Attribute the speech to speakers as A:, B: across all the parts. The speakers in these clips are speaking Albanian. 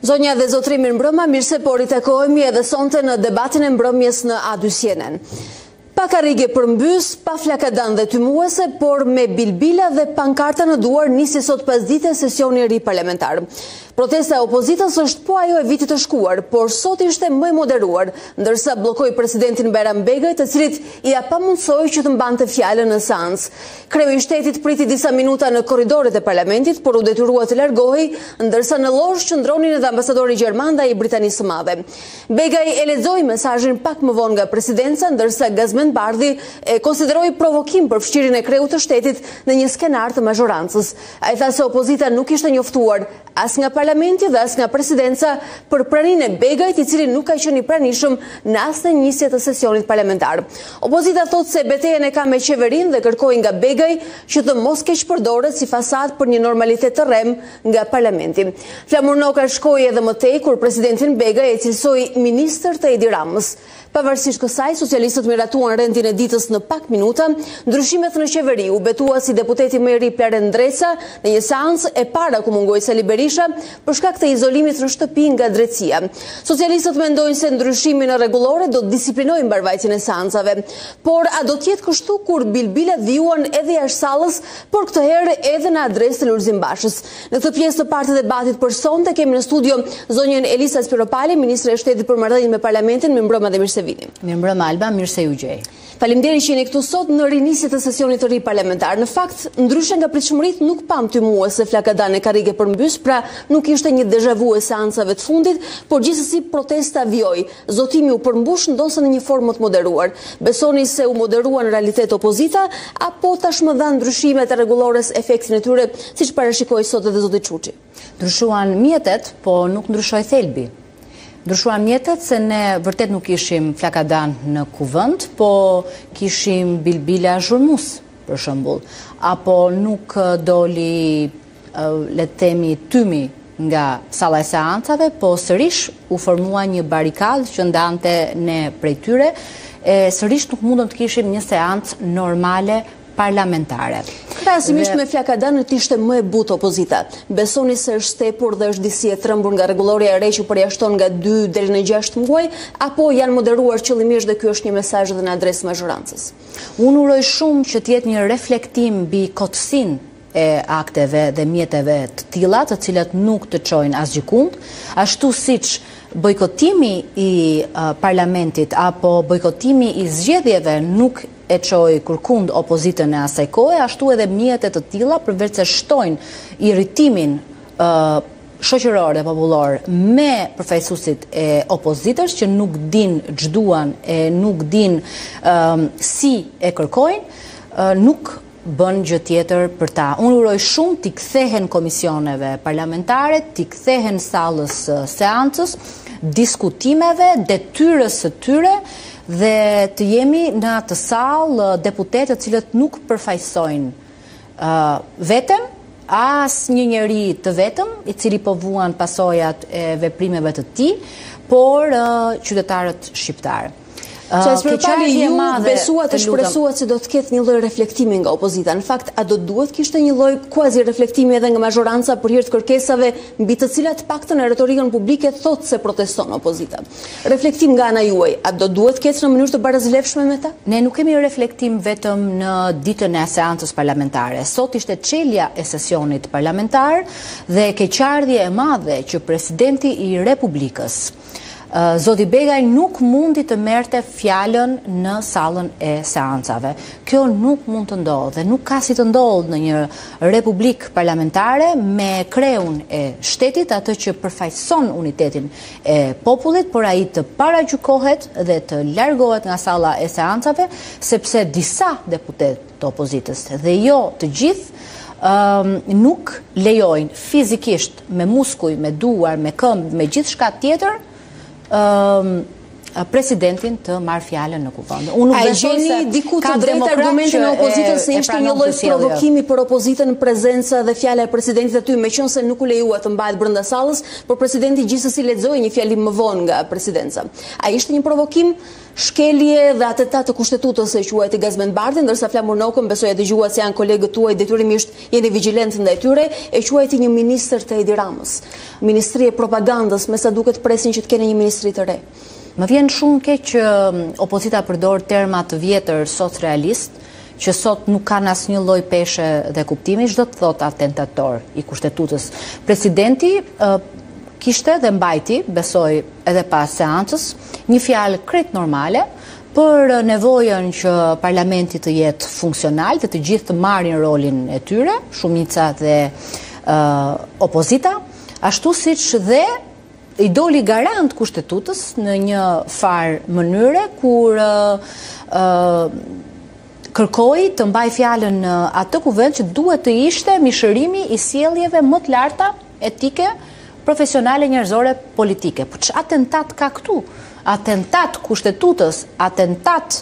A: Zonja dhe zotrim mbrëma, mirë se po ritakohemi edhe sonte në debatin e mbrëmjes në A2CNN. Pa karrige përmbys, pa flakadan dhe tymuese, por me bilbila dhe pankarta në duar nisi sot pasdite sesioni i ri parlamentar. Protesta e opozitës është po ajo e vitit të shkuar, por sot ishte më e moderuar, ndërsa bllokoi presidentin Bayram Begaj, të cilit ia pamundsoi që të mbante fjalën në seancë. Kreu i shtetit priti disa minuta në korridoret e parlamentit, por u detyrua të largohej, ndërsa në lozhë qëndronin edhe ambasadori gjerman dhe i Britanisë së Madhe. Begaj e lexoi mesazhin pak më vonë nga presidenca, ndërsa Gazmend Bardhi e konsideroi provokim për fshirjen e kreut të shtetit në një skenar të mazhorancës. Ai tha se opozita nuk ishte njoftuar as nga parlamenti dhe as nga presidenca për praninë e Begajt, i cili nuk ka qenë i pranishëm në asnjë nisje të sesionit parlamentar. Opozita thotë se betejën e ka me qeverinë dhe kërkoi nga Begaj që të mos keq përdoret si fasadë për një normalitet të rrem nga parlamenti. Flamur Noka shkoi edhe më tej kur presidentin Begaj e cilësoi ministër të Edi Ramës. Pavarësisht kësaj, socialistët miratuan rendin e ditës në pak minuta. Ndryshimet në qeveri u betua si deputeti më i ri Plaren Dreca në një seancë e para ku mungoi Sali Berisha për shkak të izolimit në shtëpi nga drejtësia. Socialistët mendojnë se ndryshimi në rregullore do të disiplinojë mbarvajtjen e seancave. Por a do të jetë kështu kur bilbilat vijuan edhe jashtë sallës, por këtë herë edhe në adresë të Lulzim Bashës? Në këtë pjesë të parë të debatit për sonte kemi në studio zonjën Elisa Spiropali, ministre e shtetit për marrëdhënie me parlamentin. Mirëmbrëma dhe mirë se vini.
B: Mirëmbrëma Alba, mirë se ju gjej.
A: Faleminderit që jeni këtu sot në rinisje të sesionit të ri parlamentar. Në fakt, ndryshe nga pritshmëritë, nuk pam tymuese flakadan e karrige përmbys, pra nuk ishte një deja vu e seancave të fundit, por gjithsesi protesta vjoi. Zotimi u përmbush ndoshta në një formë më të moderuar. Besoni se u moderua në realitet opozita apo tashmë dha ndryshimet e rregullores efektin e tyre, siç parashikoi sot edhe zoti Çuçi?
B: Ndryshuan mjetet, po nuk ndryshoi thelbi. Ndryshuan mjetet se ne vërtet nuk ishim flakadan në kuvend, po kishim bilbila zhurmus, për shembull, apo nuk doli, le të themi, tymi nga salla e seancave, po sërish u formua një barikadë që ndante ne prej tyre, e sërish nuk mundëm të kishim një seancë normale parlamentare.
A: Krahasimisht me flakadan të ishte më e butë opozita. Besoni se është tepur dhe është disi e trembur nga rregulloria e re që përjashton nga 2 deri në 6 muaj, apo janë moderuar qëllimisht dhe ky është një mesazh edhe në adresë mazhorancës?
B: Unë uroj shumë që të jetë një reflektim mbi kotësinë e akteve dhe mjeteve të tilla, të cilat nuk të çojnë asgjë, ashtu siç bojkotimi i parlamentit apo bojkotimi i zgjedhjeve nuk e çoi kurkund opozitën e asaj kohe, ashtu edhe mjetet të tilla, përveç se shtojnë irritimin shoqëror dhe popullor me përfaqësuesit e opozitës që nuk din ç'duan e nuk din si e kërkojnë, nuk bën gjë tjetër për ta. Unë uroj shumë t'i kthehen komisioneve parlamentare, t'i kthehen sallës seancës, diskutimeve, detyrës së tyre, dhe të jemi në atë sallë deputetë të cilët nuk përfaqësojnë vetëm as një njeri të vetëm, i cili po vuan pasojat e veprimeve të tij, por qytetarët shqiptarë.
A: Ju besuat e shpresuat se do të ketë një lloj reflektimi nga opozita. Në fakt, a do duhet kishte një lloj kuazi reflektimi edhe nga mazhoranca për hir të kërkesave mbi të cilat paktën në retorikën publike thotë se proteston opozita? Reflektim nga ana juaj, a do duhet ketë në mënyrë të barazlefshme me ta?
B: Ne nuk kemi reflektim vetëm në ditën e seancës parlamentare. Sot ishte çelja e sesionit parlamentar dhe keqardhje e madhe që presidenti i Republikës Zoti Begaj nuk mundi të merrte fjalën në sallën e seancave. Kjo nuk mund të ndodhë dhe nuk ka si të ndodhë në një republikë parlamentare me kreun e shtetit, atë që përfaqëson unitetin e popullit, por ai të paragjykohet dhe të largohet nga salla e seancave, sepse disa deputetë të opozitës dhe jo të gjithë nuk lejojnë fizikisht me muskuj, me duar, me këmbë, me gjithçka tjetër presidentin të marrë fjalën në kuvend. Unë nuk
A: besoj
B: se
A: gjeni diku të drejtë argumentin e opozitës se ishte një lloj provokimi për opozitën në prezenca dhe fjala e presidentit aty, meqense nuk u lejuat të mbahet brenda sallës, por presidenti gjithsesi lexoi një fjalim më vonë nga presidenca. Ai ishte një provokim, shkelje dhe atentat të kushtetutës e quajti Gazmend Bardhi, ndërsa Flamur Nokën, besoj e dëgjuat se janë kolegët tuaj, detyrimisht jeni vigjilentë ndaj tyre, e quajti një ministër të Edi Ramës. Ministri e propagandës, me sa duket presin që të kene një ministri të re.
B: Më vjen shumë keq që opozita përdor terma të vjetër socrealist, që sot nuk kanë asnjë lloj peshe dhe kuptimi, çdo të thot atentator i kushtetutës. Presidenti kishte dhe mbajti, besoj edhe pas seancës, një fjalë krejt normale për nevojën që parlamenti të jetë funksional, të gjithë të marrin rolin e tyre, shumica dhe opozita, ashtu siç dhe i doli garant kushtetutës në një farë mënyre kur kërkoi të mbaj fjalën në atë kuvend që duhet të ishte mishërimi i sjelljeve më të larta etike, profesionale, njerëzore, politike. Po ç'atentat atentat ka këtu? Atentat kushtetutës, atentat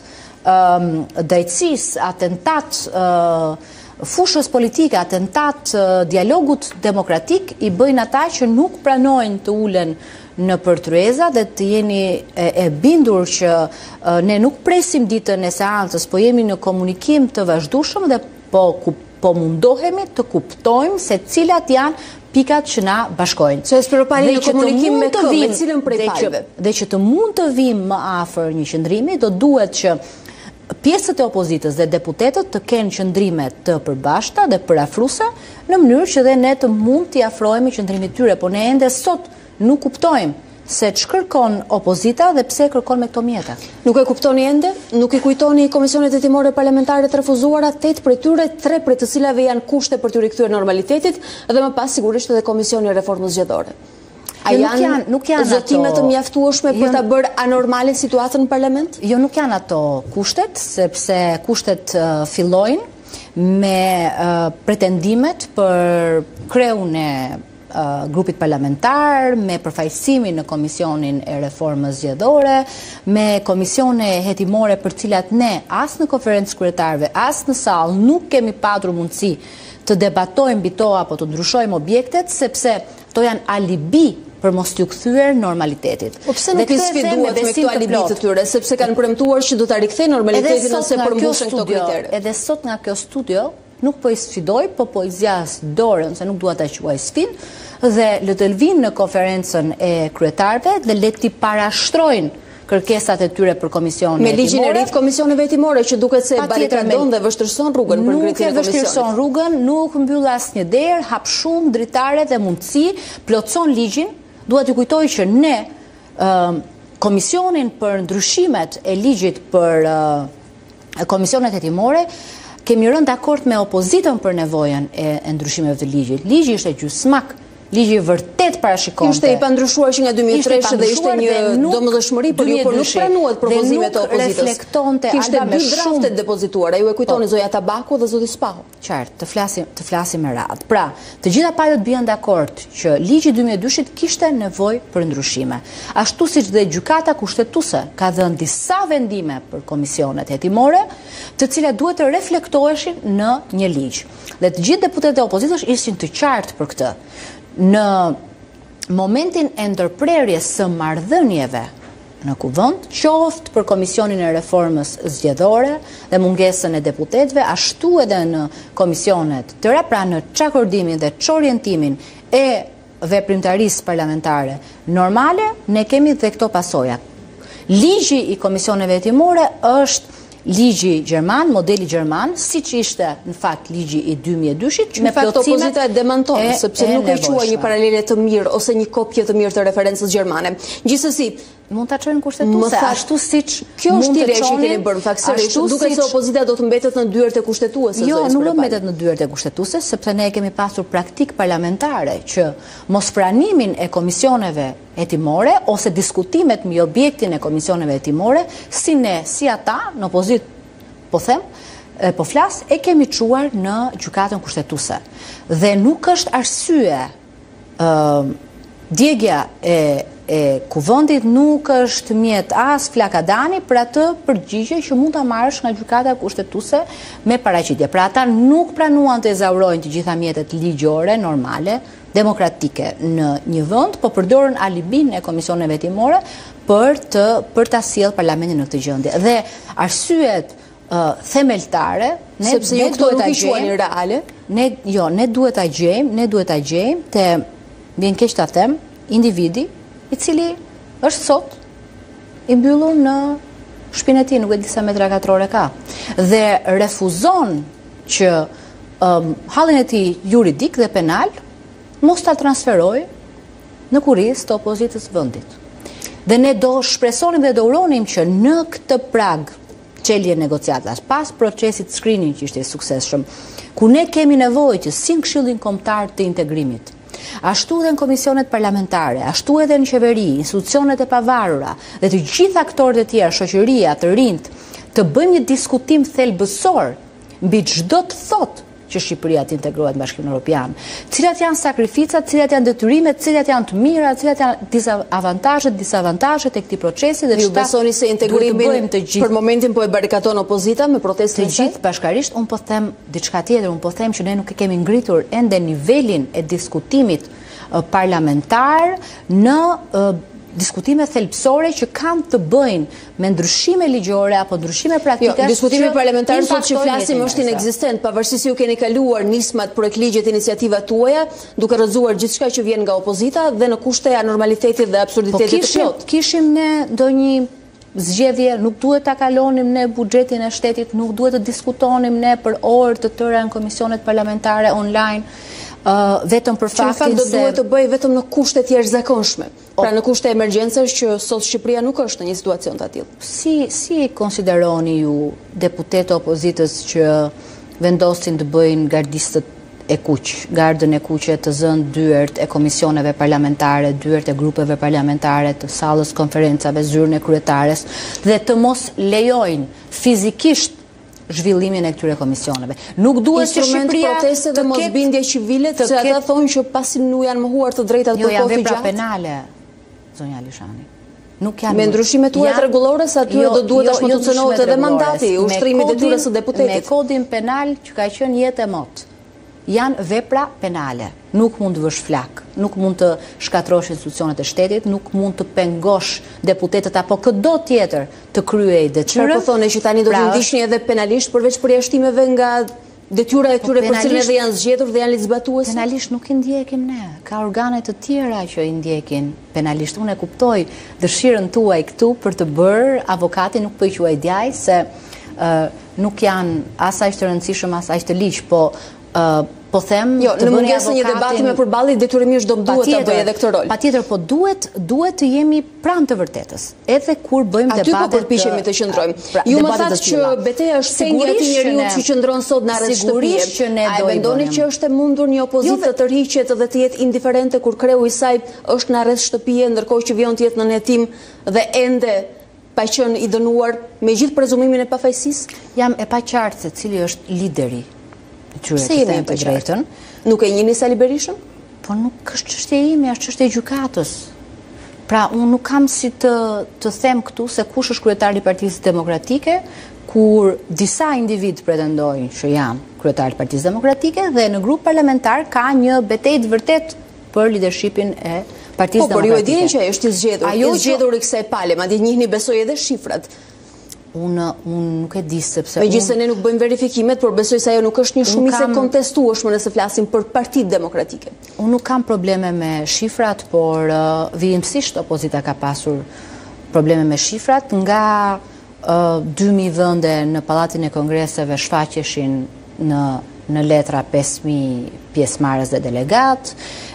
B: drejtësisë, atentat fushës politike, atentat dialogut demokratik i bëjnë ata që nuk pranojnë të ulen në përtryeza dhe të jeni e bindur që ne nuk presim ditën e seancës, po jemi në komunikim të vazhdueshëm dhe po mundohemi të kuptojmë se cilat janë pikat që na bashkojnë.
A: Se spero pari në komunikim me kë, me cilën prej palëve.
B: Dhe që të mund të vim më afër një qëndrimi, do duhet që pjesët e opozitës dhe deputetët të kenë qëndrime të përbashkëta dhe përafruese në mënyrë që dhe ne të mund t'i afrohemi qëndrimit tyre, por ne ende sot nuk kuptojmë se ç'kërkon opozita dhe pse kërkon me këto mjete.
A: Nuk e kuptoni ende? Nuk i kujtoni komisionet hetimore parlamentare të refuzuara, 8 prej tyre, 3 prej të cilave janë kushte për t'u rikthyer normalitetit dhe më pas sigurisht edhe komisioni i reformës zgjedhore. A
B: nuk janë
A: zotime të mjaftueshme për ta bërë anormale situatën në parlament?
B: Jo, nuk janë ato kushtet, sepse kushtet fillojnë me pretendimet për kreun e grupit parlamentar, me përfaqësimin në komisionin e reformës zgjedhore, me komisione hetimore për cilat ne as në konferencë kryetarëve, as në sallë nuk kemi patur mundësi të debatojmë mbi to apo të ndryshojmë objektet, sepse to janë alibi për mos t'u kthyer normalitetit.
A: Po pse nuk i sfiduat me këto alibi të tyre, sepse kanë premtuar që do ta rikthejnë normalitetin nëse përmbushën këto kritere.
B: Edhe sot nga kjo studio nuk po i sfidoj, po i zjas dorën, se nuk dua ta quaj sfidë, dhe le të lvinë në konferencën e kryetarëve dhe le t'i parashtrojnë kërkesat e tyre për komisionin
A: hetimore. Me ligjin e ri të komisioneve hetimore që duket se barikadon dhe vështirëson rrugën për ngritjen e komisionit.
B: Nuk e vështirëson rrugën, nuk mbyll asnjë derë, hap shumë dritare dhe mundësi, plotson ligjin. Dua t'ju kujtoj që ne komisionin për ndryshimet e ligjit për komisionet hetimore kemi rënë dakord me opozitën për nevojën e ndryshimeve të ligjit. Ligji ishte gjysmak, ligji vërtet parashikonte.
A: Ishte i pandryshuar që nga 2003 dhe ishte një domosdoshmëri, por ju nuk pranuat propozimet e opozitës.
B: Reflektonte
A: kishte dy drafte depozituara, ju e kujtoni zoja Tabaku dhe zoti Spahu.
B: Qartë, të flasim me radhë. Pra, të gjitha palët bien dakord që ligji 2002 kishte nevojë për ndryshime. Ashtu siç dhe gjykata kushtetuese ka dhënë disa vendime për komisionet hetimore, të cilat duhet të reflektoheshin në një ligj. Dhe të gjithë deputetët e opozitës ishin të qartë për këtë. Në momentin e ndërprerjes së marrëdhënieve në kuvend, qoftë për komisionin e reformës zgjedhore dhe mungesën e deputetëve, ashtu edhe në komisionet tëra, pra në çakordimin dhe çorientimin e veprimtarisë parlamentare normale, ne kemi dhe këto pasoja. Ligji i komisioneve hetimore është ligji gjerman, modeli gjerman, siç ishte në fakt ligji i 2002-shit,
A: me fakt opozita e demanton, sepse nuk e quaj një paralele të mirë ose një kopje të mirë të referencës gjermane. Gjithsesi,
B: mund ta çojnë kushtetuese ashtu siç
A: kjo është ide që keni bërë faktësisht. Duket se opozita do të mbetet në dyert e kushtetueses.
B: Jo, nuk do mbetet në dyert e kushtetueses, sepse ne kemi pasur praktik parlamentare që mospranimin e komisioneve hetimore ose diskutimet mbi objektin e komisioneve hetimore, si ne, si ata, në opozitë, po flas, e kemi çuar në gjykatën kushtetuese. Dhe nuk është arsye djegja e kuvendit nuk është mjet as flakadani për atë përgjigje që mund ta marrësh nga gjykata kushtetuese me paraqitje. Pra ata nuk pranuan të ezaurojnë të gjitha mjetet ligjore, normale, demokratike në një vend, po përdorën alibin e komisioneve hetimore për ta sjellë parlamentin në këtë gjendje. Dhe arsyet themeltare,
A: sepse jo këto nuk i quajnë reale,
B: ne duhet ta gjejmë te vjen keq ta them, individi i cili është sot i mbyllur në shtëpinë e tij, nuk e di sa metra katrore ka, dhe refuzon që hallin e tij juridik dhe penal mos ta transferojë në kurriz të opozitës vendit. Dhe ne do shpresonim dhe do uronim që në këtë prag çelje negociatas, pas procesit screening që ishte i suksesshëm, ku ne kemi nevojë që si në Këshillin Kombëtar të Integrimit, ashtu edhe në komisionet parlamentare, ashtu edhe në qeveri, institucionet e pavarura dhe të gjitha aktorët e tjerë, shoqëria, të rinjt, të bëjmë një diskutim thelbësor mbi çdo të thotë që Shqipëria të integrohet në Bashkimin Evropian. Cilat janë sakrificat, cilat janë detyrimet, cilat janë të mira, cilat janë avantazhet, disavantazhet e këtij procesi dhe
A: ju besoni se integrimin për momentin po e barikadon opozita me protestë
B: të gjithë bashkarisht. Unë po them diçka tjetër, unë po them që ne nuk e kemi ngritur ende nivelin e diskutimit parlamentar në diskutime thelbësore që kanë të bëjnë me ndryshime ligjore apo ndryshime praktike.
A: Diskutimi parlamentar sot që flasim është inekzistent, pavarësisht se ju keni kaluar nismat projekt ligjet, iniciativat tuaja, duke rrëzuar gjithçka që vjen nga opozita dhe në kushte anormalitetit dhe absurditetit të plot.
B: Kishim ne ndonjë zgjedhje, nuk duhet ta kalonim ne buxhetin e shtetit, nuk duhet të diskutonim ne për orë të tëra në komisionet parlamentare online. Vetëm për faktin
A: se duhet të bëj vetëm në kushte të jashtëzakonshme. Pra në kushte emergjencash që sot Shqipëria nuk është në një situacion të tillë.
B: Si konsideroni ju deputetë opozitës që vendosin të bëjnë gardistët e kuq, gardën e kuqe të zënë dyert e komisioneve parlamentare, dyert e grupeve parlamentare, të sallës konferencave, zyrën e kryetares, dhe të mos lejojnë fizikisht zhvillimin e këtyre komisioneve. Nuk duhet që Shqipëria
A: proteste dhe mosbindje civile, se ata thonë që pasi nuk janë mohuar të drejtat për kohë të gjatë.
B: Jo, janë vepra penale, zonja Alishani.
A: Me ndryshimet tuaja rregullore sa aty do duhet të shmatucënohet edhe mandati, ushtrimi i detyrës së deputetit.
B: Me kodin penal që ka qenë jetë e motë. Janë vepra penale. Nuk mund të vësh flak, nuk mund të shkatrosh institucionet e shtetit, nuk mund të pengosh deputetët apo çdo tjetër të kryej detyrën.
A: Po thonë që tani do të ndiqni edhe penalisht përveç përjashtimeve nga detyra e tyre për cilën edhe janë zgjedhur dhe janë ligjzbatuese.
B: Penalisht nuk i ndjekim ne. Ka organe të tjera që i ndjekin penalisht. Unë e kuptoj dëshirën tuaj këtu për të bërë avokati, nuk po i quaj djaj se nuk janë as aq të rëndësishëm as aq të ligj, po them
A: në mungesë një debati me përballje detyrimisht do duhet ta bëj edhe këtë rol.
B: Patjetër, po duhet të jemi pranë të vërtetës. Edhe kur bëjmë debatet.
A: Aty po përpiqemi të qëndrojmë. Ju më thatë që betejë është shenja e atij njeriu që qëndron sot në arrest shtëpie. A mendoni që është e mundur një opozitë të tërhiqet dhe të jetë indiferente kur kreu i saj është në arrest shtëpie, ndërkohë që vjen të jetë në hetim dhe ende pa qenë i dënuar me gjithë prezumimin e pafajësisë?
B: Jam e paqartë se cili është lideri.
A: Pse jemi të drejtën? Nuk e njihni Sali Berishën?
B: Po nuk është çështje ime, është çështje e gjykatës. Pra unë nuk kam si të them këtu se kush është kryetari i Partisë Demokratike, kur disa individ pretendojnë që janë kryetari i Partisë Demokratike dhe në grup parlamentar ka një betejë të vërtetë për lidershipin e Partisë Demokratike.
A: Po, por ju e dini që është i zgjedhur. Ajo zgjedhur i kësaj pale, madje njihni besoj edhe shifrat.
B: Unë nuk e di sepse
A: megjithëse ne nuk bëjmë verifikimet, por besoj se ajo nuk është një shumicë e kontestueshme nëse flasim për Partitë Demokratike.
B: Unë nuk kam probleme me shifrat, por vijimësisht opozita ka pasur probleme me shifrat. Nga 2000 vende në Pallatin e Kongreseve shfaqeshin në letra 5000 pjesëmarrës dhe delegat.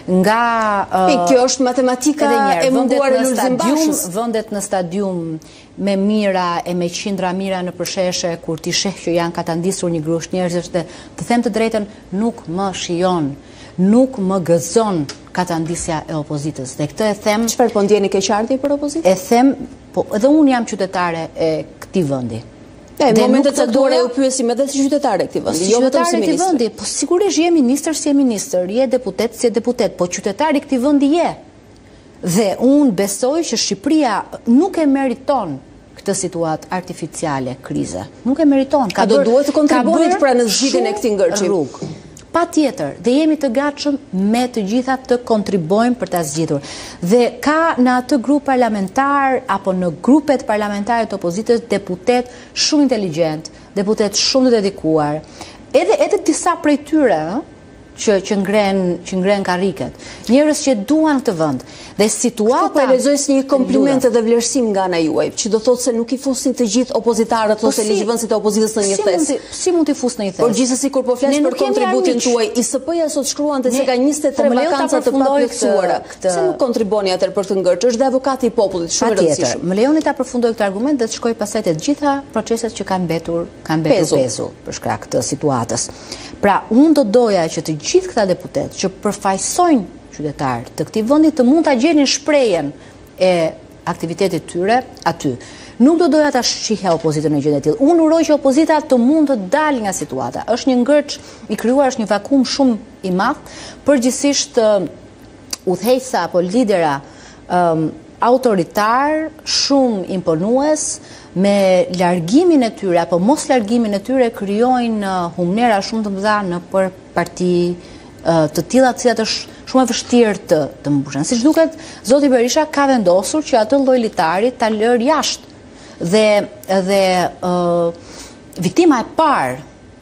A: Kjo është matematika e munduar e Lulzim Bashës.
B: Vendet në stadium me mira e me qindra mira në përsheshe, kur ti sheh që janë ka ta ndisur një grush njerëzish, dhe të them të drejtën, nuk më shijon, nuk më gëzon ka ta ndisja e opozitës. Dhe këtë e them.
A: Çfarë po ndjeni keqardhje për opozitën?
B: E them, po edhe unë jam qytetare e këtij vendi.
A: Në momentet e caktuara u pyesim edhe si qytetare këtij vendi, jo vetëm si ministër.
B: Po sigurisht je ministër si je ministër, je deputet si je deputet, po qytetari këtij vendi je. Dhe unë besoj që Shqipëria nuk e meriton këtë situatë artificiale krize. Nuk e meriton.
A: A do duhet të kontribuonit pra në zgjidhjen e këtij ngërçi?
B: Pa tjetër, dhe jemi të gatshëm me të gjitha të kontribuojmë për ta zgjidhur. Dhe ka në atë grup parlamentar apo në grupet parlamentare të opozitës deputet shumë inteligjent, deputet shumë të dedikuar, edhe disa prej tyre që ngren karriket. Njerëz që duan këtë vend. Dhe situata
A: po e lexoj si një kompliment dhe vlerësim nga ana juaj, që do thotë se nuk i fusin të gjithë opozitarët ose ligjvënësit e opozitës në një thesë.
B: Si mund t'i fus në një thesë?
A: Por gjithsesi kur po flas për kontributin tuaj, ISP-ja sot shkruante se ka 23 vakanca të paplotësuara. Pse nuk kontribuoni atëherë për të ngërç? Është dhe avokati i popullit, shumë i rëndësishëm.
B: Më lejoni ta përfundoj këtë argument dhe të shkoj pastaj te gjitha proceset që kanë mbetur pezu për shkak të situatës. Pra, unë do doja që të gjithë këta deputet që përfaqësojnë qytetarë të këtij vendi të mund ta gjenin shprehjen e aktivitetit tyre aty. Nuk do doja ta shihja opozitën në gjendje të tillë. Unë uroj që opozita të mund të dalë nga situata. Është një ngërç i krijuar, është një vakum shumë i madh, përgjithsisht udhëheqësa apo lidera autoritar, shumë imponues, me largimin e tyre apo mos largimin e tyre krijojnë humnera shumë të mëdha në për parti të tilla të cilat është shumë e vështirë të mbushen. Siç duket, zoti Berisha ka vendosur që atë lloj litari ta lërë jashtë. Dhe viktima e parë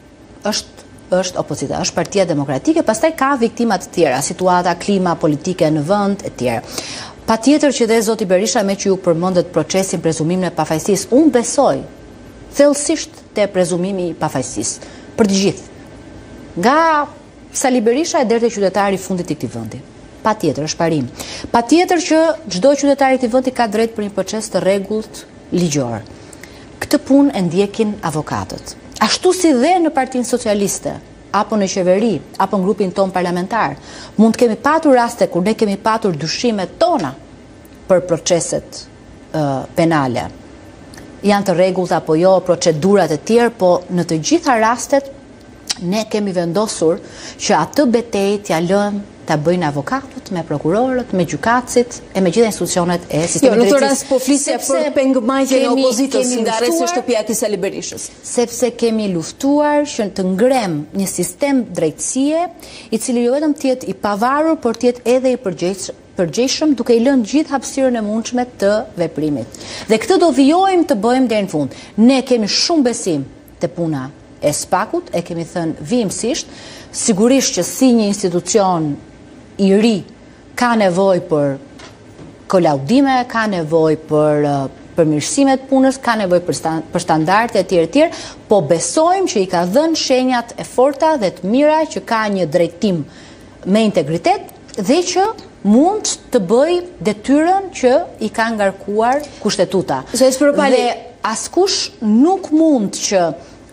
B: është opozita, është Partia Demokratike, pastaj ka viktima të tjera, situata, klima politike në vend e tjera. Pa tjetër që dhe zoti Berisha, me që ju përmëndet procesin prezumimin e pafajësisë, unë besoj thellësisht te prezumimi i pafajësisë, për të gjithë. Nga Sali Berisha e deri te qytetari i fundit i këtij vendi. Pa tjetër, është parim. Pa tjetër që çdo qytetar i këtij vendi ka drejt për një proces të rregullt ligjor. Këtë punë e ndjekin avokatët. Ashtu si dhe në Partinë Socialiste, apo në qeveri, apo në grupin ton parlamentar, mund të kemi patur raste kur ne kemi patur dyshimet tona për proceset penale. Janë të rregullt apo jo, procedurat e tjerë, po në të gjitha rastet ne kemi vendosur që atë betejë t'ja lëmë ta bëjnë avokatët, me prokurorët, me gjykatësit e me gjitha institucionet e sistemit drejtësisë.
A: Jo, në këtë rast po flisja për pengëmarrjen e opozitës nga arresti shtëpia e Sali Berishës.
B: Sepse kemi luftuar që të ngrem një sistem drejtësie i cili jo vetëm të jetë i pavarur, por të jetë edhe i përgjegjshëm, duke i lënë gjithë hapësirën e mundshme të veprimit. Dhe këtë do vijojmë të bëjmë deri në fund. Ne kemi shumë besim te puna e SPAK-ut, e kemi thënë vimësisht, sigurisht që si një institucion i ri ka nevojë për kolaudime, ka nevojë për përmirësime të punës, ka nevojë për standarde e tjera, po besojmë që i ka dhënë shenjat e forta dhe të mira që ka një drejtim me integritet dhe që mund të bëjë detyrën që i ka ngarkuar kushtetuta. Dhe askush nuk mund që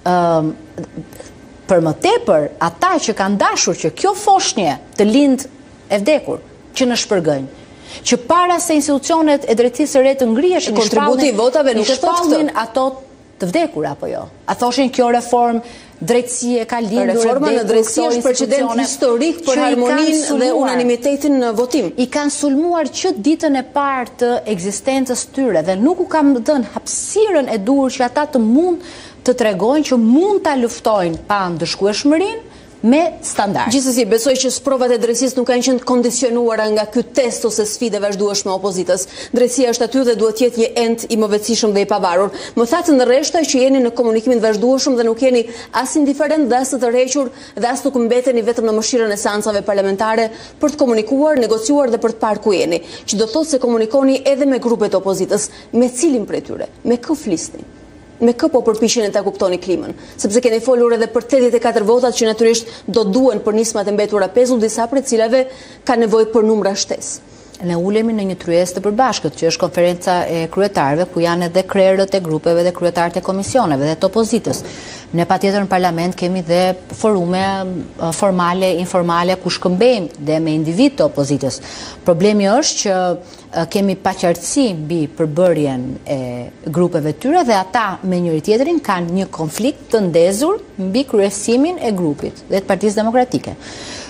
B: për më tepër ata që kanë dashur që kjo foshnje të lind e vdekur, që në shpërgënjë, që para se institucionet e drejtësisë së re të ngriheshin,
A: kontributi i votave nuk shpallin
B: ato të vdekur apo jo. A thoshin kjo reformë drejtësie ka lindur,
A: reforma në drejtësi është precedent historik për harmoninë dhe unanimitetin në votim.
B: I kanë sulmuar që ditën e parë të ekzistencës tyre dhe nuk u kanë dhënë hapësirën e duhur që ata të mund të tregojnë që mund ta luftojnë pa ndëshkueshmërinë me standard.
A: Gjithsesi, besoj që provat e drejtësisë nuk kanë qenë kondicionuara nga ky test ose sfidë e vazhdueshme e opozitës. Drejtësia është aty dhe duhet të jetë një ent i mëvetësishëm dhe i pavarur. Më thatë në rreshta që jeni në komunikimin vazhdueshëm dhe nuk jeni as indiferent dhe as të tërhequr dhe as nuk mbeteni vetëm në mëshirën e seancave parlamentare për të komunikuar, negociuar dhe për të parë ku jeni. Që do thotë se komunikoni edhe me grupet e opozitës, me cilin prej tyre, me kë flisni. Me kë po përpiqeni ta kuptoni klimën, sepse keni folur edhe për 84 votat që natyrisht do duhen për nismat e mbetura pezull, disa prej cilave ka nevojë për numra shtesë.
B: Ne ulemi në një tryezë të përbashkët, që është konferenca e kryetarëve, ku janë edhe krerët e grupeve dhe kryetarët e komisioneve dhe të opozitës. Ne patjetër në parlament kemi dhe forume formale, informale, ku shkëmbejmë dhe me individ të opozitës. Problemi është që kemi paqartësi mbi përbërjen e grupeve tyre dhe ata me njëri tjetrin kanë një konflikt të ndezur mbi kryesimin e grupit dhe të Partisë Demokratike.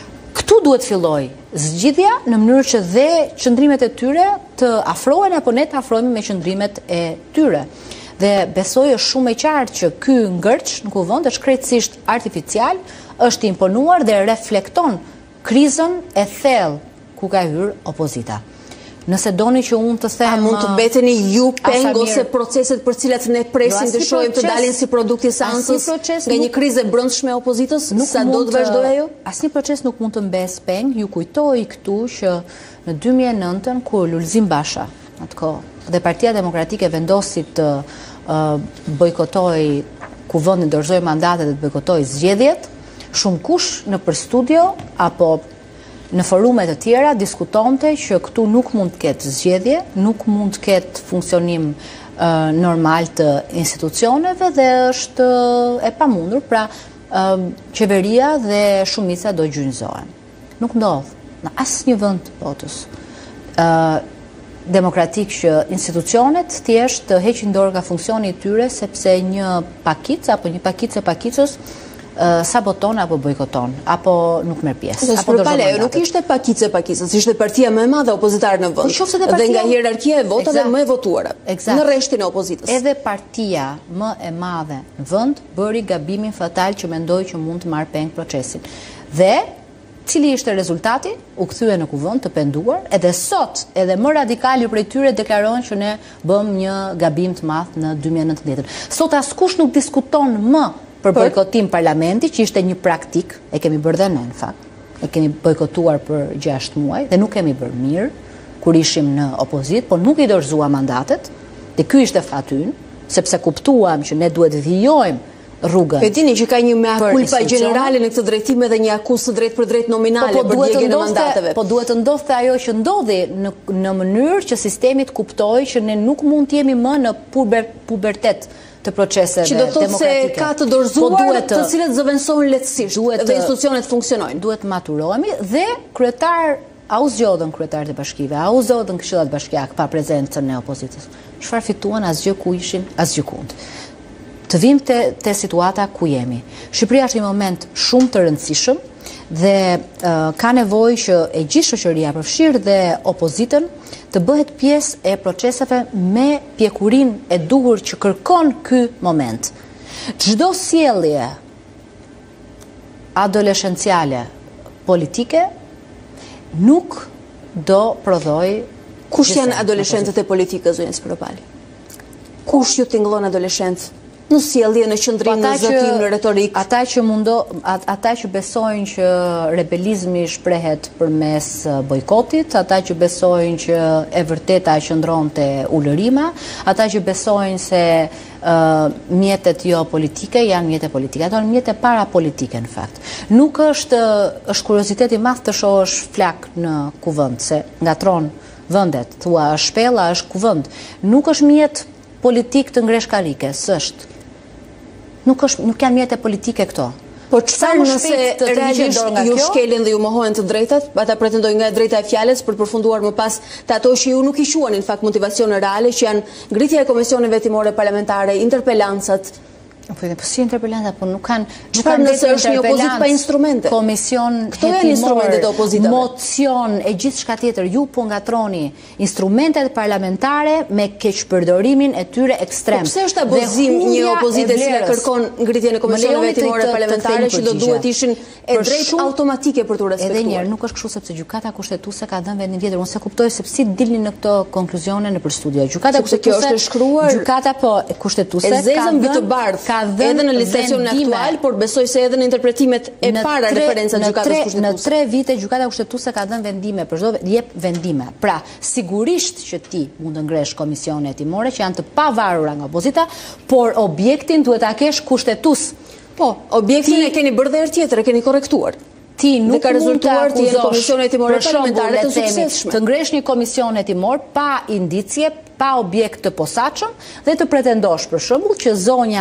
B: Këtu duhet filloj zgjidhja në mënyrë që dhe qëndrimet e tyre të afrohen apo ne të afrohemi me qëndrimet e tyre. Dhe besoj është shumë e qartë që ky ngërç në kuvend është krejtësisht artificial, është imponuar dhe reflekton krizën e thellë ku ka hyrë opozita. Nëse doni që unë të them...
A: A mund të beteni ju peng ose proceset për cilat ne presim të shohim të dalin si produkti seancës nga një krizë e brendshme e opozitës, sa do të vazhdojë ajo?
B: Asnjë proces nuk mund të mbes peng. Ju kujtoj këtu që në 2009 kur Lulzim Basha, atëkohë, dhe Partia Demokratike vendosi të bojkotoj kuvendin, dorëzoi mandatet dhe të bojkotoj zgjedhjet, shumë kush nëpër studio apo në forumet të tjera diskutonte që këtu nuk mund të ketë zgjedhje, nuk mund të ketë funksionim normal të institucioneve dhe është e pamundur, pra qeveria dhe shumica do gjynjëzohen. Nuk ndodh në asnjë vend të botës demokratik që institucionet thjesht të heqin dorë nga funksioni i tyre sepse një pakicë apo një pakicë e pakicës saboton apo bojkoton, apo nuk merr pjesë.
A: Apo nuk ishte pakicë e pakicës, ishte partia më e madhe opozitare në vend. Dhe nga hierarkia e votave më e votuara në rreshtin e opozitës.
B: Edhe partia më e madhe në vend bëri gabimin fatal që mendoi që mund të marrë peng procesin. Dhe cili ishte rezultati? U kthye në kuvend të penduar, edhe sot, edhe më radikali prej tyre deklarojnë që ne bëm një gabim të madh në 2019. Sot askush nuk diskuton më për bojkotim parlamenti, që ishte një praktik, e kemi bërë dhe ne në fakt, e kemi bojkotuar për 6 muaj, dhe nuk kemi bërë mirë, kur ishim në opozit, por nuk i dorëzua mandatet, dhe ky ishte faty ynë, sepse kuptuam që ne duhet vijojmë rrugën.
A: E dini që ka një mea culpa generale në këtë drejtim edhe një akuzë drejt për drejt nominale për djegjen e mandateve.
B: Po duhet të ndodhte ajo që ndodhi në mënyrë që sistemi të kuptojë që ne nuk mund të jemi më në pubertet të proceseve
A: demokratike. Që do thotë se ka të dorëzuar të cilët zëvendësohen lehtësisht dhe institucionet funksionojnë.
B: Duhet maturohemi dhe kryetar au zgjodhen kryetarët e bashkive, au zgjodhen këshillat bashkiake pa prezencën e opozitës. Çfarë fituan, asgjë ku ishin, asgjë kund. Të vim te situata ku jemi. Shqipëria është një moment shumë të rëndësishëm dhe ka nevojë që e gjithë shoqëria, përfshirë dhe opozitën, të bëhet pjesë e proceseve me pjekurinë e duhur që kërkon ky moment. Çdo sjellje adoleshenciale politike nuk do prodhoj.
A: Kush janë adoleshentët e politikës, zonja Spiropali? Kush ju tingëllon adoleshentë në sjellje, në qëndrim, në zëtim, në retorik?
B: Ata që besojnë që rebelizmi shprehet përmes bojkotit, ata që besojnë që e vërteta qëndron te ulërima, ata që besojnë se mjetet jo politike janë mjete politike. Ato janë mjete parapolitike në fakt. Nuk është kuriozitet i madh të shohësh flak në kuvend, se ngatron vendet, thua është shpella, është kuvend. Nuk është mjet politik të ngreshkarike, s'është. Nuk janë mjete politike këto.
A: Po çfarë nëse realisht ju shkelin dhe ju mohohen të drejtat, ata pretendojnë nga drejta e fjalës për përfunduar më pas të ato që ju nuk i shuani në fakt motivacione reale, që janë ngritja e komisioneve timore parlamentare, interpelancat.
B: Po si interpelanta, po nuk kanë...
A: Çfarë nëse është një opozit pa instrumente?
B: Komision hetimor, mocion e gjithë shka tjetër. Ju po ngatroni instrumentet parlamentare me keqpërdorimin e tyre ekstrem.
A: Po pse është abuzim një opozite që kërkon ngritjen e komisioneve hetimore parlamentare që do duhet ishin e drejtë automatike për të respektuar?
B: Edhe njerë, nuk është kështu sepse gjykata kushtetuese ka dhënë vendin tjetër. Unë se kuptoj se pse dilni në këto konkluzione nëpër studio. Gjykata kushtetuese
A: edhe në listacionin aktual, por besoj se edhe në interpretimet e para referencat gjykatës kushtetuese.
B: Në 3 vite gjykata kushtetuese ka dhënë vendime për çdo jep vendime. Pra, sigurisht që ti mund të ngresh komisione hetimore që janë të pavarura nga opozita, por objektin duhet ta kesh kushtetues.
A: Po, objektin e keni bërë dhe herë tjetër, e keni korrektuar.
B: Ti nuk mund të akuzosh
A: komisione hetimore parlamentare të suksesshme.
B: Të ngresh një komision hetimor pa indicje, pa objekt të posaçëm dhe të pretendosh për shembull që zonja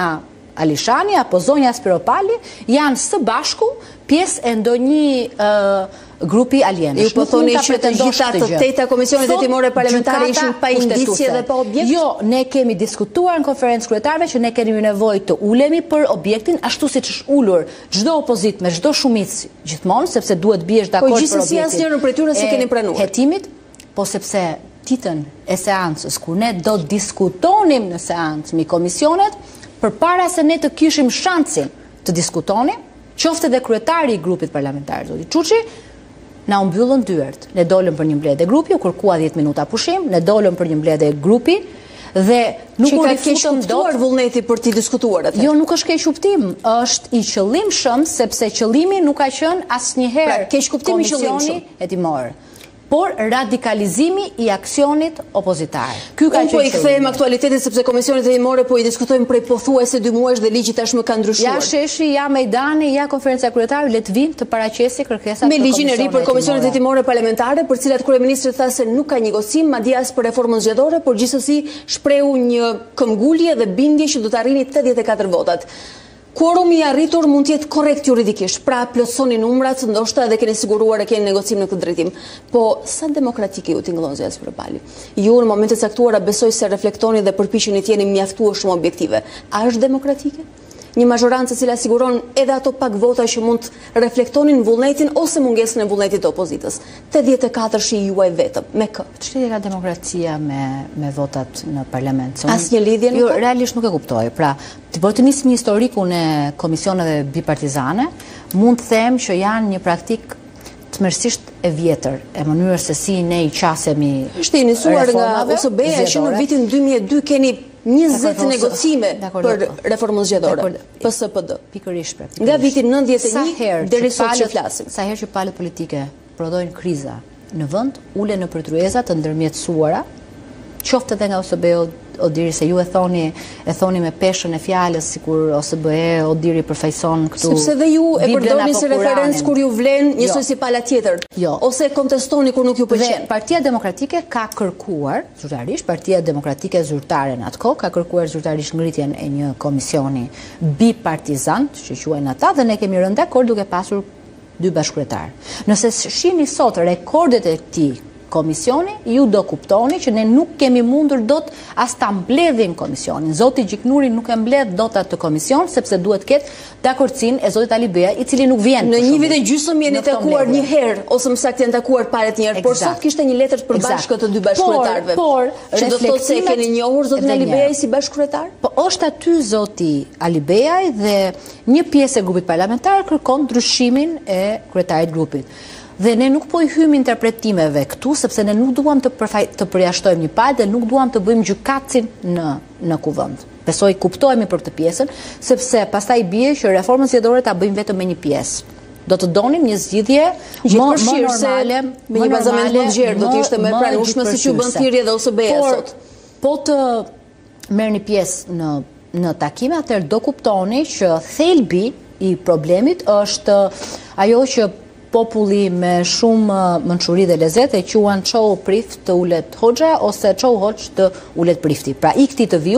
B: Alishani apo zonja Spiropali janë së bashku pjesë e ndonjë grupi alienësh.
A: Ju po thoni që të gjitha të 8 komisionet hetimore parlamentare ishin pa indicje dhe pa objekt?
B: Jo, ne kemi diskutuar në konferencë kryetarëve që ne kemi nevojë të ulemi për objektin ashtu siç është ulur çdo opozit me çdo shumicë gjithmonë, sepse duhet biesh dakord për objektin.
A: Po gjithsesi asnjërin prej tyre s'e keni pranuar.
B: Hetimit, po sepse ditën e seancës kur ne do diskutonim në seancë me komisionet, përpara se ne të kishim shansin të diskutonim, qoftë edhe kryetari i grupit parlamentar zoti Çuçi, na u mbyllën dyert. Ne dolëm për një mbledhje grupi, u kërkua 10 minuta pushim, ne dolëm për një mbledhje grupi dhe nuk u rifutëm dot
A: vullneti për të diskutuar atë.
B: Jo, nuk është keq kuptim, është i qëllimshëm sepse qëllimi nuk ka qenë asnjëherë
A: keq kuptim i qëllimshëm
B: hetimor, por radikalizimi i aksionit opozitar.
A: Ky ka qenë. Po i kthejmë aktualitetin sepse komisionet hetimore po i diskutojmë prej pothuajse 2 muajsh dhe ligji tashmë ka ndryshuar.
B: Ja sheshi, ja Mejdani, ja konferenca kryetare, le të vinë të paraqesë kërkesat
A: me ligjin e ri për komisionet hetimore parlamentare, për cilat kryeministri tha se nuk ka negocim, madje as për reformën zgjedhore, por gjithsesi shprehu një këmbgulje dhe bindje që do të arrini 84 votat. Quorumi i arritur mund të jetë korrekt juridikisht, pra plotësoni numrat, ndoshta edhe keni siguruar e keni negocim në këtë drejtim. Po sa demokratike ju tingëllon zonja Spiropali? Ju në momente të caktuara besoj se reflektoni dhe përpiqeni të jeni mjaftueshëm objektive. A është demokratike? Një mazhorancë e cila siguron edhe ato pak vota që mund të reflektonin vullnetin ose mungesën e vullnetit të opozitës. 84 juaj vetëm, me kë?
B: Çfarë ka demokracia me votat në parlament?
A: Asnjë lidhje nuk
B: ka? Jo, realisht nuk e kuptoj. Pra, po të nisim historikun e komisioneve bipartizane, mund të them që janë një praktik tmerrsisht e vjetër, e mënyrës se si ne i qasemi.
A: Është iniciuar nga OSBE-ja që në vitin 2002 keni 20 negocime për reformën zgjedhore, PSPD.
B: Pikërisht.
A: Nga vitin 91 deri sot që flasim.
B: Sa herë që palët politike prodhojnë kriza në vend, ulen në përtryeza të ndërmjetësuara, qoftë edhe nga OSBE o diri se ju e thoni me peshën e fjalës sikur OSBE o diri përfaqëson këtu.
A: Sepse dhe ju e përdorni si referencë kur ju vlen njësoj si pala tjetër.
B: Jo.
A: Ose kontestoni kur nuk ju pëlqen.
B: Partia Demokratike ka kërkuar zyrtarisht, Partia Demokratike zyrtare në atë kohë ka kërkuar zyrtarisht ngritjen e një komisioni bipartizant, që quajnë ata, dhe ne kemi rënë dakord duke pasur 2 bashkëkryetar. Nëse shihni sot rekordet e këtij komisioni, ju do kuptoni që ne nuk kemi mundur dot as ta mbledhim komisionin. Zoti Gjiknuri nuk e mbledh dot atë komision sepse duhet ketë dakordsinë e zotit Alibea, i cili nuk vjen.
A: Në 1 vit e gjysmë jeni takuar një herë ose më saktë janë takuar paret një herë, por sot kishte një letër të përbashkët të 2 bashkëkryetarëve.
B: Por
A: që do të thotë se e keni njohur zotin Alibeaj si bashkëkryetar?
B: Po është aty zoti Alibeaj dhe një pjesë e grupit parlamentar kërkon ndryshimin e kryetarit grupit. Dhe ne nuk po i hymë interpretimeve këtu, sepse ne nuk duam të përjashtojmë një palë dhe nuk duam të bëjmë gjykatësin në kuvend. Besoj kuptojmë për këtë pjesën, sepse pastaj bie që reformën zgjedhore ta bëjmë vetëm me një pjesë. Do të donim një zgjidhje më normale,
A: me një bazament më të gjerë, do të ishte më e pranueshme siç u bën thirrje dhe OSBE-ja sot.
B: Po të merrni pjesë në takime, atëherë do kuptoni që thelbi i problemit është ajo që populli me shumë mençuri dhe lezet e quan çou prift të ulet hoxha ose çou hoxh të ulet prifti. Pra i këti të vi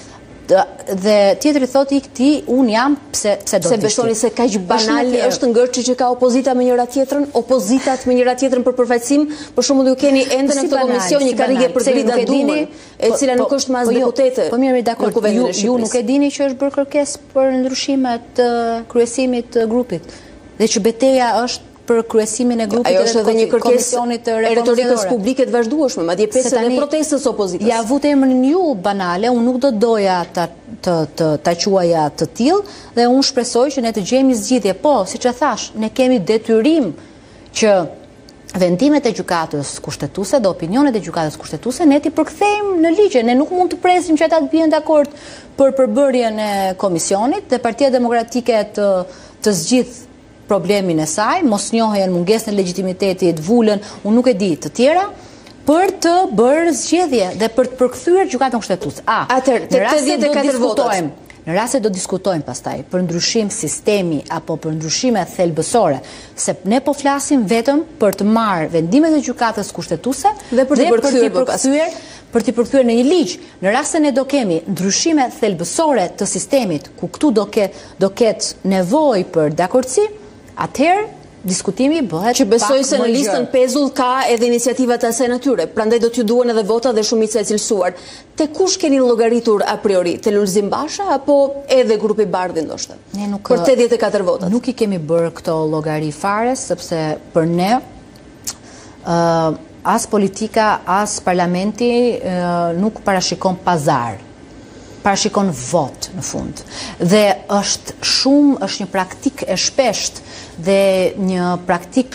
B: unë dhe tjetri thot i këti unë jam pse do të
A: ishte. Se besoni se kaq banal është ngërçi që ka opozita me njëra tjetrën, opozitat me njëra tjetrën për përfaqësim, për shembull ju keni ende në këtë komision një karrige për Grida Dumën, e cila nuk është mas deputete.
B: Po mirë, dakord, ju nuk e dini që është bërë kërkesë për ndryshimet të kryesimit të grupit dhe që betejë është për kryesimin e grupit
A: dhe komisionit të retorikës publike të vazhdueshme, madje pjesë e protestës opozitës.
B: Ja vut emrin ju banale, unë nuk do doja ta quaja të tillë dhe unë shpresoj që ne të gjejmë zgjidhje. Po, siç e thash, ne kemi detyrim që vendimet e gjykatës kushtetuese dhe opinionet e gjykatës kushtetuese ne t'i përkthejmë në ligje. Ne nuk mund të presim që ata të bien dakord për përbërjen e komisionit dhe Partia Demokratike të zgjidh problemin e saj, mos njohjen, mungesën e legjitimitetit, vulën, unë nuk e di të tjera, për të bërë zgjedhje dhe për të përkthyer gjykatën kushtetuese. Në rast se do diskutojmë pastaj për ndryshim sistemi apo për ndryshime thelbësore, se ne po flasim vetëm për të marrë vendimet e gjykatës kushtetuese dhe për të përkthyer për t'i përkthyer në një ligj. Në rast se ne do kemi ndryshime thelbësore të sistemit, ku këtu do ketë nevojë për dakordsi, atëherë diskutimi bëhet
A: që besoj se në listën pezull ka edhe iniciativat e asaj natyre, prandaj do t'ju duhen edhe vota dhe shumica e cilësuar. Te kush keni llogaritur a priori? Te Lulzim Basha apo edhe grupi Bardhi ndoshta? Për 84 votat.
B: Nuk I kemi bërë këto llogari fare, sepse për ne as politika, as parlamenti nuk parashikon pazar. Parashikon vot në fund. Dhe është një praktik e shpesht dhe një praktik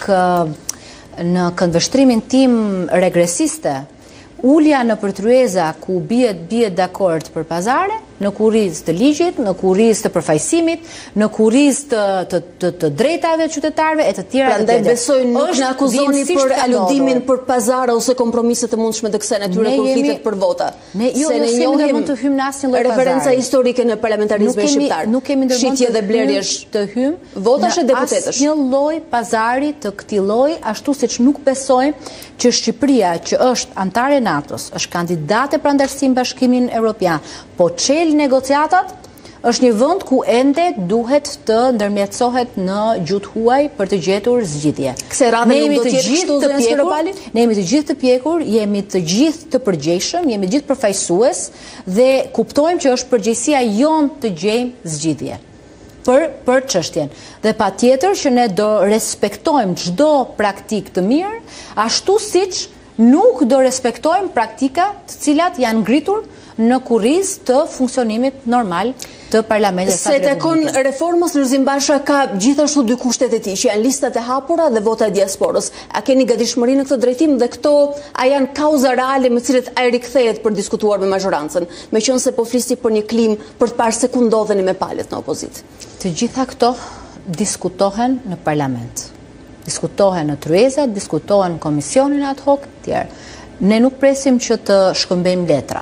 B: në këndvështrimin tim regresiste, ulja në përtryeza ku bie dakord për pazare, në kurriz të ligjit, në kurriz të përfaqësimit, në kurriz të drejtave të qytetarëve e të tjera.
A: Prandaj besoj nuk na akuzoni për aludimin për pazare ose kompromise të mundshme të kësaj natyre kur flitet për vota.
B: Se ne njohim të hyjmë në asnjë lloj pazare.
A: Referenca historike në parlamentarizmin shqiptar.
B: Nuk kemi
A: shitje dhe blerjesh
B: të hyjmë
A: votash e deputetësh.
B: Asnjë lloj pazari të këtij lloji, ashtu siç nuk besojmë që Shqipëria, që është antare NATO-s, është kandidate për antarësi në Bashkimin Evropian, po negociatat, është një vend ku ende duhet të ndërmjetësohet në gjuhë huaj për të gjetur zgjidhje.
A: Kësaj radhe nuk do të jetë kështu zënës Ropali?
B: Ne jemi të gjithë të pjekur, jemi të gjithë të përgjegjshëm, jemi gjithë përfaqësues dhe kuptojmë që është përgjegjësia jon të gjejmë zgjidhje për çështjen. Dhe patjetër që ne do respektojmë çdo praktikë të mirë, ashtu siç nuk do respektojmë praktika të cilat janë ngritur në kurriz të funksionimit normal të parlamentit të
A: Se takon reformës, Lulzim Basha ka gjithashtu dy kushtet e tij, që janë listat e hapura dhe vota e diasporës. A keni gatishmëri në këtë drejtim dhe këto a janë kauza reale me cilët ai rikthehet për diskutuar me mazhorancën, meqense po flisni për një klim për të parë se ku ndodheni me palët në opozitë?
B: Të gjitha këto diskutohen në parlament. Diskutohen në tryeza, diskutohen në komisionin ad hoc, tjerë. Ne nuk presim që të shkëmbejmë letra.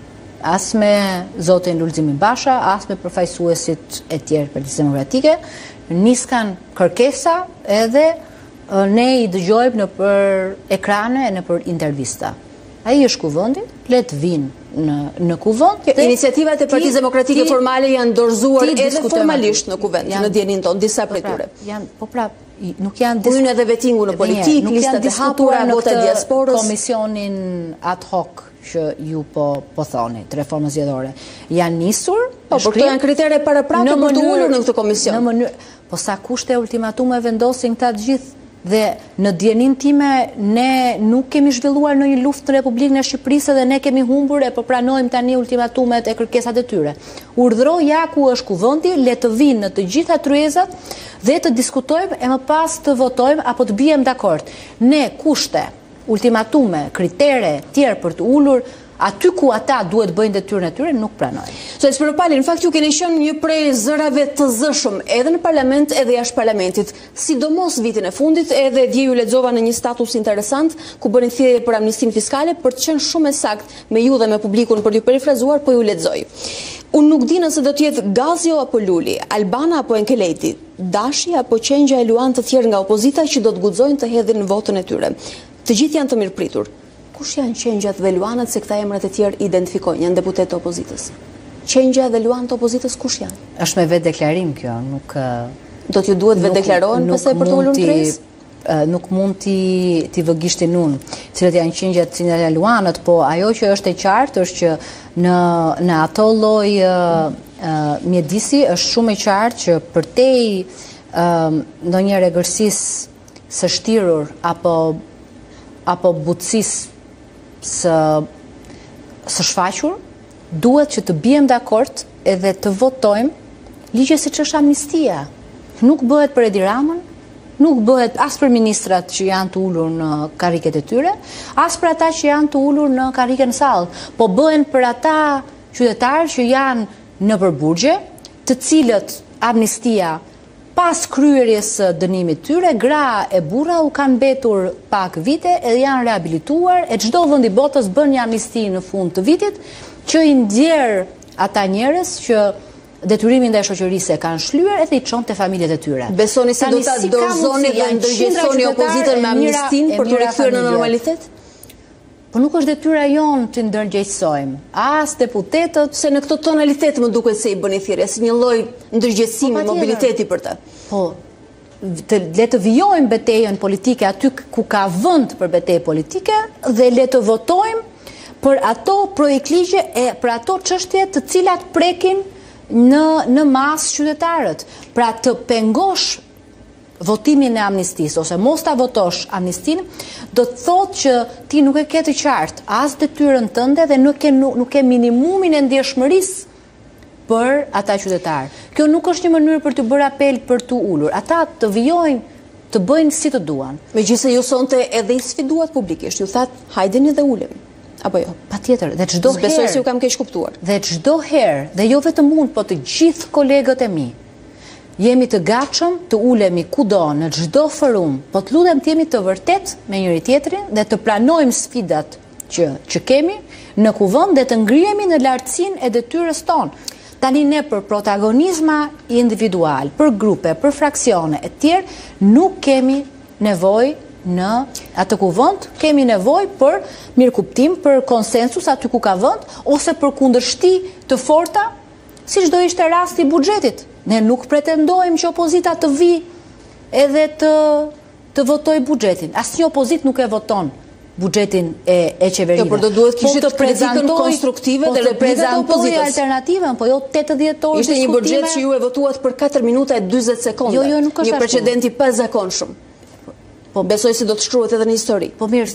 B: As me zotin Lulzimin Basha, as me përfaqësuesit e tjerë Partisë Demokratike, niskan kërkesa edhe ne I dëgjojmë në për ekrane e në për intervista. Ai është kuvendi, le të vinë në kuvend.
A: Iniciativat e Partisë Demokratike formale janë dorëzuar edhe formalisht në kuvend, në dienin tonë, disa prej tyre.
B: Nuk janë
A: diskutuar edhe vetingu në politikë, listat e hapura, vota e diasporës,
B: komisionin ad hoc që ju po thoni, të reformës zgjedhore. Janë nisur,
A: por këto janë kritere paraprake për të ulur në këtë komision.
B: Po sa kushte ultimatume vendosin këta të gjithë? Dhe në dienin time ne nuk kemi zhvilluar në një luftë në Republikën e Shqipërisë dhe ne kemi humbur e po pranojmë tani ultimatumet e kërkesat e tyre. Urdhëroj ja ku është kuvendi, le të vinë në të gjitha tryezat dhe të diskutojmë e më pas të votojmë apo të bijem dakord. Ne kushte, ultimatume, kritere tjerë për të ulur aty ku ata duhet bëjnë detyrën e tyre, nuk pranojnë.
A: Zotës Ropali, në fakt ju keni qenë një prej zërave të zëshëm edhe në parlament edhe jashtë parlamentit, sidomos vitin e fundit, edhe dje ju lexova në një status interesant ku bëni thirrje për amnistin fiskale, për të qenë shumë e saktë me ju dhe me publikun për t'ju perifrazuar, po ju lexoj. Unë nuk di nëse do të jetë Gazio apo Luli, Albana apo Enkeleti, Dashi apo Qengja e Luan të tjerë nga opozita që do të guxojnë të hedhin votën e tyre. Të gjithë janë të mirëpritur. Kush janë Qengjat dhe Luanat, se këta emrat e tjerë identifikojnë, janë deputet të opozitës? Qengja dhe Luan të opozitës kush janë?
B: Është me vetë deklarim kjo, nuk...
A: Do t'ju duhet vetë deklarohen pastaj për të ulur në tryezë?
B: Nuk mund t'i vëgishtin unë, cilët janë Qengjat, cilët janë Luanët, po ajo që është e qartë është që në ato lloj mjedisi është shumë e qartë që përtej ndonjë regërsisë së shtirur apo butësisë së shfaqur, duhet që të bijem dakord edhe të votojmë ligje siç është amnistia. Nuk bëhet për Edi Ramën, nuk bëhet as për ministrat që janë të ulur në karriket e tyre, as për ata që janë të ulur në karriken sallë, po bëhen për ata qytetarë që janë në përburgje, të cilët amnistia pas kryerjes së dënimit tyre, gra e burra u kanë mbetur pak vite e janë rehabilituar, e çdo vend I botës bën një amnisti në fund të vitit që I ndjer ata njerëz që detyrimin ndaj shoqërisë e kanë shlyer edhe I çon te familjet e tyre.
A: Besoni se do ta dorëzoni dhe ndërgjegjësoni opozitën me amnistin për të rikthyer në normalitet?
B: Po nuk është detyra jonë të ndërgjegjësojmë. As deputetët,
A: se në këto tonalitet më duket se i bëni thirrje, si një lloj ndërgjegjësimi, mobiliteti për të.
B: Po, le të vijojmë betejën politike aty ku ka vend për betejë politike dhe le të votojmë për ato projektligje e për ato çështje të cilat prekin në masë qytetarët. Pra të pengosh votimin e amnistisë ose mos ta votosh amnistin, do të thotë që ti nuk e ke të qartë as detyrën tënde dhe nuk ke minimumin e ndjeshmërisë për ata qytetarë. Kjo nuk është një mënyrë për të bërë apel për të ulur. Ata të vijojnë, të bëjnë si të duan.
A: Megjithëse ju sonte edhe i sfiduat publikisht, ju thatë hajdeni dhe ulemi. Apo jo?
B: Patjetër, dhe çdo herë.
A: Besoj se ju kam keq kuptuar.
B: Dhe çdo herë, dhe jo vetëm unë, po të gjithë kolegët e mi, jemi të gatshëm të ulemi kudo në çdo forum, po të lutem të jemi të vërtet me njëri tjetrin dhe të pranojmë sfidat që kemi në kuvend dhe të ngrihemi në lartësinë e detyrës tonë. Tani ne për protagonizma individual, për grupe, për fraksione e tjerë, nuk kemi nevojë në atë kuvend, kemi nevojë për mirëkuptim, për konsensus aty ku ka vend, ose për kundërshti të forta, siç do ishte rasti i buxhetit. Ne nuk pretendojmë që opozita të vi edhe të votoj buxhetin. Asnjë opozit nuk e voton buxhetin e qeverive.
A: Jo, por do duhet kishte kritikën konstruktive dhe reprezentoj opozitës.
B: Alternativën, po jo 80 orë.
A: Ishte një buxhet që ju e votuat për 4 minuta e 40 sekonda.
B: Jo, nuk është
A: një precedent i pazakonshëm. Po besoj se do të shkruhet edhe në histori.
B: Po mirë,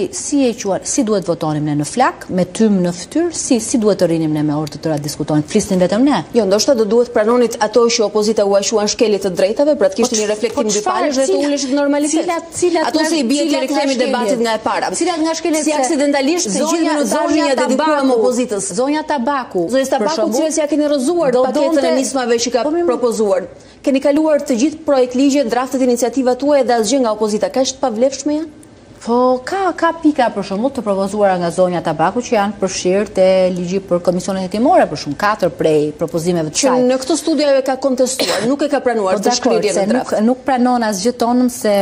B: si duhet votonim ne në flak, me tym në fytyrë, si duhet të rinim ne me orë të tëra diskutojnë, flisnin vetëm ne?
A: Jo, ndoshta do duhet pranonit ato që opozita u quajnë shkelje të drejtave, pra të kishte një reflektim dyfalësh dhe të uleshit në normalitet. Ato se i bie të rikthemi debatit nga e para.
B: Cilat nga shkeljet
A: si aksidentalisht të gjithë minutazhin ja dedikuam opozitës.
B: Zonja Tabaku.
A: Zonja Tabaku, cilës ja keni rrëzuar paketën e nismave që ka propozuar. Keni kaluar të gjithë projekt ligje, draftet iniciativat tuaja dhe asgjë nga opozita. Ka është pavlefshme janë?
B: Po, ka pika për shembull të propozuara nga zonja Tabaku që janë përfshirë te ligji për komisionet hetimore, për shumë 4 prej propozimeve të saj.
A: Që në këtë studio ajo e ka kontestuar, nuk e ka pranuar të shkrirjen e draft.
B: Nuk pranon asgjë tonëm se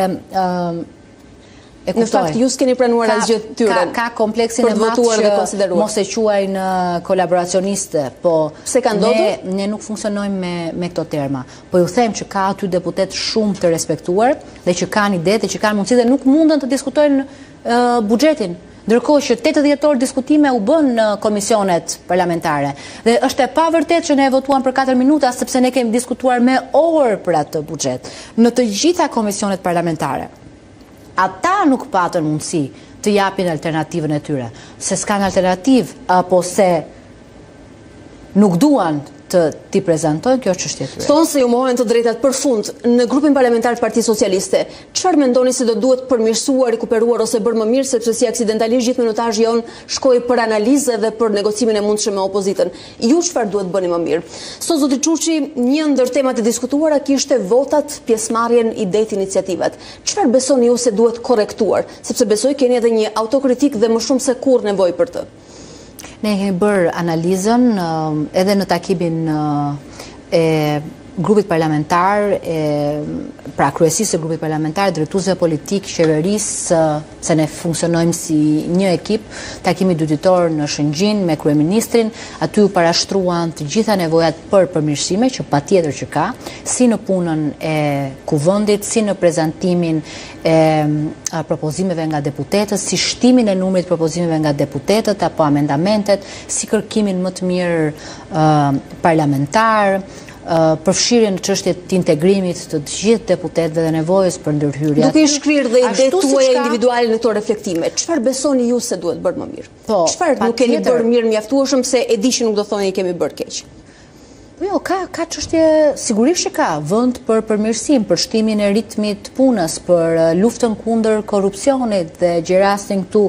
A: në fakt ju s'keni pranuar asgjë tyre.
B: Ka kompleksin e madh që mos e quajnë kolaboracioniste, po
A: pse ka ndodhur?
B: Ne nuk funksionojmë me këto terma. Po ju them që ka aty deputet shumë të respektuar dhe që kanë ide dhe që kanë mundësi dhe nuk mundën të diskutojnë buxhetin. Ndërkohë që 80 orë diskutime u bën në komisionet parlamentare. Dhe është e pavërtet që ne votuam për 4 minuta sepse ne kemi diskutuar me orë për atë buxhet në të gjitha komisionet parlamentare. Ata nuk patën mundësi të japin alternativën e tyre, se s'kan alternativë apo se nuk duan të t'i prezentojnë, kjo është çështje e tyre.
A: Thonë se ju mohen të drejtat për fund në grupin parlamentar të Partisë Socialiste. Çfarë mendoni se do duhet përmirësuar, rikuperuar ose bërë më mirë, sepse si aksidentalisht gjithë minutazhi jon shkoi për analizë dhe për negocimin e mundshëm me opozitën. Ju çfarë duhet bëni më mirë? Sot zoti Çuçi, një ndër temat e diskutuara kishte votat, pjesëmarrjen, idetë, iniciativat. Çfarë besoni ju se duhet korrektuar? Sepse besoj keni edhe një autokritik dhe më shumë se kurrë nevojë për të.
B: Ne kemi bërë analizën edhe në takimin e grupit parlamentar, pra kryesisë e grupit parlamentar, drejtuesve politik, qeverisë, se ne funksionojmë si një ekip, takimi dyditor në Shëngjin me kryeministrin, aty u parashtruan të gjitha nevojat për përmirësime, që patjetër që ka, si në punën e kuvendit, si në prezantimin e propozimeve nga deputetët, si shtimin e numrit propozimeve nga deputetët apo amendamentet, si kërkimin më të mirë parlamentar, përfshirjen në çështjet të integrimit të gjithë deputetëve dhe nevojës për ndërhyrje.
A: Duke i shkrirë dhe idetë tuaja individuale në këto reflektime, çfarë besoni ju se duhet bërë më mirë? Çfarë nuk keni bërë mirë mjaftueshëm se e di që nuk do thoni i kemi bërë keq?
B: Jo, ka çështje, sigurisht që ka vend për përmirësim, për shtimin e ritmit të punës, për luftën kundër korrupsionit dhe gjerasin këtu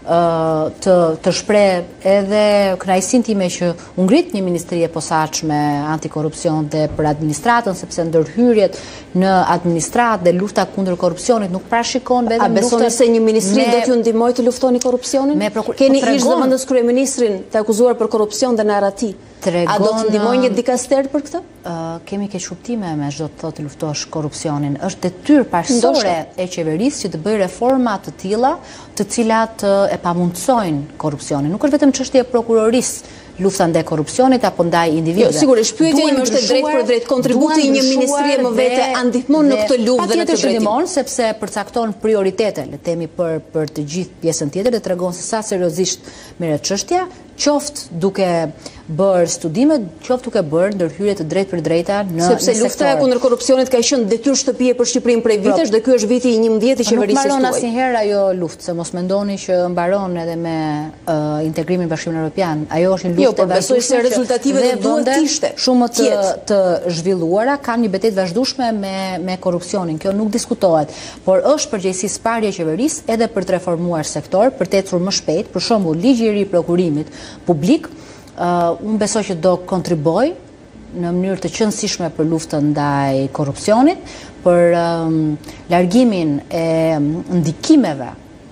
B: të shpreh edhe kënaqësinë time që u ngrit një ministri e posaçme antikorrupsion dhe për administratën, sepse ndërhyrjet në administratë dhe lufta kundër korrupsionit nuk parashikon vetëm
A: luftën. A besoni se një ministri do t'ju ndihmojë të luftoni korrupsionin? Keni ish zëvendës kryeministrin të akuzuar për korrupsion dhe narrati. A do të ndihmojë një dikaster për këtë?
B: Kemi keq kuptime me çdo të thotë luftosh korrupsionin. Është detyrë parsorë e qeverisë që të bëjë reforma të tilla, të cilat e pamundësojnë korrupsionin. Nuk është vetëm çështje e prokurorisë lufta ndaj korrupsionit apo ndaj individëve.
A: Jo, sigurisht, pyetja ime është drejt për drejt, kontributi i një ministrie më vete ndihmon në këtë luftë dhe në këtë drejtim.
B: Ndihmon sepse përcakton prioritete, le të themi për të gjithë pjesën tjetër dhe tregon se sa seriozisht merret çështja, qoftë duke bërë studime, qoftë duke bërë ndërhyrje të drejtë për drejta në sektor.
A: Sepse lufta kundër korrupsionit ka qenë detyrë shtëpie për Shqipërinë prej vitesh dhe ky është viti i 11 i qeverisë tuaj.
B: Nuk mbaron asnjëherë ajo luftë, se mos mendoni që mbaron edhe me integrimin në Bashkimin Evropian. Ajo është një luftë
A: e vazhdueshme. Jo, por rezultative dhe duhet të ishte
B: shumë të zhvilluara, kanë një betejë të vazhdueshme me korrupsionin. Kjo nuk diskutohet, por është përgjegjësi së parë e qeverisë edhe për të reformuar sektor, për të ecur më shpejt, për shembull ligji i ri i prokurimit publik. Unë besoj që do kontriboj në mënyrë të qëndësishme për luftën ndaj korrupsionit, për largimin e ndikimeve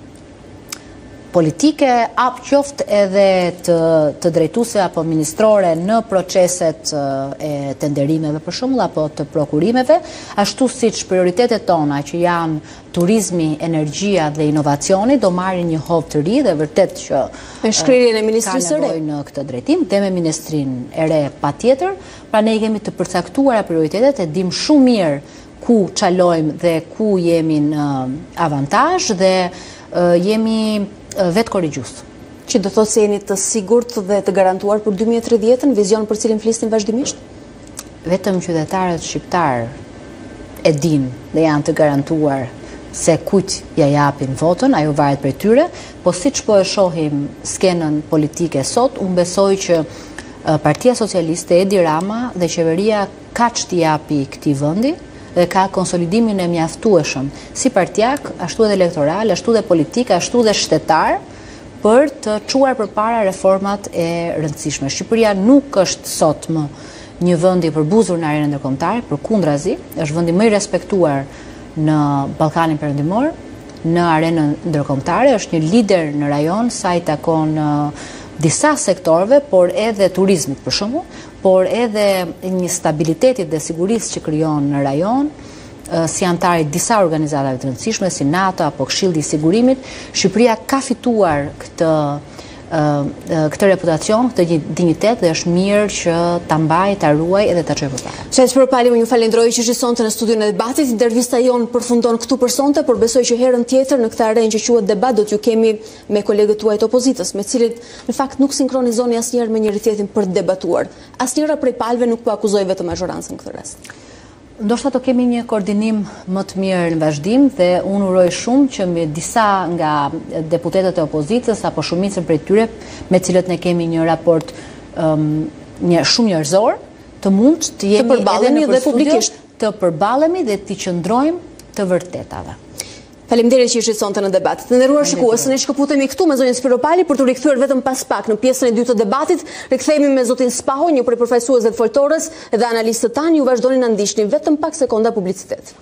B: politike, apo qoftë edhe të drejtuese apo ministrore në proceset e tenderimeve për shembull apo të prokurimeve, ashtu siç prioritetet tona që janë turizmi, energjia dhe inovacioni do marrin një hovë të ri dhe vërtet që
A: me shkrirjen e ministrisë së re
B: në këtë drejtim dhe me ministrinë e re patjetër, pra ne kemi të përcaktuara prioritetet, e dim shumë mirë ku çalojmë dhe ku jemi në avantazh dhe jemi vetë korrigjues.
A: Që do thotë se jeni të sigurt dhe të garantuar për 2030-ën, vizion për cilin flisnin vazhdimisht?
B: Vetëm qytetarët shqiptar e dinë dhe janë të garantuar se kujt ja japin votën, ajo varet prej tyre, po siç po e shohim skenën politike sot, unë besoj që Partia Socialiste, Edi Rama dhe qeveria ka ç't'i japi këtij vendi dhe ka konsolidimin e mjaftueshëm si partijak, ashtu edhe elektoral, ashtu dhe politik, ashtu dhe shtetar për të çuar përpara reformat e rëndësishme. Shqipëria nuk është sot më një vend i përbuzur në arenën ndërkombëtare, përkundrazi, është vendi më i respektuar në Ballkanin Perëndimor, në arenën ndërkombëtare, është një lider në rajon sa i takon disa sektorëve, por edhe turizmit për shembull, por edhe një stabilitetit dhe sigurisë që krijon në rajon, si antar i disa organizatave të rëndësishme, si NATO apo Këshilli i Sigurimit, Shqipëria ka fituar këtë reputacion, këtë dignitet dhe është mirë që ta mbaj, ta ruaj edhe ta çojë përpara.
A: Çes Propali, ju falenderoj që ishit sonte në studion e debatit. Intervista jon përfundon këtu për sonte, por besoj që herën tjetër në këtë arenë që quhet debat do t'ju kemi me kolegët tuaj të opozitës, me cilët në fakt nuk sinkronizoni asnjëherë me njëri tjetrin për të debatuar. Asnjëra prej palëve nuk po akuzoi vetëm majorancën këtë rast.
B: Ndoshta të kemi një koordinim më të mirë në vazhdim dhe unë uroj shumë që me disa nga deputetët e opozitës apo shumicën prej tyre me cilët ne kemi një raport shumë njerëzor, të mund të jemi edhe në studio, të përballemi dhe të qëndrojmë të vërtetave.
A: Faleminderit që ishit sonte në debat. Të nderuar shikues, ne shkëputemi këtu me zonjën Spiropali për të rikthyer vetëm pas pak në pjesën e dytë të debatit. Rikthehemi me zotin Spaho, një prej përfaqësuesve të foltorës dhe analistët tanë. Ju vazhdoni na ndiqni vetëm pak sekonda publicitet.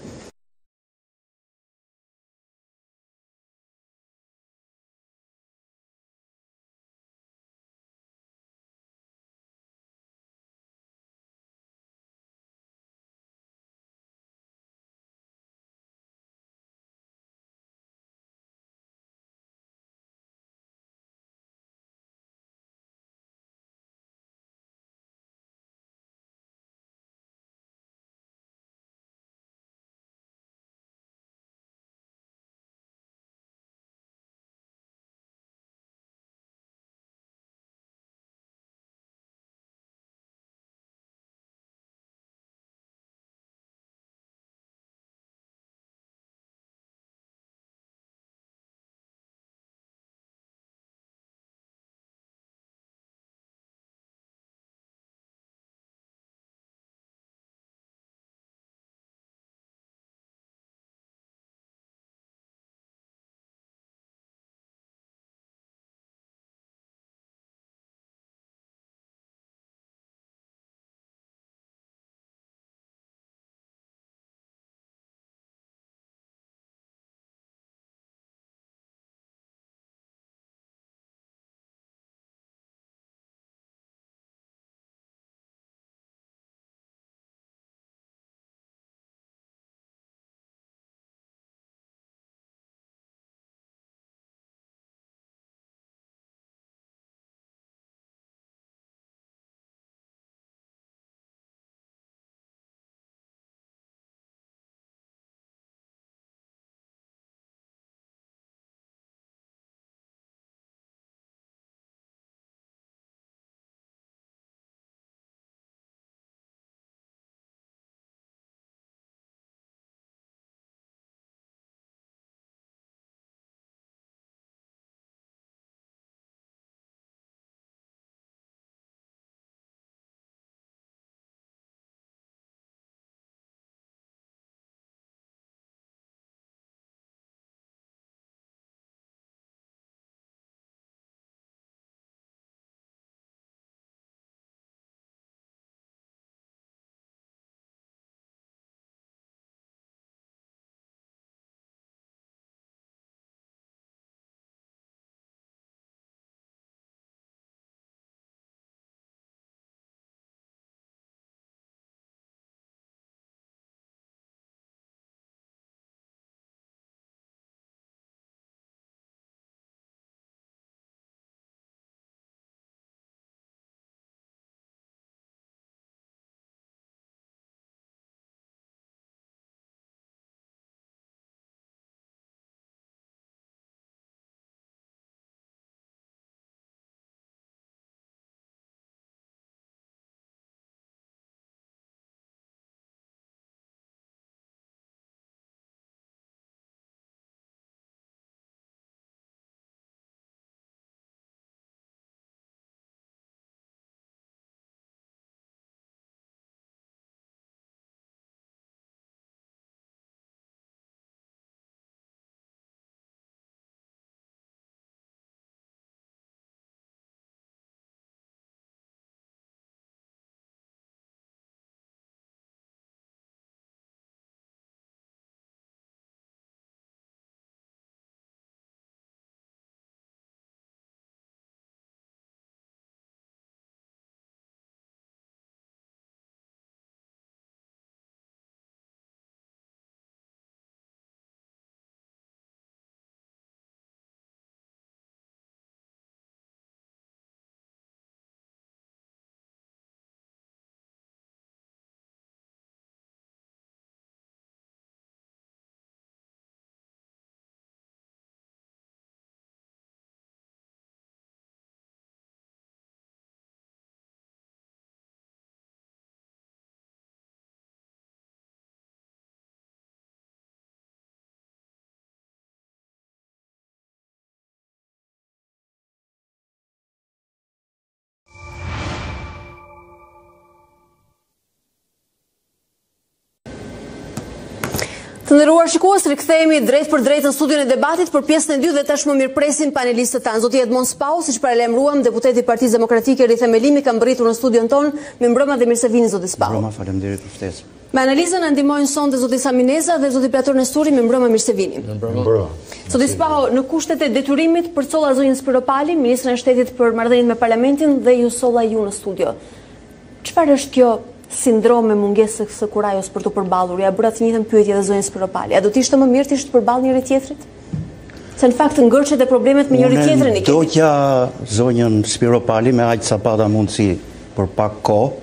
A: Të nderuar shikues, rikthehemi drejt për drejt në studion e debatit për pjesën e dytë dhe tashmë mirëpresim panelistët tanë. Zoti Edmond Spau, siç paralajmëruam, deputeti i Partisë Demokratike rithemelimi ka mbërritur në studion ton. Mirëmbrëma dhe mirë se vini zoti Spau.
C: Mirëmbrëma, faleminderit për ftesën.
A: Me analizën na ndihmojnë sonte zoti Samineza dhe zoti Plator Nesturi. Mirëmbrëma, mirë se vini.
C: Mirëmbrëma.
A: Zoti Spau, në kushtet e detyrimit përcolla zonjën Spiropali, ministren e Shtetit për marrëdhëniet me Parlamentin dhe ju solla ju në studio. Çfarë është kjo sindrom me mungesë së kurajos për të përballur? Ja bëra të njëjtën pyetje dhe zonjën Spiropali. A do të ishte më mirë të ishte përballë njëri tjetrit? Se në fakt ngërçet e problemet me njëri tjetrin i kemi.
C: Doqja zonjën Spiropali me aq sa pata mundësi për pak kohë.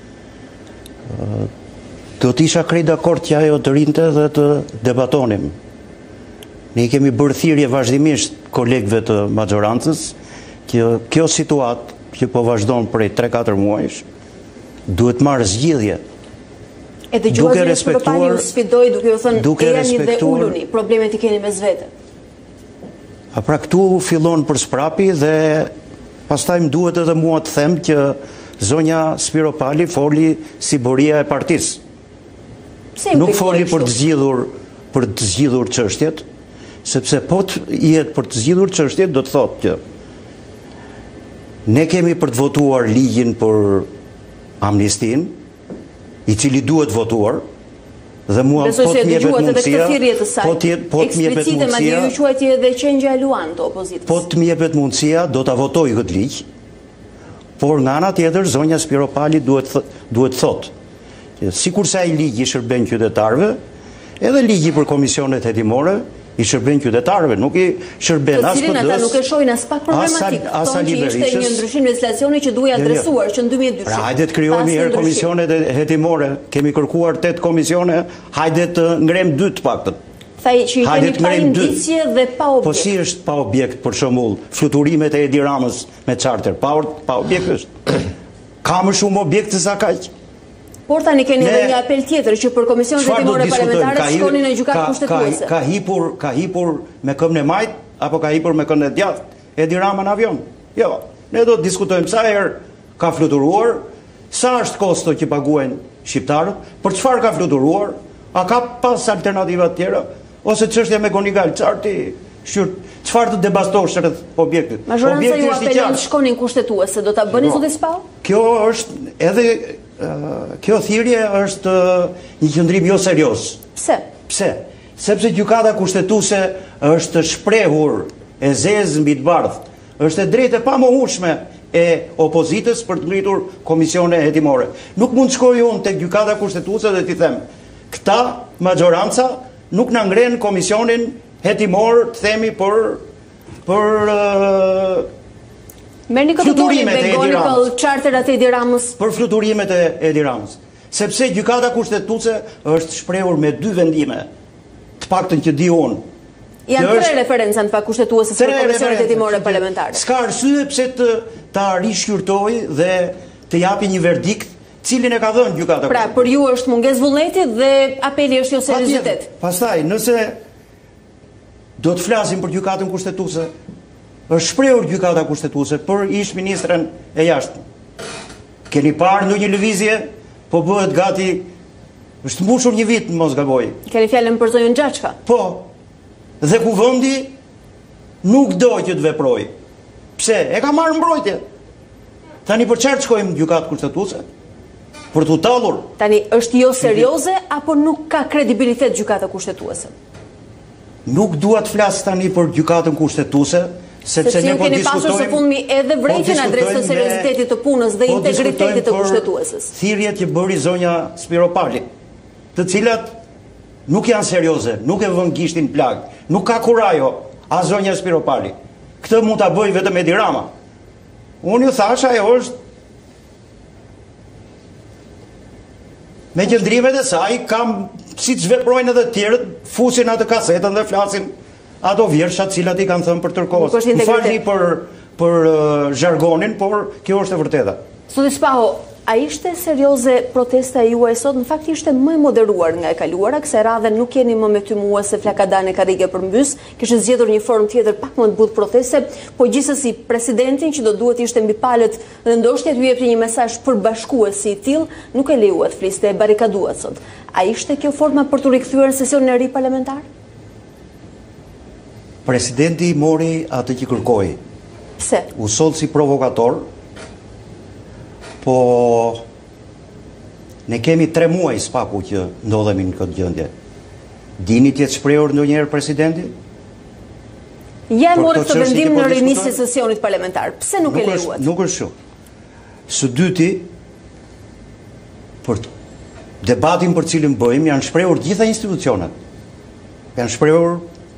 C: Do të isha krejt dakord që ajo të rinte dhe të debatonim. Ne kemi bërë thirrje vazhdimisht kolegëve të maxhorancës që kjo situatë që po vazhdon prej 3-4 muajsh duhet marrë zgjidhje.
A: E dëgjova se Spiropali ju sfidoi duke ju thënë ejani dhe uluni, problemet i keni mes vete.
C: A pra këtu fillon për sprapi dhe pastaj më duhet edhe mua të them që zonja Spiropali foli si buria e partisë. Nuk foli për të zgjidhur çështjet, sepse po të jetë për të zgjidhur çështjet do të thotë që ne kemi për të votuar ligjin për amnistin, i cili duhet votuar, dhe mua po të mjepet mundësia, do të votoj këtë ligj, por nga ana tjetër, zonja Spiropali duhet thotë, sikur sa i ligji i shërben qytetarëve, edhe ligji për komisionet hetimore i shërben qytetarëve, nuk i shërben as
A: PD-s. Ata nuk e shohin as pak problematik. Thonë që ishte një ndryshim legislacioni që duhej adresuar që në 2002.
C: Pra hajde të krijojmë një herë komisionet hetimore. Kemi kërkuar 8 komisione, hajde të ngrem 2 të paktën.
A: Thaj që i kemi pa indicje dhe pa objekt.
C: Po si është pa objekt, për shembull, fluturimet e Edi Ramës me charter, pa objekt është. Ka më shumë objekt se sa kaq.
A: Por tani keni edhe një apel tjetër që për komisionet hetimore parlamentare shkoni në gjykatë kushtetuese.
C: Ka hipur me këmbën e majt apo ka hipur me këmbën e djathtë Edi Rama në avion? Jo. Ne do të diskutojmë sa herë ka fluturuar, sa është kosto që paguajnë shqiptarët, për çfarë ka fluturuar, a ka pas alternativa të tjera, ose çështja me Gonigal, çfarë të debastosh rreth objektit?
A: Mazhoranca ju apelon shkonin kushtetuese, do ta bëni zoti Spau?
C: Kjo është edhe kjo thirrje është një qëndrim jo serioz. Pse? Sepse gjykata kushtetuese është shprehur e zezë mbi të bardhë, është e drejtë e pamohueshme e opozitës për të ngritur komisione hetimore. Nuk mund të shkoj unë tek gjykata kushtetuese dhe t'i them, këta maxhoranca nuk na ngren komisionin hetimor, të themi për
A: Merni këtë tonin me Gonical charterat e Edi Ramës.
C: Për fluturimet e Edi Ramës. Sepse gjykata kushtetuese është shprehur me 2 vendime, të paktën që di unë.
A: Janë 3 referenca në fakt kushtetuese për komisionet hetimore parlamentare.
C: S'ka arsye pse ta rishqyrtoj dhe të japi një verdikt, cilin e ka dhënë gjykata.
A: Pra, për ju është mungesë vullneti dhe apeli është jo seriozitet.
C: Pastaj, nëse do të flasim për gjykatën kushtetuese, është shprehur gjykata kushtetuese për ish ministren e jashtëm. Keni parë në një lëvizje, po bëhet gati, është mbushur një vit në mos gaboj.
A: Keni fjalën për zonjën Xhaçka?
C: Po. Dhe kuvendi nuk do që të veproj. Pse? E ka marrë mbrojtje. Tani për çfarë shkojmë në gjykatë kushtetuese? Për t'u tallur.
A: Tani është jo serioze apo nuk ka kredibilitet gjykata kushtetuese?
C: Nuk dua të flas tani për gjykatën kushtetuese, sepse ne po diskutojmë.
A: Keni pasur së fundmi edhe vrejtjen adresë të seriozitetit të punës dhe integritetit të kushtetuesës.
C: Thirrjet që bëri zonja Spiropali, të cilat nuk janë serioze, nuk e vën gishtin plag, nuk ka kurajo as zonja Spiropali. Këtë mund ta bëj vetëm Edi Rama. Unë ju thash ajo është me qëndrimet e saj, kam siç veprojnë edhe të tjerët, fusin atë kasetën dhe flasin ato vjershat cilat i kanë thënë për tërkohës. Më falni për zhargonin, por kjo është e vërteta.
A: Zoti Spau, A ishte serioze protesta e juaj sot? Në fakt ishte më moderuar nga e kaluara, kësaj radhe nuk jeni më me tymuese flakadane karrige përmbys, kishte zgjedhur një formë tjetër pak më të butë proteste, po gjithsesi presidentin që do duhet ishte mbi palët dhe ndoshta t'ju jepte një mesazh përbashkues si i tillë, nuk e lejuat fliste e barrikaduat sot. A ishte kjo forma për të rikthyer në sesionin e ri parlamentar?
C: Presidenti mori atë që kërkoi.
A: Pse?
C: U soll si provokator. Po ne kemi 3 muaj s'paku që ndodhemi në këtë gjendje. Dini të jetë shprehur ndonjëherë presidenti?
A: Ja morë këtë vendim në rinisje të sesionit parlamentar. Pse nuk e lejuat?
C: Nuk është shumë. Së dyti, për debatin për cilin bëjmë, janë shprehur gjitha institucionet. Janë shprehur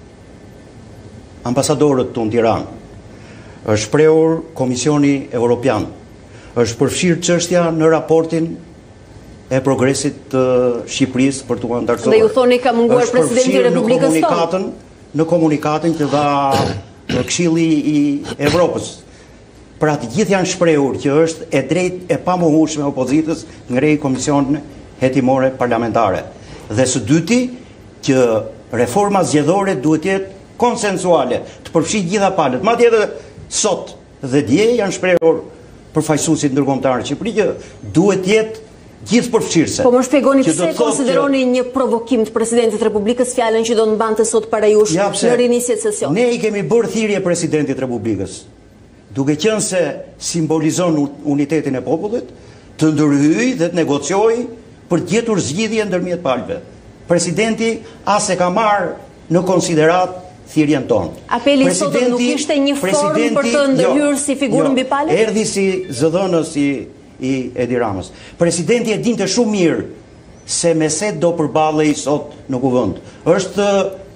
C: ambasadorët tonë në Tiranë. Është shprehur Komisioni Evropian. Është përfshirë çështja në raportin e progresit të Shqipërisë për t'u antarësuar.
A: Dhe ju thoni ka munguar presidenti i Republikës tonë?
C: Në komunikatin që dha Këshilli i Evropës. Pra të gjithë janë shprehur që është e drejtë e pamohueshme opozitës ngrejë komisionin hetimore parlamentare. Dhe së dyti që reforma zgjedhore duhet të jetë konsensuale, të përfshijë gjitha palët. Madje edhe sot dhe dje janë shprehur përfaqësuesit ndërkombëtar në Shqipëri që duhet të jetë gjithë përfshirëse.
A: Po më shpjegoni pse konsideroni një provokim të presidentit të Republikës fjalën që do të mbante sot para jush në rinisje të sesionit?
C: Ne i kemi bërë thirrje presidentit të Republikës, duke qenë se simbolizon unitetin e popullit, të ndërhyjë dhe të negociojë për të gjetur zgjidhje ndërmjet palëve. Presidenti as e ka marrë në konsiderat thirrjen tonë.
A: Apeli sot nuk ishte një formë për të ndërhyrë si figurë mbi palë?
C: Erdhi si zëdhënës i Edi Ramës. Presidenti e dinte shumë mirë se me se do përballej sot në kuvend. Është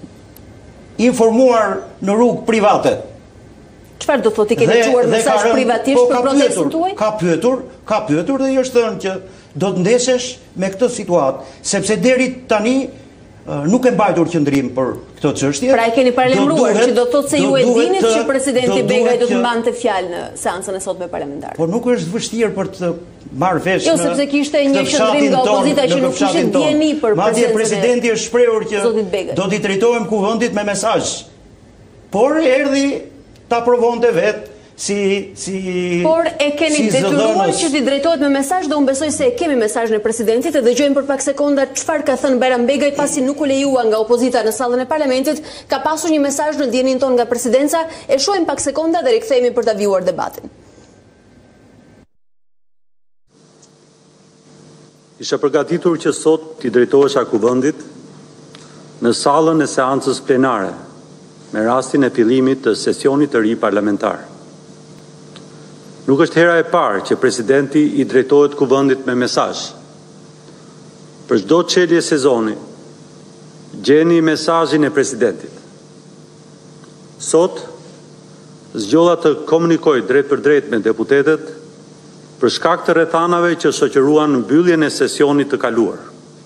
C: informuar në rrugë private.
A: Çfarë do thotë, keni çuar mesazh privatisht për protestën tuaj?
C: Ka pyetur dhe i është thënë që do të ndeshesh me këtë situatë, sepse deri tani nuk e mbajtur qëndrim për këtë çështje.
A: Pra e keni paralajmëruar që do thotë se ju e dinit që presidenti Begaj do të mbante fjalë në seancën e sotme parlamentare.
C: Po nuk është vështirë për të marrë vesh.
A: Jo, sepse kishte një qëndrim nga opozita që nuk kishte dieni për
C: madje presidenti është shprehur që do t'i drejtohem kuvendit me mesazh. Por erdhi ta provonte vetë
A: Por e keni detyruar që t'i drejtohet me mesazh dhe unë besoj se e kemi mesazhin e presidentit dhe dëgjojmë për pak sekonda çfarë ka thënë Bajram Begaj pasi nuk u lejua nga opozita në sallën e parlamentit, ka pasur një mesazh në dijenin ton nga presidenca, e shohim pak sekonda dhe rikthehemi për ta vjuar debatin.
D: Isha përgatitur që sot t'i drejtohesha kuvendit në sallën e seancës plenare me rastin e fillimit të sesionit të ri parlamentar. Nuk është hera e parë që presidenti i drejtohet kuvendit me mesazh. Për çdo çelje sezoni, gjeni mesazhin e presidentit. Sot, zgjolla të komunikoj drejt për drejt me deputetët për shkak të rrethanave që shoqëruan mbylljen e sesionit të kaluar.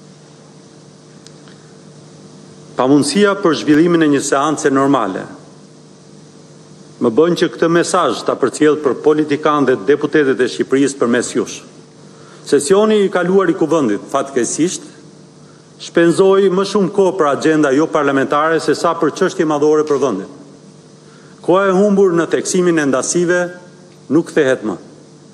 D: Pamundësia për zhvillimin e një seance normale më bën që këtë mesazh ta përcjell për politikanë dhe deputetët e Shqipërisë përmes jush. Sesioni i kaluar i kuvendit, fatkeqësisht, shpenzoi më shumë kohë për agjenda jo parlamentare se sa për çështje madhore për vendin. Koha e humbur në theksimin e ndasive nuk kthehet më.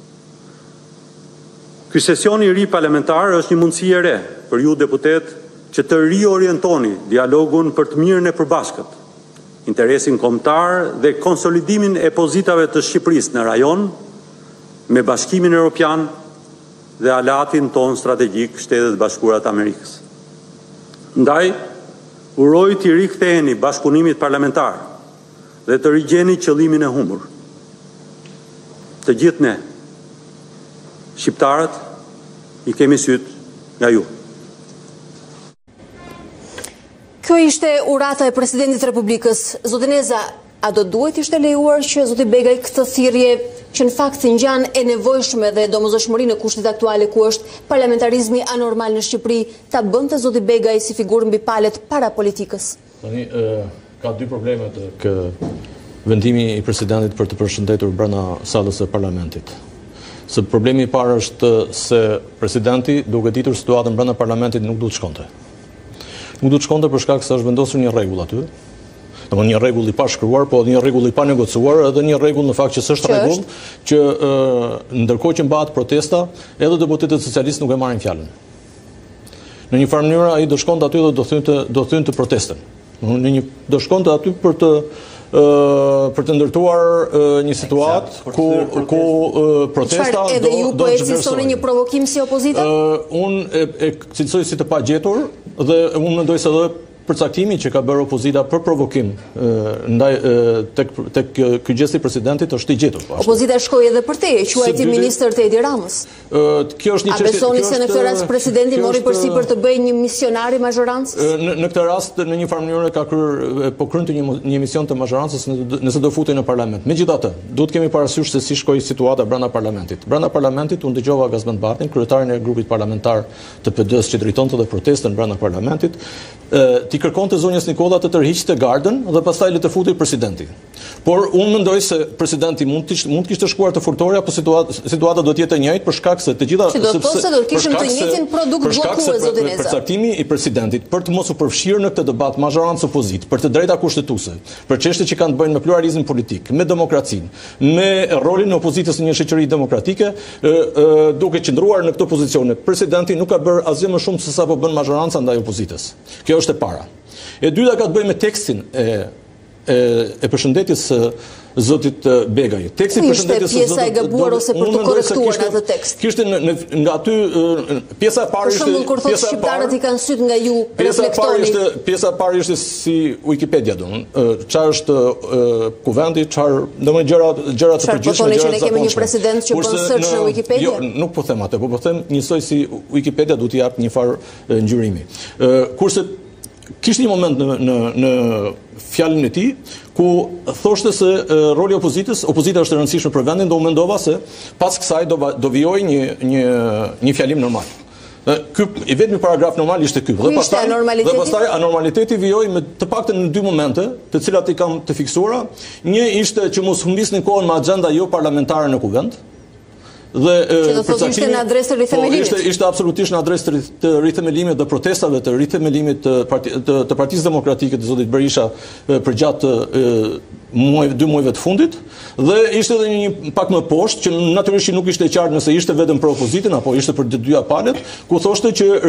D: Ky sesion i ri parlamentar është një mundësi e re për ju deputet që të riorientoni dialogun për të mirën e përbashkët, interesin kombëtar dhe konsolidimin e pozitave të Shqipërisë në rajon me Bashkimin Evropian dhe aleatin ton strategjik Shtetet Bashkuara të Amerikës. Ndaj, uroj t'i riktheheni bashkëpunimit parlamentar dhe të rigjeni qëllimin e humbur. Të gjithë ne, shqiptarët, i kemi syt nga ju.
A: Kjo ishte urata e presidentit të Republikës. Zotineza, a do duhet ishte lejuar që zoti Begaj këtë thirrje që në fakt ngjan e nevojshme dhe domosdoshmërinë në kushtet aktuale ku është parlamentarizmi anormal në Shqipëri, ta bënte zoti Begaj si figurë mbi palet para politikës?
E: Tani ka dy probleme vendimi i presidentit për të përshëndetur brenda sallës së parlamentit. Se problemi I parë është se presidenti, duke ditur situatën brenda parlamentit, nuk duhet shkonte. Nuk duhet shkonte për shkak se është vendosur një rregull aty. Domthonë një rregull I pashkruar, po një rregull I panegocuar, edhe një rregull në fakt që s'është rregull, që ndërkohë që mbahet protesta, edhe deputetët socialistë nuk e marrin fjalën. Në një farë mënyrë ai do shkonte aty dhe do thynte protestën. Do shkonte aty për të ndërtuar një situatë ku protesta do
A: edhe ju po ekzistoni një provokim si opozita?
E: Unë e cilësoj si të pagjetur dhe unë mendoj se edhe përcaktimi që ka bërë opozita për provokim ndaj tek ky gjest I presidentit është I gjetur.
A: Opozita shkoi edhe për te, quajti ministër te Edi Ramës.
E: Kjo është një çështje.
A: A besoni se në këtë rast presidenti mori përsipër të bëjë një misionar I mazhorancës?
E: Në këtë rast në një farë mënyrë ka kryente një mision të mazhorancës nëse do futej në parlament. Megjithatë, duhet kemi parasysh se si shkoi situata brenda parlamentit. Brenda parlamentit unë dëgjova Gazmend Batin, kryetarin e grupit parlamentar të PD-s që drejtonte dhe protestën brenda parlamentit, ti kërkonte zonjës Nikolla të tërhiqte gardën dhe pastaj le të futej presidenti. Por unë mendoj se presidenti mund kishte shkuar të furtorja, po situata do të jetë e njëjtë për shkak se të gjitha
A: që do të thotë se do të kishim të njëjtin produkt bllokues zotin Eza.
E: Përcaktimi I presidentit për të mos u përfshirë në këtë debat mazhorancë opozit, për të drejta kushtetuese, për çështjet që kanë të bëjnë me pluralizmin politik, me demokracinë, me rolin e opozitës në një shoqëri demokratike, duke qëndruar në këto pozicione, presidenti nuk ka bërë asgjë më shumë se sa po bën mazhoranca ndaj opozitës. Kjo është e para. E dyta ka të bëjë me tekstin e përshëndetjes së zotit Begaj.
A: Teksti i përshëndetjes së zotit pjesa e gabuar ose për të korrektuar atë tekst.
E: Kishte nga aty pjesa e parë ishte
A: për shembull kur thotë shqiptarët I kanë syt nga ju reflektoni.
E: Pjesa e parë ishte si Wikipedia çfarë është kuvendi, çfarë domethënë gjëra të përgjithshme,
A: gjëra të kemi një president që bën search në Wikipedia.
E: Jo, nuk po them atë, po them njësoj si Wikipedia duhet t'i jap një farë ngjyrimi. Kurse kishte një moment në fjalën e tij ku thoshte se roli I opozita është e rëndësishme për vendin, do u mendova se pas kësaj do vijoj një fjalim normal. Ky I vetmi paragraf normal ishte ky. Dhe pastaj anormaliteti vijoi me të paktën në dy momente, të cilat I kam të fiksuara. Një ishte që mos humbisnin kohën me agjenda jo parlamentare në kuvend. Dhe
A: ishte në adresë të rithemelimit.
E: Ishte absolutisht në adresë të rithemelimit dhe protestave të rithemelimit të Partisë Demokratike të zotit Berisha përgjatë 2 muajve të fundit, dhe ishte edhe një pak më poshtë që natyrisht nuk ishte qartë nëse ishte vetëm për opozitin apo ishte për të dyja palët, ku thoshte që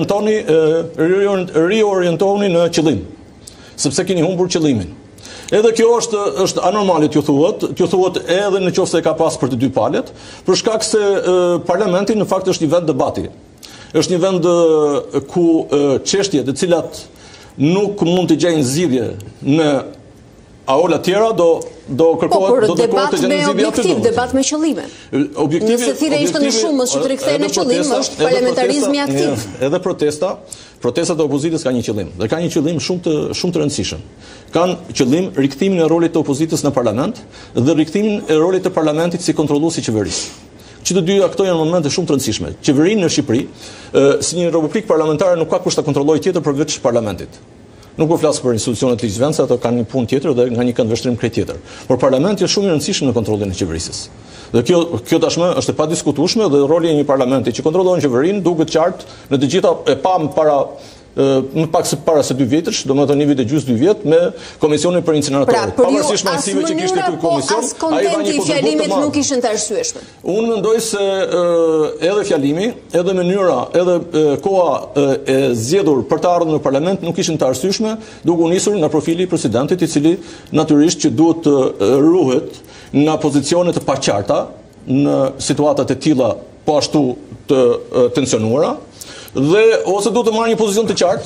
E: riorientoni në qëllim, sepse keni humbur qëllimin. Edhe kjo është anormalit, ju thuhet edhe në qoftë se ka pas për të dy palët, për shkak se parlamenti në fakt është një vend debati. Është një vend ku çështjet të cilat nuk mund të gjejnë zgjidhje në aula tjera do kërkohet do
A: debat me objektiv, debat me qëllime. Nëse thirrja ishte në shumës që të rikthehej në qëllim, është parlamentarizmi aktiv.
E: Edhe protestat e opozitës kanë një qëllim, dhe kanë një qëllim shumë të rëndësishëm. Kanë qëllim rikthimin e rolit të opozitës në parlament dhe rikthimin e rolit të parlamentit si kontrollues I qeverisë. Që të dyja këto janë momente shumë të rëndësishme. Qeverinë në Shqipëri, si një republikë parlamentare, nuk ka kush ta kontrollojë tjetër përveç parlamentit. Nuk po flas për institucionet ligjvendëse, ato kanë një punë tjetër dhe nga një këndvështrim krejt tjetër. Por parlamenti është shumë I rëndësishëm në kontrollin e qeverisë. Dhe kjo tashmë është e padiskutueshme dhe roli I një parlamenti që kontrollon qeverinë duket qartë në të gjitha e pam më pak se para se 2 vjetësh, domethënë 1 vit e gjysmë 2 vjet me komisionin për incineratorët.
A: Pavarësisht masive që kishte ky komision, ai vani po fjalimit nuk ishin të arsyeshme.
E: Unë mendoj se edhe fjalimi, edhe mënyra, edhe koha e zgjedhur për të ardhur në parlament nuk ishin të arsyeshme, duke u nisur nga profili I presidentit, I cili natyrisht që duhet të ruhet nga pozicione të paqarta në situatat e tilla po ashtu të tensionuara. Dhe ose duhet të marrë një pozicion të qartë.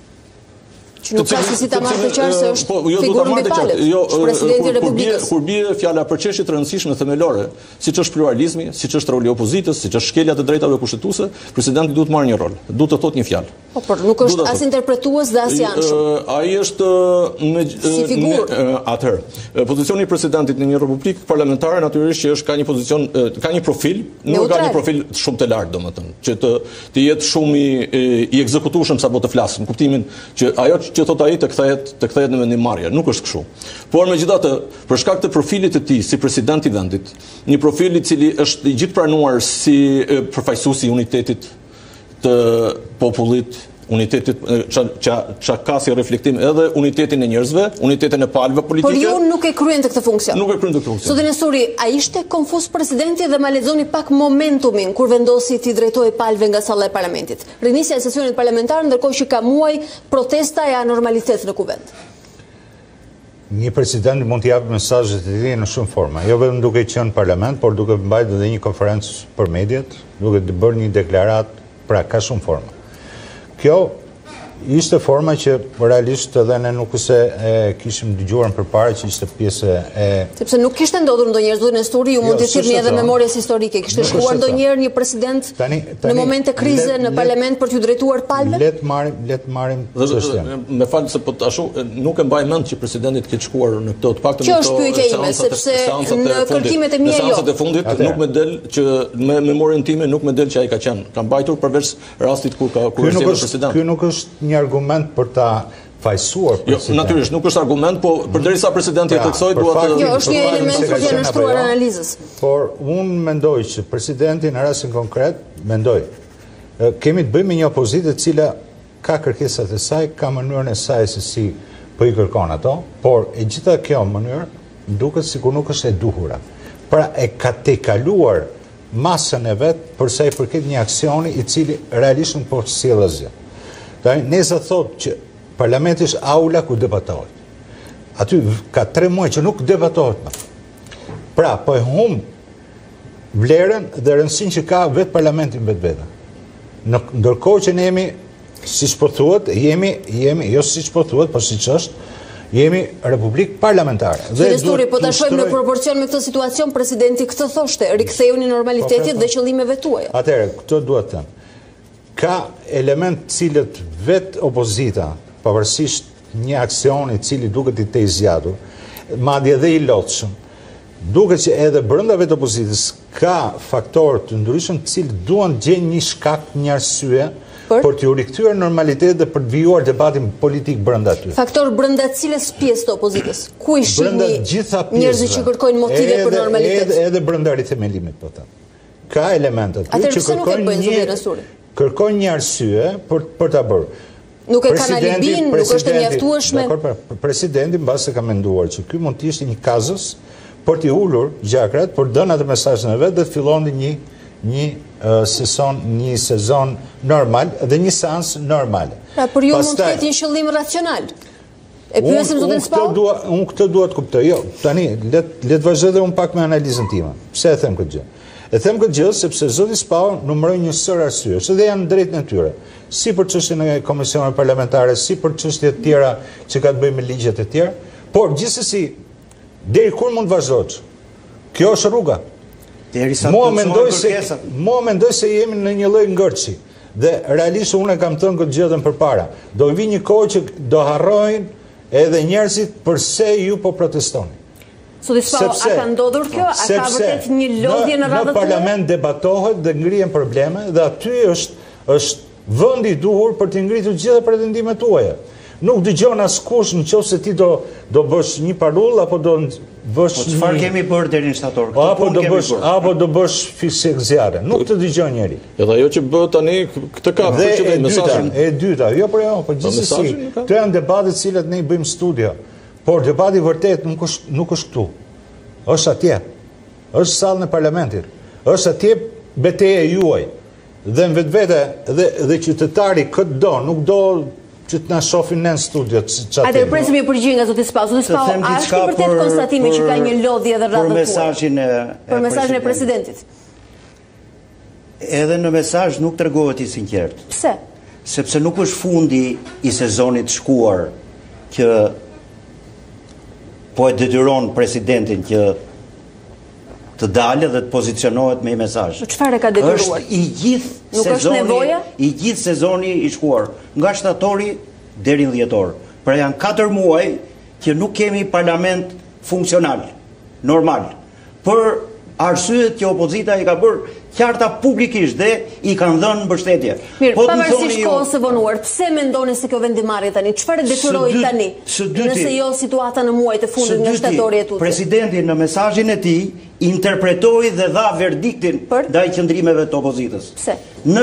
A: Që nuk ka si ta marrë të qartë se është figurë mbi palët, është presidenti I Republikës.
E: Kur bie fjala për çështje të rëndësishme themelore, siç është pluralizmi, siç është roli I opozitës, siç është shkelja e drejtave kushtetuese, presidenti duhet marrë një rol, duhet të thotë një fjalë.
A: Po, por nuk është as interpretues dhe as janshëm.
E: Ai është
A: si figurë.
E: Atëherë, pozicioni I presidentit në një republikë parlamentare natyrisht që ka një pozicion, ka një profil, nuk ka një profil shumë të lartë, domethënë, që të jetë shumë I ekzekutueshëm sapo të flasë, në kuptimin që ajo që thot ai të kthehet në vendimmarrje. Nuk është kështu. Por megjithatë, për shkak të profilit të tij si president i vendit, një profil i cili është i gjithë pranuar si përfaqësuesi i unitetit të popullit, unitetit që ka si reflektim edhe unitetin e njerëzve, unitetin e palëve politike.
A: Por ju nuk e kryen të këtë funksion.
E: Nuk e kryen të këtë funksion.
A: Zotin Nesuri, a ishte konfuz presidenti dhe ma lexoni pak momentumin kur vendosi t'i drejtojë palëve nga salla e parlamentit? Rinisja e sesionit parlamentar, ndërkohë që ka muaj protesta e anormalitet në kuvend.
F: Një president mund të japë mesazhet e tij në shumë forma, jo vetëm duke qenë në parlament, por duke mbajtur edhe një konferencë për mediat, duke bërë një deklaratë, pra ka shumë forma. Kjo ishte forma që realisht edhe ne nuk se kishim dëgjuar përpara që ishte pjesë e...
A: Sepse nuk kishte ndodhur ndonjëherë zonë histori, ju mund të thirrni edhe memorjes historike. Kishte shkuar ndonjëherë një president në momente krize në parlament për t'u drejtuar palëve?
F: Le të marrim çështjen.
E: Me fal se po ashtu nuk e mbaj mend që presidenti të ketë shkuar në këto të paktën
A: në këto sepse në kërkimet e mia jo.
E: Seancat e fundit nuk më del që me memorien time nuk më del që ai ka qenë. Ka mbajtur përveç rastit kur president.
F: Ky nuk është një argument për ta fajsuar presidentin.
E: Jo, natyrisht nuk është argument, po përderisa presidenti e theksoi duhet të...
A: Jo, është një element për të nështruar analizës.
F: Por unë mendoj që presidenti në rastin konkret, kemi të bëjmë një opozitë e cila ka kërkesat e saj, ka mënyrën e saj se si po i kërkon ato, por e gjitha kjo mënyrë duket sikur nuk është e duhura. Pra e ka tejkaluar masën e vet përsa i përket një aksioni i cili realisht nuk po sjell asgjë. Nesa thot që parlamenti është aula ku debatohet. Aty ka 3 muaj që nuk debatohet më. Pra, po e humb vlerën dhe rëndësinë që ka vetë parlamentin vetë. Ndërkohë që ne jemi, siç po thuhet, jemi jo siç po thuhet, por siç është, jemi republikë parlamentare.
A: Nestori, po ta shohim në proporcion me këtë situacion, presidenti këtë thoshte, riktheuni normalitetit dhe qëllimeve tuaja.
F: Atëherë, këtë duhet të them. Ka element cilët vetë opozita, pavarësisht një aksioni cili duket i të zgjatur, madje edhe i lotshëm, duket që edhe brenda vetë opozitës ka faktorë të ndryshëm cilë duan gjenë një shkak, një arsye për t'ju rikthyer normalitet dhe për të vijuar debatin politik brenda aty.
A: Faktor brenda cilës pjesë të opozitës? Ku i shihni njerëzit që kërkojnë motive për normalitet?
F: Edhe brenda rithemelimit, po them. Ka elemente aty që kërkojnë një arsye për ta bërë.
A: Nuk e kanë alibin, nuk është e mjaftueshme.
F: Presidenti mbase ka menduar që ky mund të ishte një kazës për t'i ulur gjakrat, për dënë atë mesazhin e vet dhe të filloni një sezon normal dhe një seancë normale.
A: Pra, për ju mund të ketë një qëllim racional. E pyesim zotin Spau?
F: Unë këtë duhet kuptoj. Jo, tani le të vazhdoj dhe unë pak me analizën time. Pse e them këtë gjë? E them këtë gjë sepse zoti Spau numëroi një sër arsyesh dhe janë drejt në tyre. Si për çështjen e komisioneve parlamentare, si për çështje të tjera që ka të bëjë me ligjet e tjera, por gjithsesi deri kur mund të vazhdosh? Kjo është rruga. Mua mendoj se jemi në një lloj ngërçi dhe realisht unë kam thënë këtë gjë përpara. Do vi një kohë që do harrojnë edhe njerëzit pse ju po protestoni.
A: Zoti Spau, a ka ndodhur kjo? A ka vërtet një lodhje në radhë të?
F: Në parlament debatohet dhe ngrihen probleme dhe aty është vendi i duhur për të ngritur gjitha pretendimet tuaja. Nuk dëgjon askush nëse ti do bësh një parull apo do bësh
C: çfarë kemi bërë deri në shtator?
F: Apo do bësh fiksek zjarre. Nuk të dëgjon njeri.
E: Edhe ajo që bëhet tani këtë ka për qëllim mesazhin.
F: E dyta, jo po gjithsesi. Këto janë debate të cilat ne i bëjmë studio. Por debati vërtet nuk është këtu. Është atje. Është sallën e parlamentit. Është atje betejë juaj. Dhe në vetvete dhe qytetari këtë do, nuk do që të na shohin në studio.
A: Atë presim një përgjigje nga zoti Spau. Zoti Spau, a është vërtet konstatimi që ka një lodhje edhe rradhë
C: për
A: mesazhin e presidentit?
C: Edhe në mesazh nuk tregohet i sinqert.
A: Pse?
C: Sepse nuk është fundi i sezonit shkuar që po e detyron presidentin që të dalë dhe të pozicionohet me mesazh.
A: Çfarë ka detyruar?
C: Është i gjithë sezoni i shkuar, nga shtatori deri në dhjetor. Pra janë 4 muaj që nuk kemi parlament funksional, normal. Për arsyet që opozita i ka bërë qarta publikisht dhe i kanë dhënë mbështetje.
A: Mirë, pavarësisht kohës së vonuar, pse mendoni se kjo vendimarrje tani? Çfarë detyroi tani? Nëse jo situata në muajt e fundit nga shtatori e tuti.
C: Presidenti në mesazhin e tij interpretoi dhe dha verdiktin ndaj qëndrimeve të opozitës.
A: Pse?
C: Në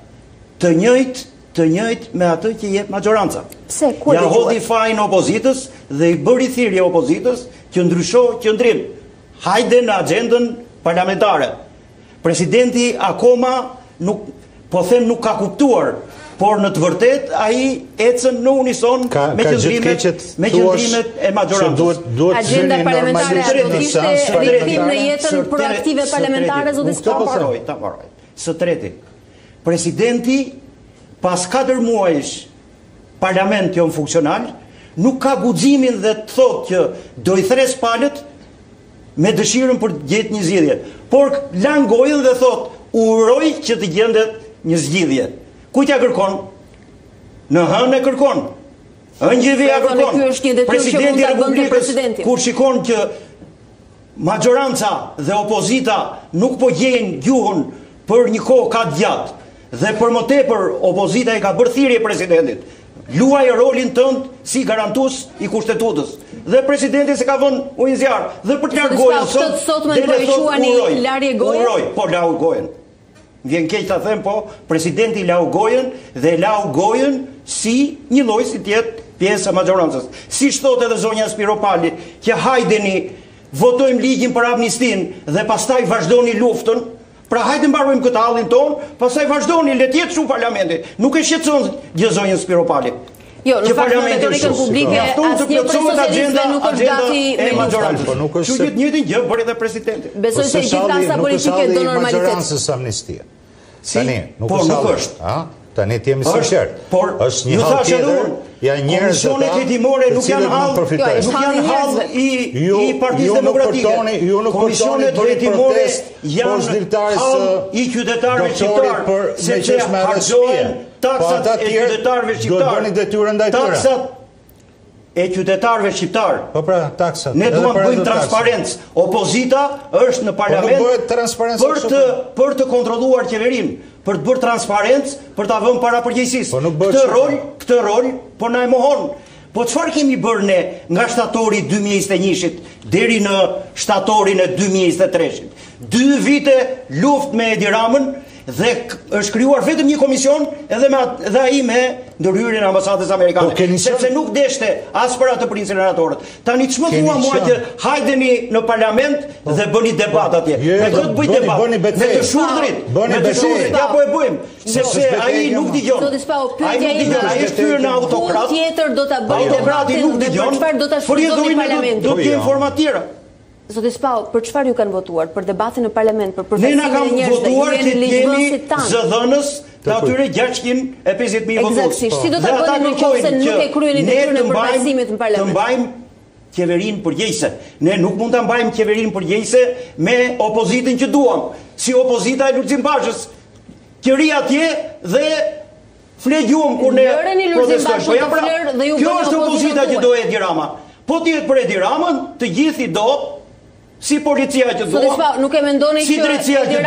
C: të njëjtë me atë që jep majoranca.
A: Pse?
C: Ja hodhi fajin opozitës dhe i bëri thirrje opozitës që ndryshoj qëndrim. Hajde në agendën parlamentare. Presidenti akoma nuk ka kuptuar, por në të vërtet ai ecën në unison me qëndrimet e majorancës.
A: Agenda parlamentare do të ishte rikthim në jetën proaktive parlamentare, zoti Skopar.
C: Ta mbaroj. Së treti, presidenti pas 4 muajsh parlament jo funksional nuk ka guximin dhe të thotë që do i thres palët me dëshirën për të gjetë një zgjidhje, por lan gojën dhe thot, uroj që të gjendet një zgjidhje. Kujt ja kërkon? Në hënë e kërkon. Ëngjëvi ja kërkon. Presidenti i Republikës, kur shikon që majoranca dhe opozita nuk po gjejnë gjuhën për një kohë kaq gjatë dhe për më tepër opozita i ka bërë thirrje presidentit, luaj rolin tënd si garantues i kushtetutës. Dhe presidenti se ka vënë ujin zjarr dhe për të larë gojën
A: sot më quani larje gojën.
C: Uroj, po lau gojën. Vjen keq ta them, po presidenti lau gojën dhe lau gojën si një lloj si të jetë pjesë e majorancës. Siç thotë edhe zonja Spiropali, që hajdeni votojmë ligjin për amnistin dhe pastaj vazhdoni luftën. Pra hajde mbarojmë këtë hallin ton, pastaj vazhdoni, le të jetë shumë parlamenti. Nuk e shqetëson gjë zonjën Spiropali.
A: Jo, në fakt në retorikën publike asnjë personalizme nuk është gati me
C: majorancën. Që gjithë njëjtin gjë bëri edhe presidenti.
A: Besoj se gjithë klasa politike do normalitet.
F: Majorancës amnistia. Tani, nuk
C: është.
F: Tani të jemi sinqert.
C: Por
F: është një hall tjetër. Janë njerëz
C: që hetimore nuk janë hall i Partisë Demokratike. Komisionet hetimore janë hall i qytetarëve shqiptar, sepse harxhohen taksat e qytetarëve shqiptar. Taksat e qytetarëve shqiptar.
F: Po pra, taksat.
C: Ne duam të bëjmë transparencë. Opozita është në parlament për të kontrolluar qeverinë, për të bërë transparencë, për ta vënë para përgjegjësisë. Këtë rol po na e mohon. Po çfarë kemi bërë ne nga shtatori 2021-shit deri në shtatorin e 2023-shit? 2 vite luftë me Edi Ramën dhe është krijuar vetëm një komision edhe ai me ndërhyrjen e ambasadës amerikane, sepse nuk deshte as për atë për incineratorët. Tani ç'më thua mua që hajdeni në parlament dhe bëni debat atje. Ne do të bëj debat. Me të shurdrit, ja po e bëjmë, sepse ai nuk dëgjon. Ai është hyrë në autokrat.
A: Tjetër do ta bëjë debatin dhe për çfarë do ta shfrytëzoni parlamentin.
C: Do të jem informativa.
A: Zoti Spau, për çfarë ju kanë votuar? Për debatin në parlament, për
C: përfaqësimin e njerëzve. Ne na kanë votuar që jemi zëdhënës të atyre 650.000 votues.
A: Eksaktësisht. Si do ta bëni nëse nuk e kryeni detyrën e përfaqësimit në parlament?
C: Të mbajmë qeverinë përgjegjëse. Ne nuk mund ta mbajmë qeverinë përgjegjëse me opozitën që duam. Si opozita e Lulzim Bashës, që ri atje dhe fle gjumë kur ne protestojmë. Kjo është opozita që do Edi Rama. Po t'jetë për Edi Ramën, të gjithi do, si policia që do,
A: nuk e mendoni
C: si drejtësia që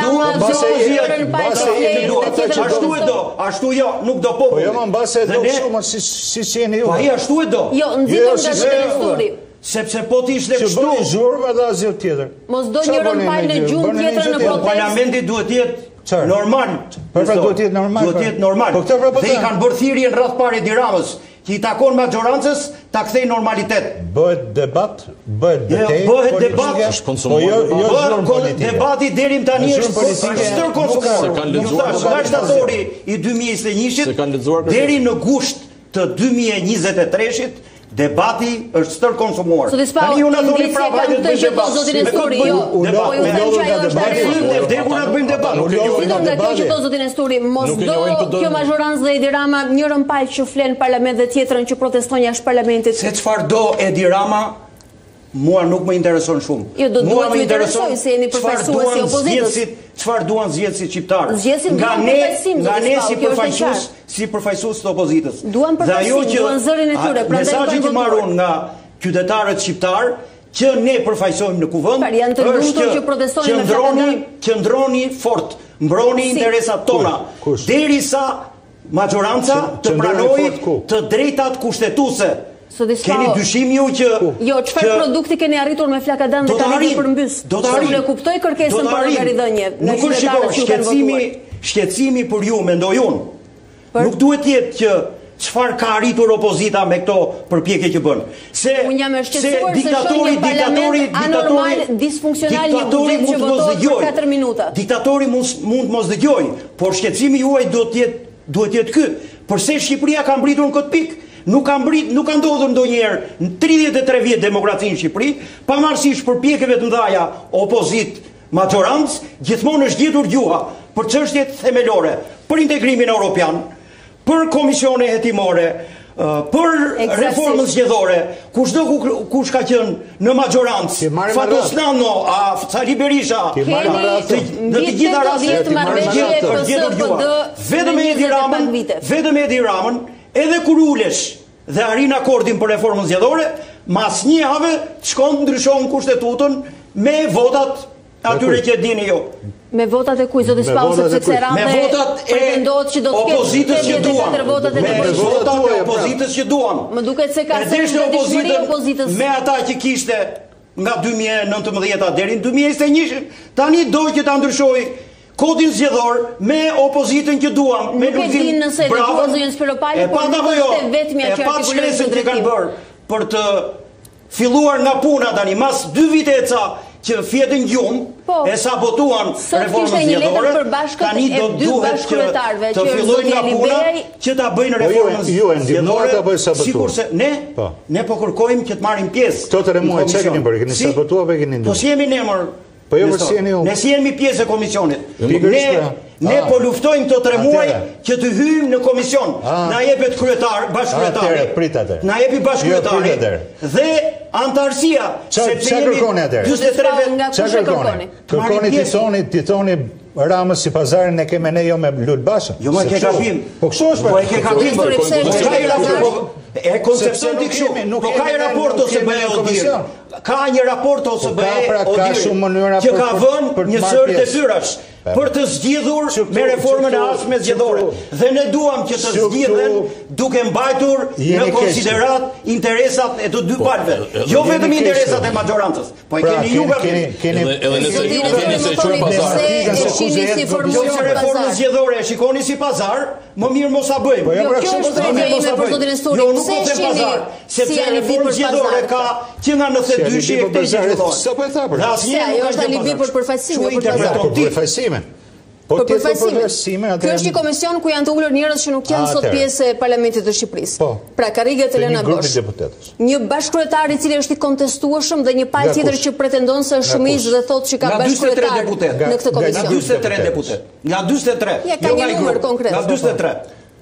C: do, ashtu e do, ashtu jo, nuk do popull.
F: Po jo më mbase do shumë, si qeni ju.
C: Po ai ashtu e do.
A: Jo, nxitëm nga shtetësuri.
C: Sepse po t'ishte kështu.
F: Që bëni zhurmë edhe asgjë tjetër.
A: Mos do njërën palë në gjumë tjetër në protest.
C: Parlamenti duhet jetë normal.
F: Duhet jetë normal.
C: Duhet jetë normal. Dhe i kanë bërë thirrjen rreth parë Edi Ramës, që i takon majorancës ta kthej normalitet. Bëhet debat, bëhet betejë. Bëhet debat, po jo debati deri tani është stërkonsumor. Nga shtatori i 2021-shit deri në gusht të 2023-shit debati është stërkonsumuar.
A: Tani ju na thoni prapë hajde të bëjmë debat. Zotin Esturi, jo.
C: Bëjmë debat.
A: Zotin Esturi, mos do kjo mazhorancë dhe Edi Rama njërën palë që flen parlament dhe tjetrën që proteston jashtë parlamentit.
C: Se çfarë do Edi Rama, mua nuk më intereson shumë.
A: Jo, do duhet më interesoj se jeni përfaqësuesi i opozitës.
C: Çfarë duan zgjedhësit shqiptar?
A: Nga
C: ne si përfaqësues të opozitës.
A: Duan përfaqësim, duan zërin e tyre.
C: Mesazhi që marrun nga qytetarët shqiptar që ne përfaqësohemi në kuvend
A: është që
C: qëndroni fort mbroni interesat tona, derisa majoranca të pranojë të drejtat kushtetuese. Keni dyshim ju që...
A: Jo, çfarë produkti keni arritur me flakadan dhe tani keni përmbys?
C: Do të arrim.
A: Unë kuptoj kërkesën për llogaridhënie.
C: Nuk është shqetësimi për ju, mendoj unë. Nuk duhet jetë që çfarë ka arritur opozita me këto përpjekje që bën.
A: Unë jam e shqetësuar se shoh një parlament anormal, disfunksional, një buxhet që votohet për 4 minuta.
C: Diktatori mund mos dëgjoj, por shqetësimi juaj duhet jetë ky. Përse Shqipëria ka mbritur në këtë pikë? Nuk ka ndodhur ndonjëherë në 33 vjet demokraci në Shqipëri, pavarësisht përpjekjeve të mëdha opozit majorancë, gjithmonë është gjetur gjuha për çështjet themelore, për integrimin evropian, për komisione hetimore, për reformën zgjedhore, kush ka qenë në majorancë, Fatosnano, Sali Berisha, në të gjitha rastet është gjetur gjuha. Vetëm Edi Ramën, edhe kur ulesh dhe arrin akordin për reformën zgjedhore, mas një javë shkon të ndryshon kushtetutën me votat atyre që dini jo.
A: Me votat e kuj, zoti Spau, sepse Cerame pretendohet që do të ketë 54 votat e
C: opozitës që duan.
A: Më duket se ka sërish dëshmëri opozitës.
C: Me ata që kishte nga 2019 deri në 2021, tani do që ta ndryshoj kodin zgjedhor me opozitën që duam, me
A: nuk e din nëse dëgjuar zonjën Spiropali, por nuk është vetmja që artikulon
C: që kanë bërë për të filluar nga puna tani, mas 2 vite e ca që fjetën gjumë e sabotuan reformën zgjedhore, tani do duhet që të fillojnë nga puna që ta bëjnë reformën zgjedhore, sikurse ne po kërkojmë që të marrim pjesë.
F: Këto të remuaj, që keni bërë, keni sabotuar për keni
C: ndërë? Po si jemi ne mërë?
F: Ne
C: si jemi pjesë e komisionit. Ne po luftojmë të 3 muaj që të hyjmë në komision. Na jepet bashkëkryetari. Na jepi bashkëkryetari. Dhe antarësia.
F: Qa kërkoni atër?
C: 43 vetë.
F: Qa kërkoni? Kërkoni titoni Ramës si pazarin e keme ne jo me Lut Bashën.
C: Jo me ke kapim.
F: Po kështu është
C: po e ke kapim. E koncepcion t'i këshu. Po ka i raport ose bëhe Odir. Ka një raport ose bëhe Odir që ka vën një sër të tyrash për të zgjidhur me reformën e ardhshme zgjedhore. Dhe ne duam që të zgjidhen duke mbajtur në konsiderat interesat e të dy palëve. Jo vetëm interesat e majorancës. Po e keni ju reformën zgjedhore e shikoni si pazar, më mirë mos a bëjmë.
A: Kjo është përgjë ime për zotin Esturi.
C: Nuk po them pazar, sepse reformën zgjedhore ka që nga 92 e këtej që
A: thonë. Ajo është alibi për përfaqësime, për
F: përfaqësime. Po
A: për përfaqësime. Ky është një komision ku janë të ulur njerëz që nuk janë sot pjesë e Parlamentit të Shqipërisë. Pra Karrige të Elena Bosh. Një bashkëkryetar i cili është i kontestueshëm dhe një palë tjetër që pretendon se është shumicë dhe thotë që ka bashkëkryetar në këtë komision.
C: Nga 43 deputet. Nga 43.
A: Ja ka një numër konkret.
C: Nga 43.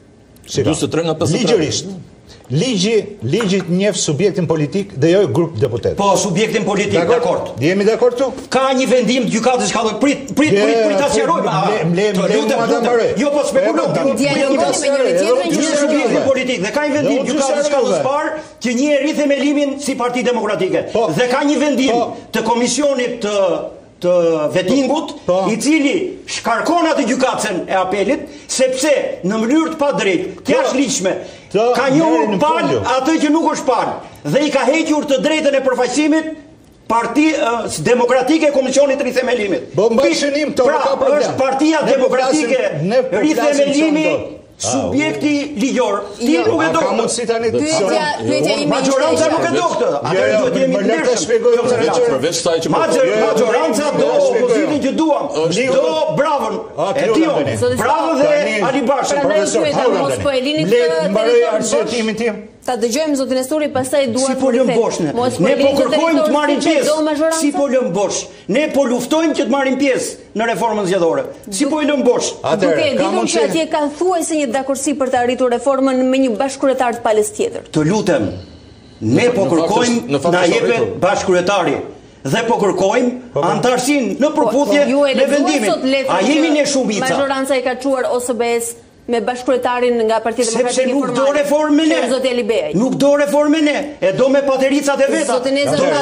E: 23 nga 53.
F: Ligjërisht. Ligjit njeh subjektin politik dhe jo grup deputet.
C: Po, subjektin politik, dakord.
F: Jemi dakord këtu?
C: Ka një vendim gjykatës ka thënë prit ta sqarojmë. Jo, po spekulojmë.
A: Dialogoni me njëri tjetrin
C: që është subjekti politik dhe ka një vendim gjykatës ka parë që njëri themelimin si Parti Demokratike. Dhe ka një vendim të komisionit të vetingut, i cili shkarkon atë gjykatën e apelit, sepse në mënyrë të padrejtë, jashtëligjshme, ka njohur palë atë që nuk është palë, dhe i ka hequr të drejtën e përfaqësimit Parti Demokratike e Komisionit të Rithemelimit. Pra, është Partia Demokratike Rithemelimi subjekti ligjor. Ti nuk e do këtë. Majoranca nuk e do këtë. Atëherë duhet jemi të ndershëm. Majoranca do opozitin që duam. Do Bravën. E Tion. Bravën dhe Ali Bashën.
A: Mos po e lini këtë. Ta dëgjojmë zotin Esturi, pastaj duam
C: si po lëm bosh ne. Ne po kërkojmë të marrim pjesë. Si po lëm bosh. Ne po luftojmë që të marrim pjesë në reformën zgjedhore. Si po i lëm bosh.
A: Duke e ditur që atje ka thuajse një dakordsi për të arritur reformën me një bashkëkryetar të palës tjetër.
C: Të lutem. Ne po kërkojmë na jepet bashkëkryetari. Dhe po kërkojmë antarësinë në përputhje me vendimin. A jemi ne shumica?
A: Majoranca e ka çuar OSBE-s me bashkëkryetarin nga Partia Demokratike
C: Formale. Sepse nuk do reformën e.
A: Zoti Ali Beaj.
C: Nuk do reformën e. E do me patericat e veta.
A: Zoti Neza
C: do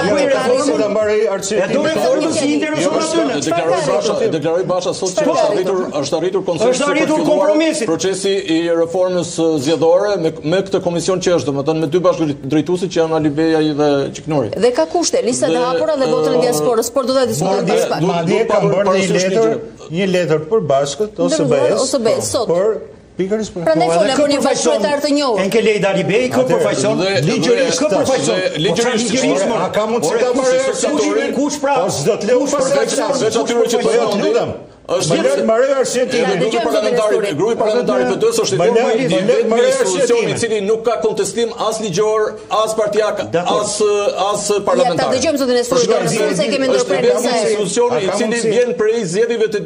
C: reformën si intereson aty.
E: Deklaroi Basha sot që është arritur konsensus për të filluar procesi I reformës zgjedhore me këtë komision që është, domethënë me dy bashkëdrejtuesit që janë Ali Beaj dhe Gjiknori.
A: Dhe ka kushte, listat e hapura dhe votën e diasporës, por do ta diskutojmë pas pak.
F: Madje ka bërë një letër për bashkët OSB-s
A: sot.
F: Pikërisht për.
A: Prandaj folë për një bashkëtar të njohur.
C: Enke Lejda Ribej kë përfaqëson ligjërisht kë përfaqëson.
F: Ligjërisht a ka mundësi ta marrë
C: kush pra?
F: Po s'do të leu pas veç atyre që po lutem. Është marrë arsyetin
E: grupi parlamentari PD-s është vetëm institucioni I cili nuk ka kontestim as ligjor, as partiak, as parlamentar.
A: Ta dëgjojmë zotin e Sultanit, se kemi ndërprerje sa
E: institucioni I cili vjen prej zgjedhjeve të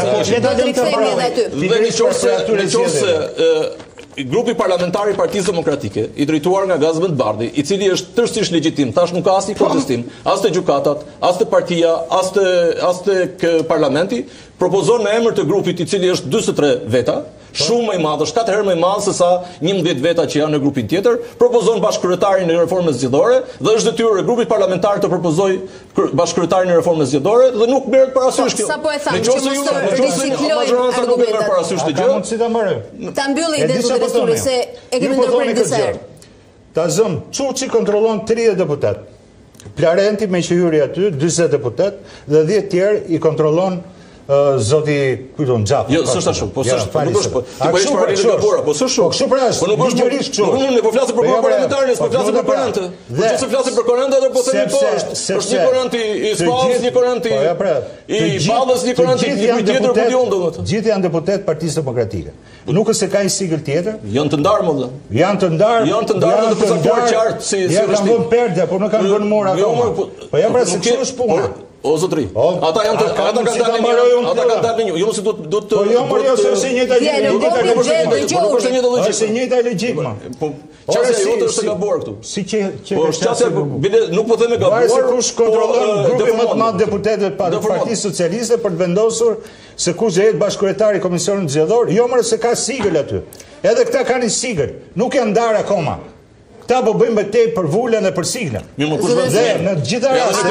E: 2021. Dhe nëse grupi parlamentar I Partisë Demokratike, I drejtuar nga Gazmend Bardhi, I cili është tërësisht legjitim, tash nuk ka asnjë kontestim, as te gjykatat, as te partia, as te parlamenti, propozon në emër të grupit I cili është 43 veta, shumë më I madh, është 4 herë më I madh se sa 11 veta që janë në grupin tjetër, propozon bashkëkryetarin e reformës zgjedhore dhe është detyrë e grupit parlamentar të propozojë bashkëkryetarin e reformës zgjedhore dhe nuk merret parasysh kjo.
A: Sapo e thamë që mos të riciklojmë argumentet.
F: Ka mundësi ta marrë.
A: Ta mbylli ide zotë Sturi se e kemi ndërprerë disa herë.
F: Ta zëm, Çuçi kontrollon 30 deputet. Plarenti me që hyri aty 40 deputet dhe 10 tjerë I kontrollon zoti kujton Xhafi.
E: Jo, s'është ashtu, po s'është, nuk është. Ti po është për gabora, po s'është shumë.
F: Po kështu pra është.
E: Po nuk është ligjërisht kështu. Unë po flas për parlamentarin, po flas për korrente. Po çse flas për korrente atë po themi po është një korrent I Spallës, një korrent I Ballës, një korrent I një tjetër ku diun domethënë.
F: Gjithë janë deputet Partisë Demokratike. Nuk është se ka një sigël tjetër.
E: Janë të ndarë më.
F: Janë të ndarë.
E: Janë të ndarë dhe të përcaktuar qartë si
F: ja kanë vënë perde, por nuk kanë vënë mora akoma. Po ja pra se ç'është është puna.
E: O zotri, ata kanë dalë një. Jo mos do të
F: Po jo, por jo se njëjta gjë.
E: Nuk është njëjta logjikë.
F: Është njëjta logjikë.
E: Po çfarë jote është gabor këtu?
F: Si që
E: po çfarë nuk po them e gabor.
F: Se kush kontrollon grupin më të madh deputetëve të Partisë Socialiste për të vendosur se kush do jetë bashkëkryetari I Komisionit Zgjedhor, jo më se ka sigël aty. Edhe këta kanë një sigël, nuk janë ndarë akoma. Këta po bëjmë betejë për vulën e për siglën.
E: Mirë, më kush
F: dhe në të gjitha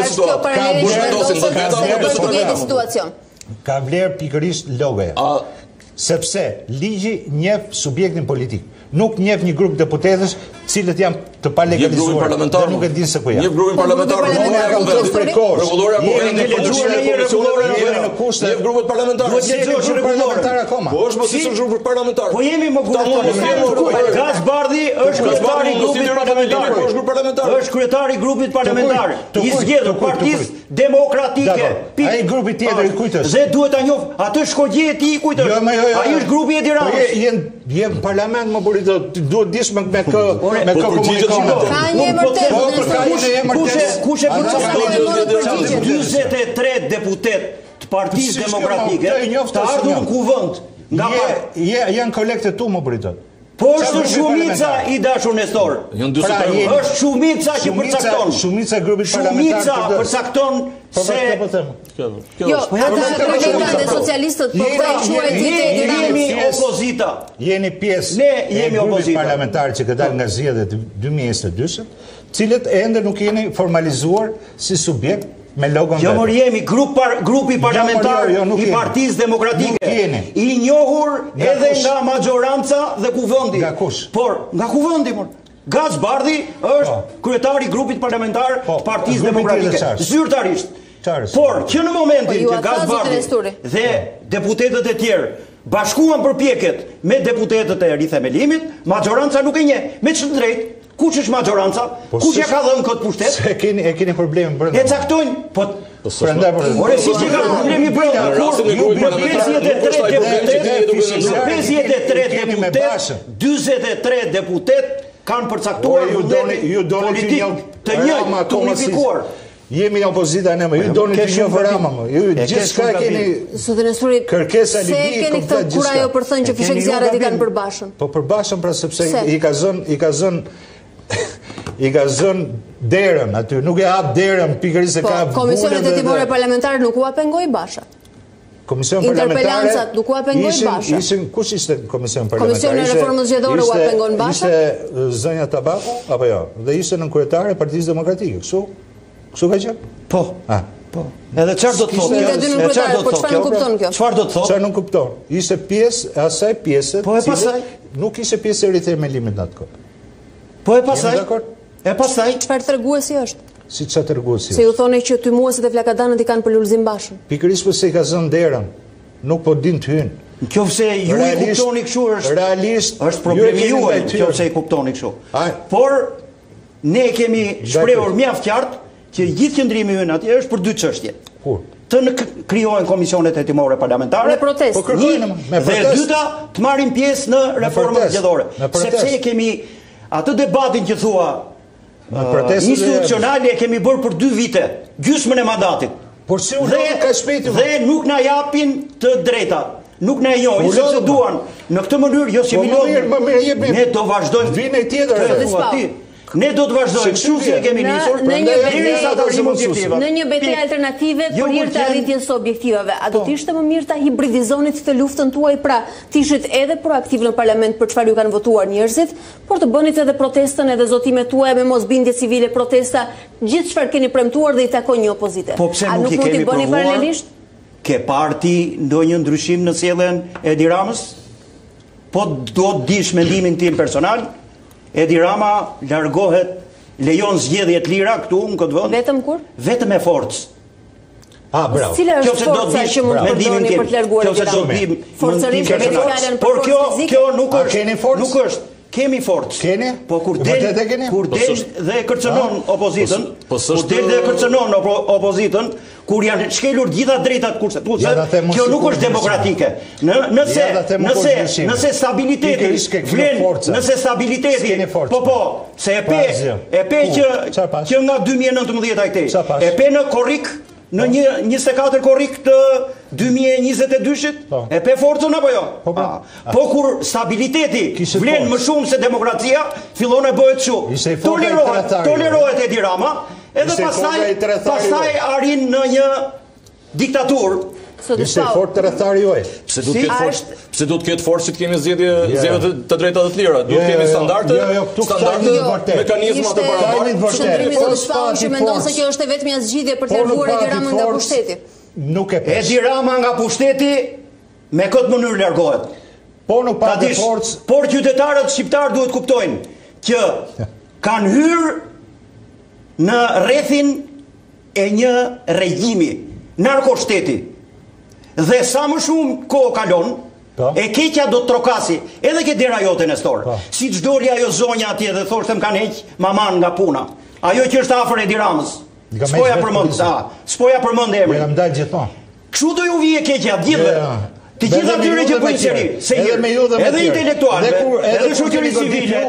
A: rastet
F: ka vlerë pikërisht logoja. Sepse ligji njeh subjektin politik. Nuk njeh një grup deputetësh cilët janë të palegalizuar dhe nuk e din se ku janë.
E: Një grupin parlamentar rregullore apo në kushte një grupet parlamentare. Po është mos ishte grup parlamentar.
C: Po jemi më Gaz Bardhi është kryetari I grupit parlamentar.
E: Është grup parlamentar.
C: Është kryetari I grupit parlamentar. I zgjedhur Partisë Demokratike.
F: Ai grupi tjetër I kujt është?
C: Dhe duhet ta njoh. Atë shkogje e tij kujt është? Ai është grupi Edi Ramës.
F: Jem parlament më buri duhet dish me komunikon.
A: Ka një emër
C: Kush e përcakton 43 deputet të Partisë Demokratike të ardhur në kuvend nga
F: janë kolegët tu më buri.
C: Po është shumica I dashur Nestor. Është shumica që përcakton.
F: Shumica e grupit parlamentar.
C: Shumica përcakton se
A: Jo, ata kolegat e socialistët po
C: jemi opozita.
F: Jeni pjesë e grupit parlamentar që ka dalë nga zgjedhjet 2022, cilët ende nuk jeni formalizuar si subjekt me logon
C: vetë. Jo, mor jemi grupi parlamentar I Partisë Demokratike. I njohur edhe nga majoranca dhe kuvendi.
F: Nga kush?
C: Por nga kuvendi, mor. Gaz Bardhi është kryetari I grupit parlamentar të Partisë Demokratike. Zyrtarisht. Por që në momentin që Gaz Bardhi dhe deputetët e tjerë bashkuan përpjekjet me deputetët e rithemelimit, majoranca nuk e njeh. Me çfarë drejtë? Kush është majoranca? Kush ja ka dhënë këtë pushtet?
F: Se e keni problemin brenda.
C: E caktojnë, po
F: prandaj
C: ore si ka problemi brenda. Kur 53 deputet, 43 deputet kanë përcaktuar politik të njëjtë, të unifikuar.
F: Jemi në opozita ne më, ju doni të njohë Rama më. Ju gjithçka keni kërkesa libi.
A: Se keni këtë kur ajo për thënë që fishek zjarret I kanë për Bashën.
F: Po për Bashën pra sepse I ka zënë derën aty, nuk e hap derën pikërisht se ka
A: komisionet e timore parlamentare nuk u hapengoi Basha.
F: komision parlamentare.
A: Interpelancat nuk u pengojnë Basha.
F: Kush ishte komision parlamentare?
A: Komisioni i reformës zgjedhore u pengon Basha.
F: Ishte zënja Tabaku apo jo? Dhe ishte nën kryetare e Partisë Demokratike. Kështu ka qenë?
C: Po. Po. Edhe çfarë do të thotë? Çfarë do të thotë?
F: Çfarë nuk kupton? Ishte pjesë e asaj pjese.
C: Po e pasaj
F: nuk ishte pjesë e rithemelimit në atë kohë.
C: Po e pasaj. E pasaj
A: çfarë treguesi është?
F: Si çfarë treguesi?
A: Se ju thoni që tymuesit e Flakadanët i kanë për Lulzim Bashën.
F: Pikërisht pse i ka zënë derën. Nuk po din të hyjnë.
C: Nëse ju i kuptoni kështu është
F: realisht
C: është problemi juaj, nëse i kuptoni kështu. Por ne kemi shprehur mjaft qartë që gjithë qëndrimi ynë atje është për dy çështje.
F: Kur?
C: Të krijohen komisionet hetimore parlamentare.
A: Me protestë.
F: Po kërkojnë me protestë.
C: Dhe dyta, të marrin pjesë në reformën zgjedhore. Sepse kemi atë debatin që thua institucional e kemi bërë për 2 vite, gjysmën e mandatit.
F: Por si u ka shpejtë
C: dhe nuk na japin të drejta. Nuk na njohin sepse duan në këtë mënyrë jo si ne do vazhdojmë
F: vinë tjetër.
C: Ne do të vazhdojmë kështu si e kemi nisur
A: në një betejë alternative për hir të arritjes së objektivave. A do të ishte më mirë ta hibridizonit të luftën tuaj, pra të ishit edhe proaktiv në parlament për çfarë ju kanë votuar njerëzit, por të bënit edhe protestën edhe zotimet tuaja me mosbindje civile, protesta, gjithë çfarë keni premtuar dhe i takon një opozite.
C: Po pse nuk i kemi provuar? Ke parti ndonjë ndryshim në sjelljen e Edi Ramës? Po do të dish mendimin tim personal? Edi Rama largohet, lejon zgjedhje të lira këtu në këtë vend.
A: Vetëm kur?
C: Vetëm me forcë.
F: Bravo.
A: Cila është forca që mund të përdorni për të larguar Edi Ramën? Forcërisht me fjalën
C: por kjo nuk është. Kemi forcë.
F: Keni?
C: Po kur del dhe kërcënon opozitën, kur janë shkelur gjitha drejtat kushtetuese, kjo nuk është demokratike. Nëse stabiliteti vlen, nëse stabiliteti, se e pe që nga 2019 a këtej, e pe në korrik, në 24 korrik të 2022-shit, e pe forcën apo jo? Po kur stabiliteti vlen më shumë se demokracia, fillon e bëhet shumë. Tolerohet Edi Rama, edhe pastaj arrin në një diktaturë.
F: Ishte fort tërëthari juaj.
E: Pse du të ketë forë që të kemi zgjedhje të drejta dhe të lira? Du të kemi standarte, mekanizma të barabartë.
A: Shëndrimi të shpallë që mendon se kjo është vetëm një zgjidhje për të larguar Edi Ramën nga pushteti.
F: Nuk e pesh.
C: Edi Rama nga pushteti me këtë mënyrë largohet.
F: Po nuk pa të forcë.
C: Por qytetarët shqiptarë duhet kuptojnë që kanë hyrë në rrethin e një regjimi narkoshteti. Dhe sa më shumë kohë kalon, e keqja do të trokasi, edhe ke dera jote Nestor. Si që doli ajo zonja atje dhe thoshtë më kanë heq maman nga puna. Ajo që është afër Edi Ramës. Spoja përmend emrin. Kështu do ju vije keqja gjithve. Të gjitha tyre që bëjnë seri. Edhe intelektualve, edhe shoqërisë civile,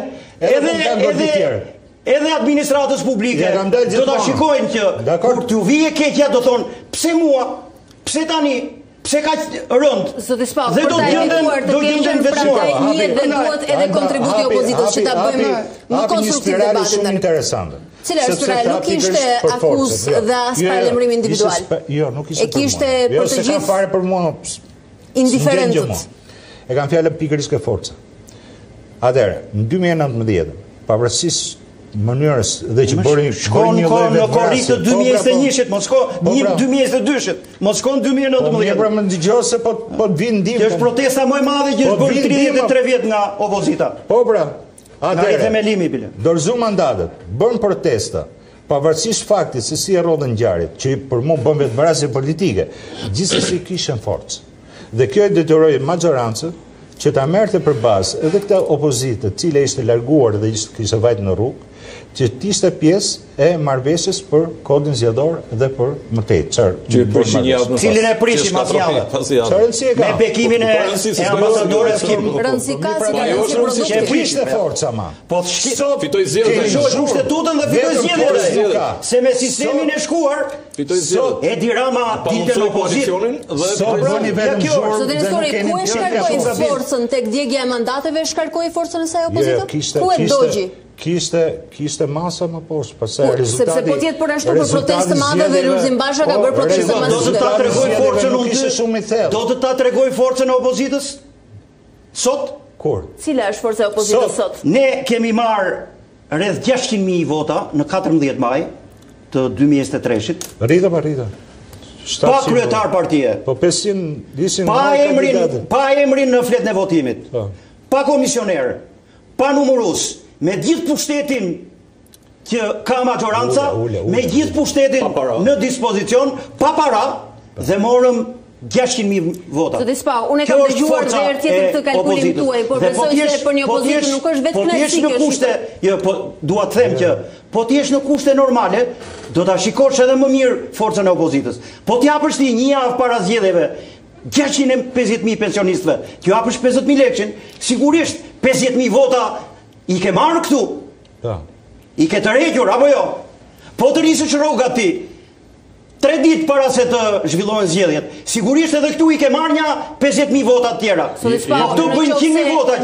C: edhe administratës publike. Do ta shikojnë që kur t'ju vije keqja do thonë, pse mua, pse tani, pse ka rënd? Dhe do gjenden veçuar.
A: Dhe duhet edhe kontributi opozitës që ta bëjmë më konstruktiv debatin tani. Cila është pra, nuk ishte akuzë dhe as paralajmërim individual.
F: Jo, nuk ishte për mua.
A: E kishte për të gjithë
F: fare për mua
A: indiferentët.
F: E kam fjalën pikërisht ke forca. Atëherë, në 2019, pavarësisht mënyrës dhe që bëri një lloj
C: në korrik të 2021-shit, mos shko 2022-shit, mos shko në 2019.
F: Pra më dëgjoj se po vin ndim.
C: Kjo është protesta më e madhe që është bërë 33 vjet nga opozita.
F: Po pra.
C: Atëherë,
F: dorëzu mandatet, bën protesta, pavarësisht faktit se si e rodhën ngjarjet, që për mua bën vetëm rasje politike, gjithsesi kishin forcë. Dhe kjo e detyroi maxhorancën që ta merrte për bazë edhe këtë opozitë, e cila ishte larguar dhe kishte vajtë në rrugë, që t'ishte pjesë e marrëveshjes për kodin zgjedhor dhe për mëtej.
C: Cilin e prishim as javë. Me bekimin e ambasadores Kim.
A: Rëndësi ka si
F: që prishte forca ma.
C: Po
E: fitoi zgjedhjet.
C: Fitoi kushtetutën dhe fitoi zgjedhjet. Se me sistemin e shkuar
E: fitoi zgjedhjet.
C: Edi Rama dilte në opozicionin
F: dhe bëni vetëm zhurmë.
A: Zotë Nestori, ku e shkarkoi forcën tek djegja e mandateve, shkarkoi forcën e saj opozitës? Ku e dogji?
F: Kishte masa më poshtë, pastaj rezultati.
A: Sepse po tjetë për ashtu për protestë madhe dhe Lulzim Basha ka bërë protestë madhe.
C: Do të ta tregoj forcën unë. Do të ta tregoj forcën e opozitës sot?
F: Kur?
A: Cila është forca e opozitës sot?
C: Ne kemi marrë rreth 600.000 vota në 14 maj të 2023-shit.
F: Rrita.
C: Pa kryetar partie.
F: Po 500 ishin
C: pa emrin në fletën e votimit. Pa komisioner, pa numërus, me gjithë pushtetin që ka majoranca, me gjithë pushtetin në dispozicion, pa para, dhe morëm 600.000 vota.
A: Zoti Spa, unë kam dëgjuar dhe herë tjetër këtë kalkulim tuaj, por besoj se për një opozitë nuk është vetë kënaqësi kjo
C: kushte, jo, po dua të them që po ti jesh në kushte normale, do ta shikosh edhe më mirë forcën e opozitës. Po ti japësh ti një javë para zgjedhjeve 650.000 pensionistëve, ti japësh 50.000 lekë, sigurisht 50.000 vota i ke marrë këtu. I ke të rregjur apo jo? Po të risësh rrogat ti 3 ditë para se të zhvillohen zgjedhjet. Sigurisht edhe këtu i ke marrë një 50.000 vota të tjera. Po këtu bëjnë 100.000 vota.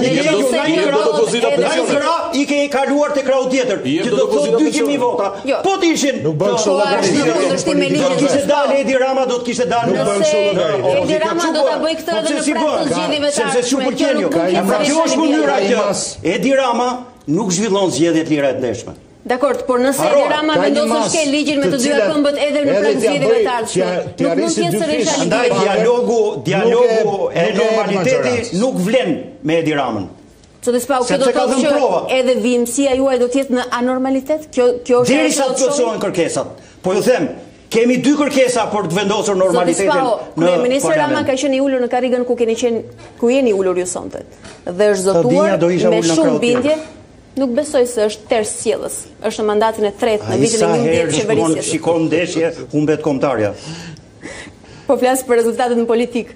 C: I ke kaluar te krau tjetër, që do të thotë 200.000 vota. Po të ishin.
F: Nuk bën kështu
C: llogari. Kishte dalë Edi Rama, do të kishte dalë.
F: Nuk bën kështu llogari.
A: Edi Rama do ta bëj këtë edhe në prag të zgjedhjeve të
C: ardhshme. Sepse super qenio. Kjo është mënyra që Edi Rama nuk zhvillon zgjedhjet lira të ndeshme.
A: Dakor, por nëse Edi Rama vendosë të shkel ligjin me të dyja këmbët edhe në prag zgjedhjeve të ardhshme, nuk mund të jetë sërish realitet.
C: Andaj dialogu e normaliteti nuk vlen me Edi Ramën.
A: Zoti Spa, kjo do të thotë që edhe vimësia juaj do të jetë në anormalitet? Kjo është
C: derisa të plotësohen kërkesat. Po ju them, kemi 2 kërkesa për të vendosur normalitetin në parlament.
A: Ministri Rama ka qenë i ulur në karrigën ku jeni ulur ju sonte. Dhe është zotuar me shumë bindje. Nuk besoj se është tërë sjellës. Është në mandatin e 3 në vitin e 11 të qeverisjes.
C: Shikon ndeshje, humbet kombëtarja.
A: Po flas për rezultatet në politik.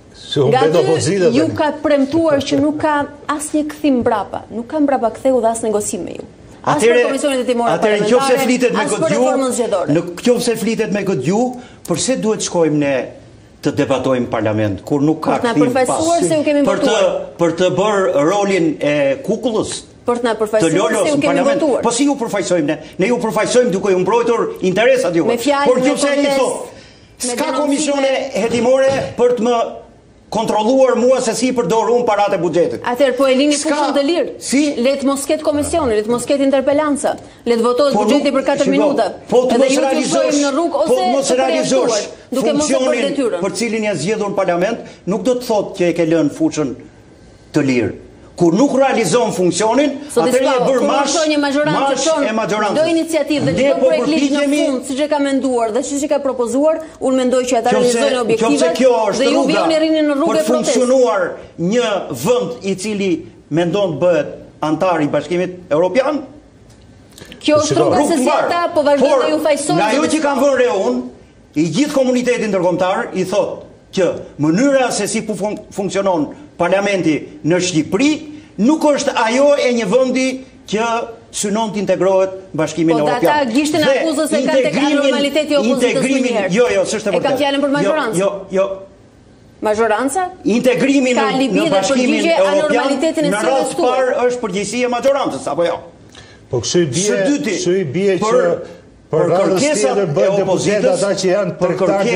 A: Ju ka premtuar që nuk ka asnjë kthim mbrapa, nuk ka mbrapa ktheu dhe as negocim me ju. As për komisionet hetimore parlamentare, as për reformën zgjedhore.
C: Nëse flitet me këtë gjuhë, përse duhet shkojmë ne të debatojmë në parlament kur nuk ka kthim pas? Për të bërë rolin e kukullës.
A: Për të na përfaqësuar se ju kemi votuar.
C: Po si ju përfaqësojmë ne? Ne ju përfaqësojmë duke ju mbrojtur interesat juaj. Por nëse ai thotë, s'ka komisione hetimore për të më kontrolluar mua se si përdor unë paratë e buxhetit.
A: Atëherë po e lini fushën të lirë.
C: Si?
A: Le të mos ketë komisione, le të mos ketë interpelanca, le të votohet buxheti për 4 minuta.
C: Edhe ju të
A: shkojmë në rrugë ose
C: mos realizosh
A: duke mos e bërë detyrën.
C: Për cilin ja zgjedhur në parlament, nuk do të thotë që e ke lënë fushën të lirë. Kur nuk realizon funksionin, atëherë e bër marsh e majorancës.
A: Do iniciativë dhe çdo projekt ligj në fund, siç e ka menduar dhe siç e ka propozuar, unë mendoj që ata realizojnë objektivat dhe ju vjen rrini në rrugë
C: për funksionuar një vend i cili mendon të bëhet antar i Bashkimit Evropian.
A: Kjo është rruga se si ata po vazhdojnë të ju fajsojnë.
C: Nga ajo që kanë vënë re unë, i gjithë komunitetin ndërkombëtar i thotë që mënyra se si funksionon parlamenti në Shqipëri nuk është ajo e një vendi që synon të integrohet Bashkimin Evropian.
A: Po ata gishtin akuzën se ka tek anormaliteti opozitës më njëherë.
C: Jo, s'është e vërtetë.
A: E ka fjalën për majorancë.
C: Jo.
A: Majoranca?
C: Integrimin në Bashkimin Evropian në rast parë është përgjegjësia e majorancës apo jo?
F: Po kështu i bie që për kërkesat e opozitës, për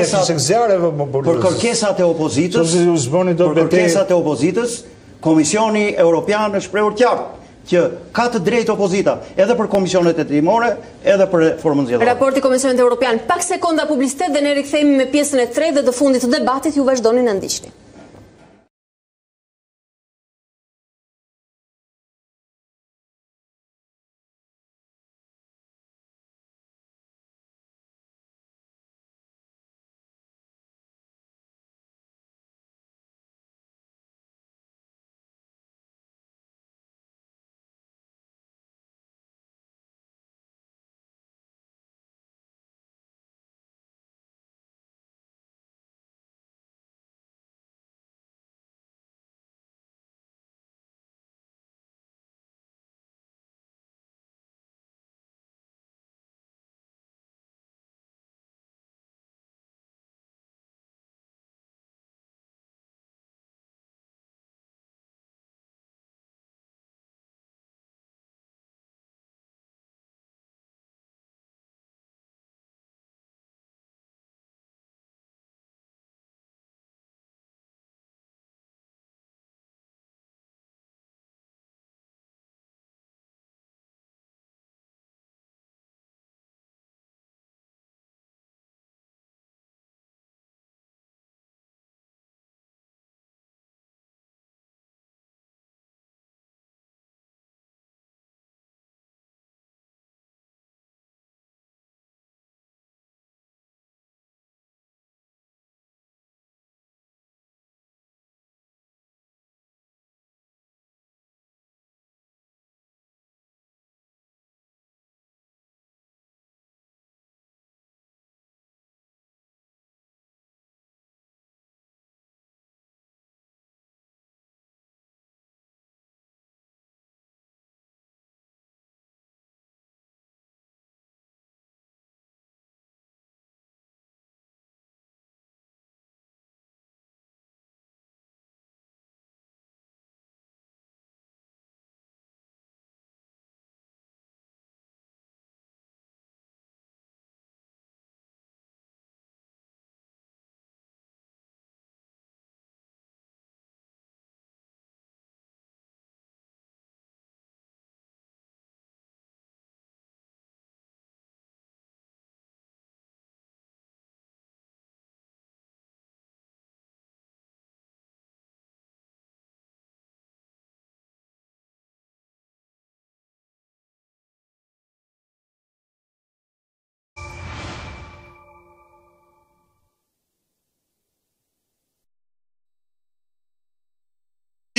C: kërkesat e opozitës, Komisioni Evropian është shprehur qartë që ka të drejtë opozita, edhe për komisionet hetimore, edhe për reformën zgjedhore.
A: Raporti Komisionit Evropian, pak sekonda publicitet dhe ne rikthehemi me pjesën e 3 dhe të fundit të debatit, ju vazhdoni na ndiqni.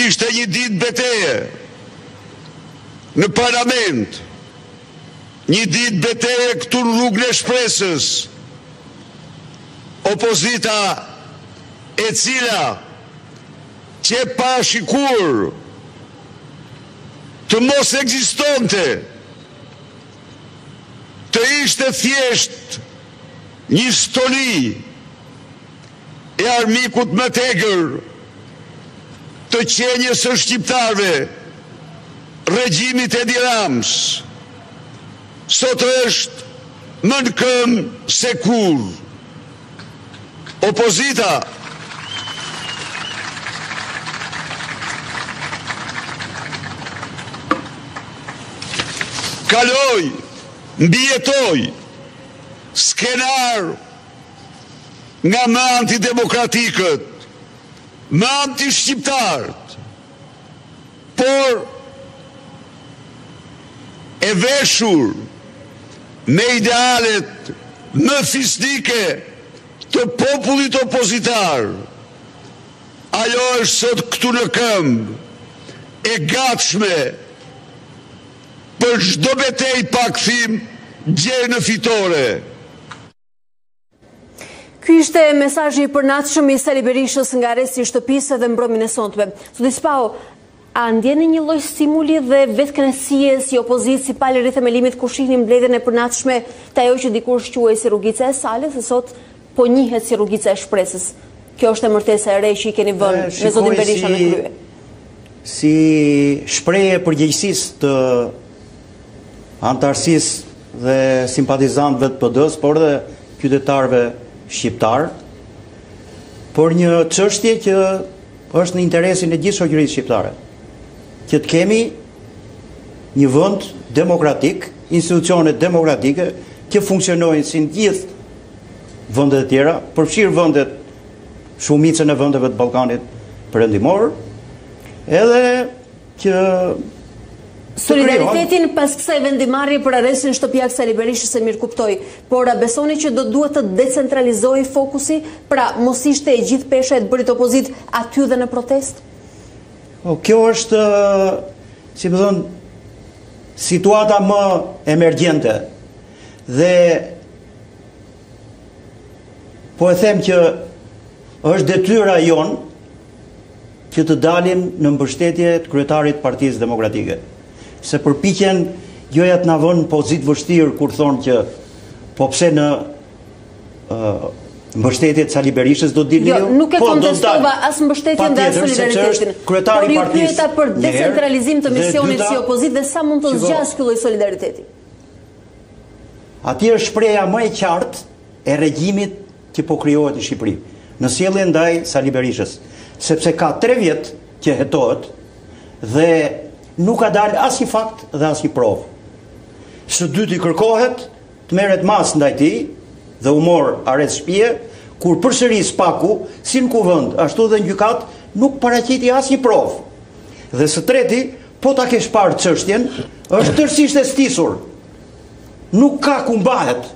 G: ishte një ditë beteje në parlament, një ditë beteje këtu në Rrugën e Shpresës, opozita e cila që pa shikur të mos ekzistonte, të ishte thjesht një stoli e armikut më tegër të qenjes së shqiptarëve, regjimit Edi Rams, sot është më në këmbë se kur. Opozita kaloi, mbijetoi skenar nga më antidemokratikët, më antishqiptarët, por e veshur me idealet më fisnike të popullit opozitar. Ajo është sot këtu në këmbë, e gatshme për çdo betejë pa kthim gjerë në fitore.
A: Ky ishte mesazhi i përnatshëm i Sali Berishës nga arresti i shtëpisë dhe mbrëmjen e sonte. Zoti Spau, a ndjeni një lloj stimuli dhe vetkënaqësie si opozitë si palë rreth themelimit kur shihni mbledhjen e përnatshme të ajo që dikur quhej si rrugica e Salës, se sot po njihet si rrugica e Shpresës? Kjo është e martesa e re që i keni vënë me zotin Berisha në krye.
C: Si shprehje përgjegjësisë të antarësisë dhe simpatizantëve të PD-s, por dhe qytetarëve shqiptar, por një çështje që është në interesin e gjithë shoqërisë shqiptare, që të kemi një vend demokratik, institucione demokratike që funksionojnë si në gjithë vendet e tjera, përfshirë vendet, shumicën e vendeve të Ballkanit Perëndimor, edhe që
A: solidaritetin pas kësaj vendimarrje për arrestin shtëpiak Sali Berishës e mirë kuptoj, por a besoni që do duhet të decentralizojë fokusi, pra mos ishte e gjithë pesha e të bërit opozit aty dhe në protest?
C: Kjo është, si më thënë, situata më emergjente dhe po e them që është detyra jonë që të dalim në mbështetje të kryetarit Partisë Demokratike. Se përpiqen joja të na vënë pozitë vështirë kur thonë që po pse në mbështetje të Sali Berishës do dilni ju?
A: Nuk e kontestova as mbështetjen dhe as solidaritetin. Por ju pyeta për decentralizim të misionit si opozitë dhe sa mund të zgjasë ky lloj solidariteti?
C: Aty është shpreha më e qartë e regjimit që po krijohet në Shqipëri, në sjellje ndaj Sali Berishës, sepse ka 3 vjet që hetohet dhe nuk ka dalë as një fakt dhe as një provë. Së dyti kërkohet të merret mas ndaj tij dhe u mor arrest shtëpie, kur përsëri spaku, si në kuvend, ashtu dhe në gjykat, nuk paraqiti as një provë. Dhe së treti, po ta kesh parë çështjen, është tërësisht e stisur. Nuk ka ku mbahet.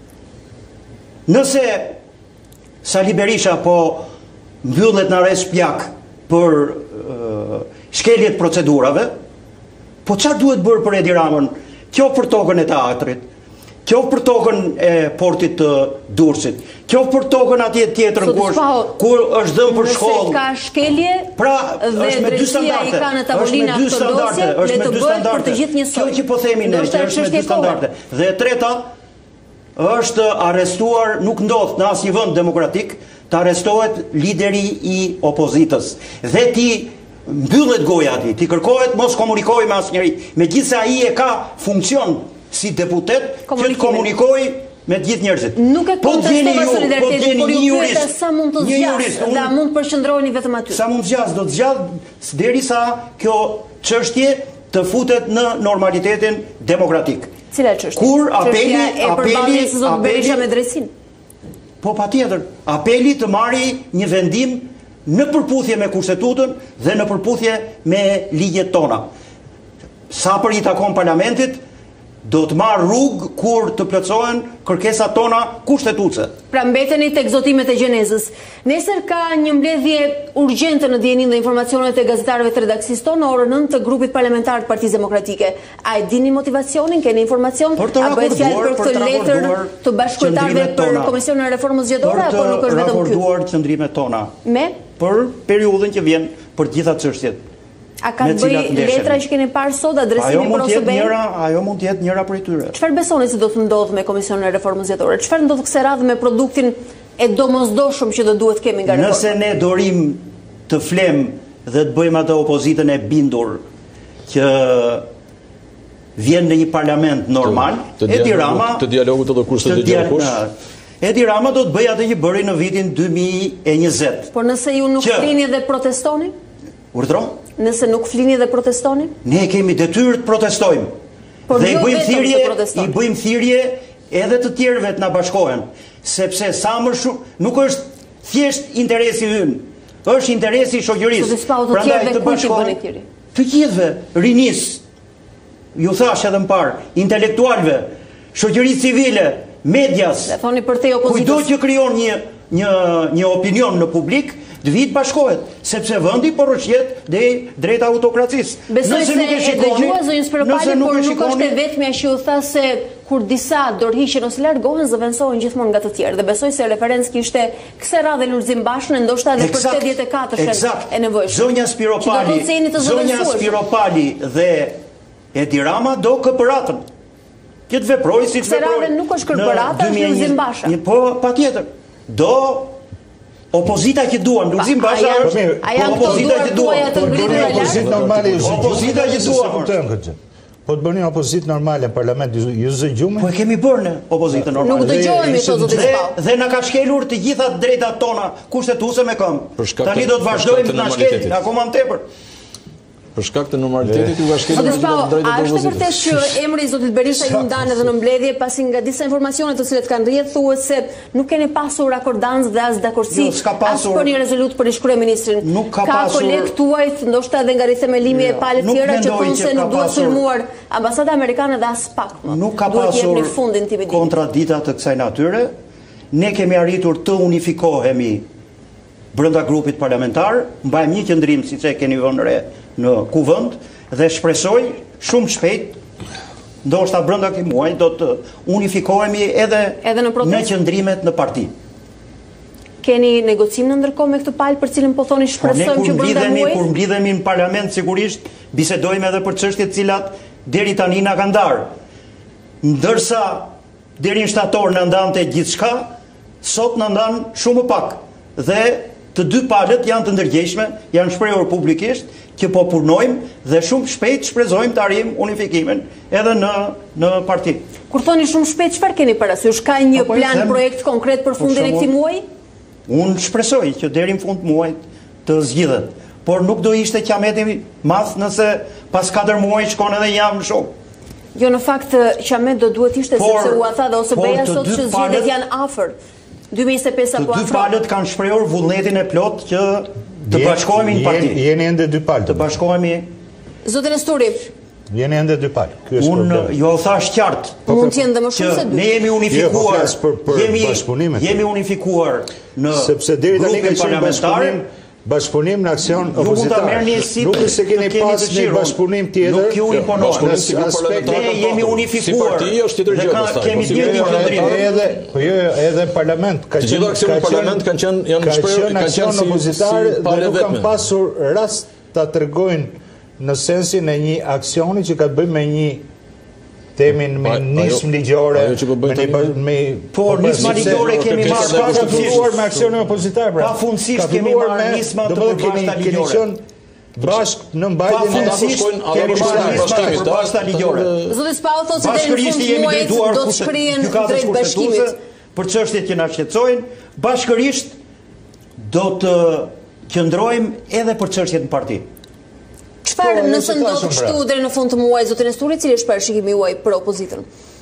C: Nëse Sali Berisha po mbyllet në arrest shtëpiak për shkeljet procedurave, po çfarë duhet bërë për Edi Ramën? Kjo për tokën e teatrit, kjo për tokën e portit të Durrësit, kjo për tokën atje tjetër kur është dhënë për shkollë.
A: Nëse ka shkelje,
C: pra
A: dhe drejtësia i ka në tavolina këtë dosje, le të bëhet për të gjithë njësoj.
C: Kjo që po themi ne, që është me 2 standarde. Dhe e treta, është arrestuar, nuk ndodh në asnjë vend demokratik, të arrestohet lideri i opozitës. Dhe ti mbyllet goja ati, ti kërkohet mos komunikoj me asnjëri, megjithse ai e ka funksion si deputet që të komunikoj me të gjithë njerëzit.
A: Nuk e kontestova solidaritetin, por ju pyeta sa mund të zgjasë, dhe a mund të përqendroheni vetëm aty?
C: Sa mund të zgjasë, do të zgjasë derisa kjo çështje të futet në normalitetin demokratik.
A: Cila çështje?
C: Kur
A: apeli zot Berisha me drejtsinë.
C: Po patjetër, apeli të marrë një vendim në përputhje me kushtetutën dhe në përputhje me ligjet tona. Sa për i takon parlamentit, do të marrë rrugë kur të plotësohen kërkesat tona kushtetuese.
A: Pra mbeteni tek zotimet e gjenezës. Nesër ka një mbledhje urgjente në dijenin dhe informacionet e gazetarëve të redakcisë tonë në orën 9 të grupit parlamentar të Partisë Demokratike. A e dini motivacionin, keni informacion? A bëhet fjalë për këtë letër të bashkëtarëve për Komisionin e Reformës Zgjedhore apo nuk është vetëm ky?
C: Raportuar qëndrimet tona.
A: Me?
C: Për periudhën që vjen për të gjitha çështjet.
A: A ka të bëj letra që keni parë sot, adresimi për OSB?
C: Ajo mund të jetë njëra prej tyre.
A: Çfarë besoni se do të ndodhë me Komisionin e Reformës Zgjedhore? Çfarë ndodh kësaj radhe me produktin e domosdoshëm që do duhet kemi nga reforma?
C: Nëse ne dorim të flem dhe të bëjmë atë opozitën e bindur që vjen në një parlament normal, Edi Rama
E: të dialogut edhe kurse të dialogush.
C: Edi Rama do të bëjë atë që bëri në vitin 2020.
A: Por nëse ju nuk flini dhe protestoni?
C: Urdhro?
A: Nëse nuk flini dhe protestoni?
C: Ne kemi detyrë të protestojmë. Dhe i bëjmë thirrje edhe të tjerëve të na bashkohen, sepse sa më shumë nuk është thjesht interesi ynë, është interesi i shoqërisë.
A: Prandaj të bashkohen
C: të gjithëve, rinis, ju thash edhe më parë, intelektualëve, shoqërisë civile, medias. Kujdo që krijon një opinion në publik, të vitë bashkohet, sepse vendi poroshet dhe drejt autokracisë.
A: Besoj se e dëgjua zonjën Speropali, por nuk është e vetmja që u tha se kur disa dorëhiqen ose largohen, zëvendësohen gjithmonë nga të tjerë. Dhe besoj se referencë kishte kësaj radhe Lulzim Bashën, ndoshta edhe për 84-shën e nevojshme.
C: Zonja Speropali dhe Edi Rama do këpëratën. Që të veprojë si të veprojë.
A: Kësaj radhe nuk është këpërata, është Lulzim Basha.
C: Po, patjetër. Do opozita që duan, Lulzim Basha është opozita që duan. Opozita që duan.
F: Po të bëni opozitë normale në parlament, ju zëgjume?
C: Po e kemi bërë në opozitë normale.
A: Nuk dëgjojmë të zotit Spau.
C: Dhe në ka shkelur të gjitha drejtat tona kushtetuese me këmbë. Tani do të vazhdojmë të na shkelin, akoma më tepër.
E: Për shkak të normalitetit ju ka shkelur
A: të gjitha drejtat e opozitës. A është vërtet që emri i zotit Berisha ju ndan edhe në mbledhje pasi nga disa informacione të cilat kanë rrjedhur thuhet se nuk keni pasur akordancë dhe as dakordsi as për një rezolut për ish kryeministrin. Ka kolegë tuaj, ndoshta edhe nga rithemelimi e palë tjera që thonë se nuk duhet sulmuar ambasada amerikane dhe as pak më.
C: Nuk ka pasur kontradikta të kësaj natyre. Ne kemi arritur të unifikohemi brenda grupit parlamentar, mbajmë një qëndrim siç e keni vënë re në kuvend dhe shpresoj shumë shpejt, ndoshta brenda këtij muaji do të unifikohemi edhe në qëndrimet në parti.
A: Keni negocim në ndërkohë me këtë palë për cilën po thoni shpresojmë që brenda muajit?
C: Kur mblidhemi në parlament sigurisht bisedojmë edhe për çështjet të cilat deri tani na kanë ndarë. Ndërsa deri në shtator na ndante gjithçka, sot na ndan shumë pak. Dhe të dy palët janë të ndërgjegjshme, janë shprehur publikisht që po punojmë dhe shumë shpejt shpresojmë të arrijmë unifikimin edhe në parti.
A: Kur thoni shumë shpejt, çfarë keni parasysh? Ka një plan, projekt konkret për fundin e këtij muaji?
C: Unë shpresoj që deri në fund të muajit të zgjidhet, por nuk do ishte qameti madh nëse pas 4 muaj shkon edhe jam shumë.
A: Jo, në fakt qamet do duhet ishte sepse u tha dhe OSB-ja sot që zgjedhjet janë afër. 2025 apo
C: afër. Të dy palët kanë shprehur vullnetin e plot që të bashkohemi në parti.
F: Jeni ende dy palë.
C: Të bashkohemi.
A: Zotin Esturi.
F: Jeni ende dy palë.
C: Unë ju thash qartë.
A: Mund të jenë dhe më shumë se dy.
C: Ne jemi unifikuar. Jemi unifikuar në
F: sepse deri tani kemi parlamentar. Bashkëpunim në aksion opozitar. Nuk se keni pas një bashkëpunim tjetër.
C: Nuk ju imponon. Ne jemi unifikuar. Kemi dhënë qendrim.
F: Edhe parlament
E: ka qenë
F: aksion opozitar dhe nuk kanë pasur rast ta tregojnë në sensin e një aksioni që ka të bëjë me një temin me nismë ligjore,
C: por nisma ligjore kemi marrë
F: pas filluar me aksionin opozitar, pra.
C: Pafundësisht kemi marrë nisma të përgjithshme ligjore.
F: Bashkë në mbajtjen e
C: kemi marrë nisma të përgjithshme ligjore.
A: Zoti Spau thotë se deri në fund të muajit do të shkrihen drejt bashkimit
C: për çështjet që na shqetësojnë, bashkërisht do të qëndrojmë edhe për çështjet në parti.
A: Çfarë nëse ndodh kështu deri në fund të muajit, zotin Esturi, cili është parashikimi juaj për opozitën?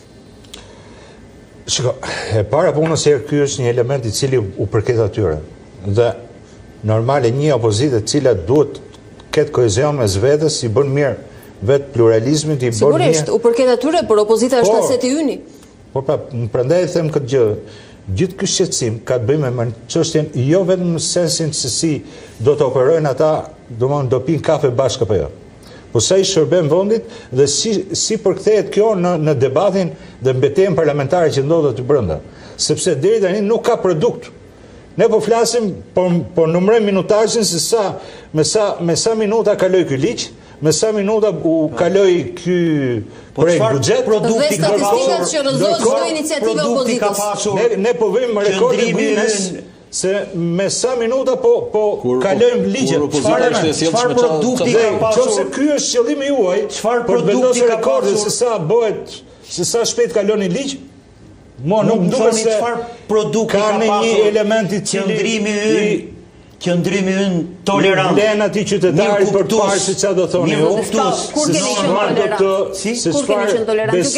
F: Shiko, e para punës ky është një element i cili u përket atyre. Dhe normale një opozitë e cila duhet ketë kohezion mes vetes, i bën mirë vetë pluralizmit i bërë një...
A: Sigurisht, u përket atyre, por opozita është aseti yni.
F: Por pa, prandaj them këtë gjë, gjithë ky shqetësim ka të bëjë me çështjen jo vetëm në sensin se si do të operojnë ata, domthonë do pinë kafe bashkë apo jo. Po sa i shërben vendit dhe si përkthehet kjo në debatin dhe mbetjen parlamentare që ndodhet aty brenda. Sepse deri tani nuk ka produkt. Ne po flasim, po numërojmë minutazhin se me sa minuta kaloi ky ligj, me sa minuta u kaloi ky projekt buxhet,
A: dhe statistikat që rrëzohet çdo iniciativë opozitës.
F: Ne po vëmë rekordin Guinness se me sa minuta po kalojmë ligjet.
C: Çfarë produkti ka pasur?
F: Nëse ky është qëllimi juaj,
C: çfarë produkti ka pasur
F: se sa bëhet, se sa shpejt kalon një ligj?
C: Nuk thoni çfarë produkti ka pasur
F: një element i
C: qëndrimi ynë tolerant.
F: Vlen atij qytetarit për të parë se çfarë do thoni ju.
A: Kur keni qenë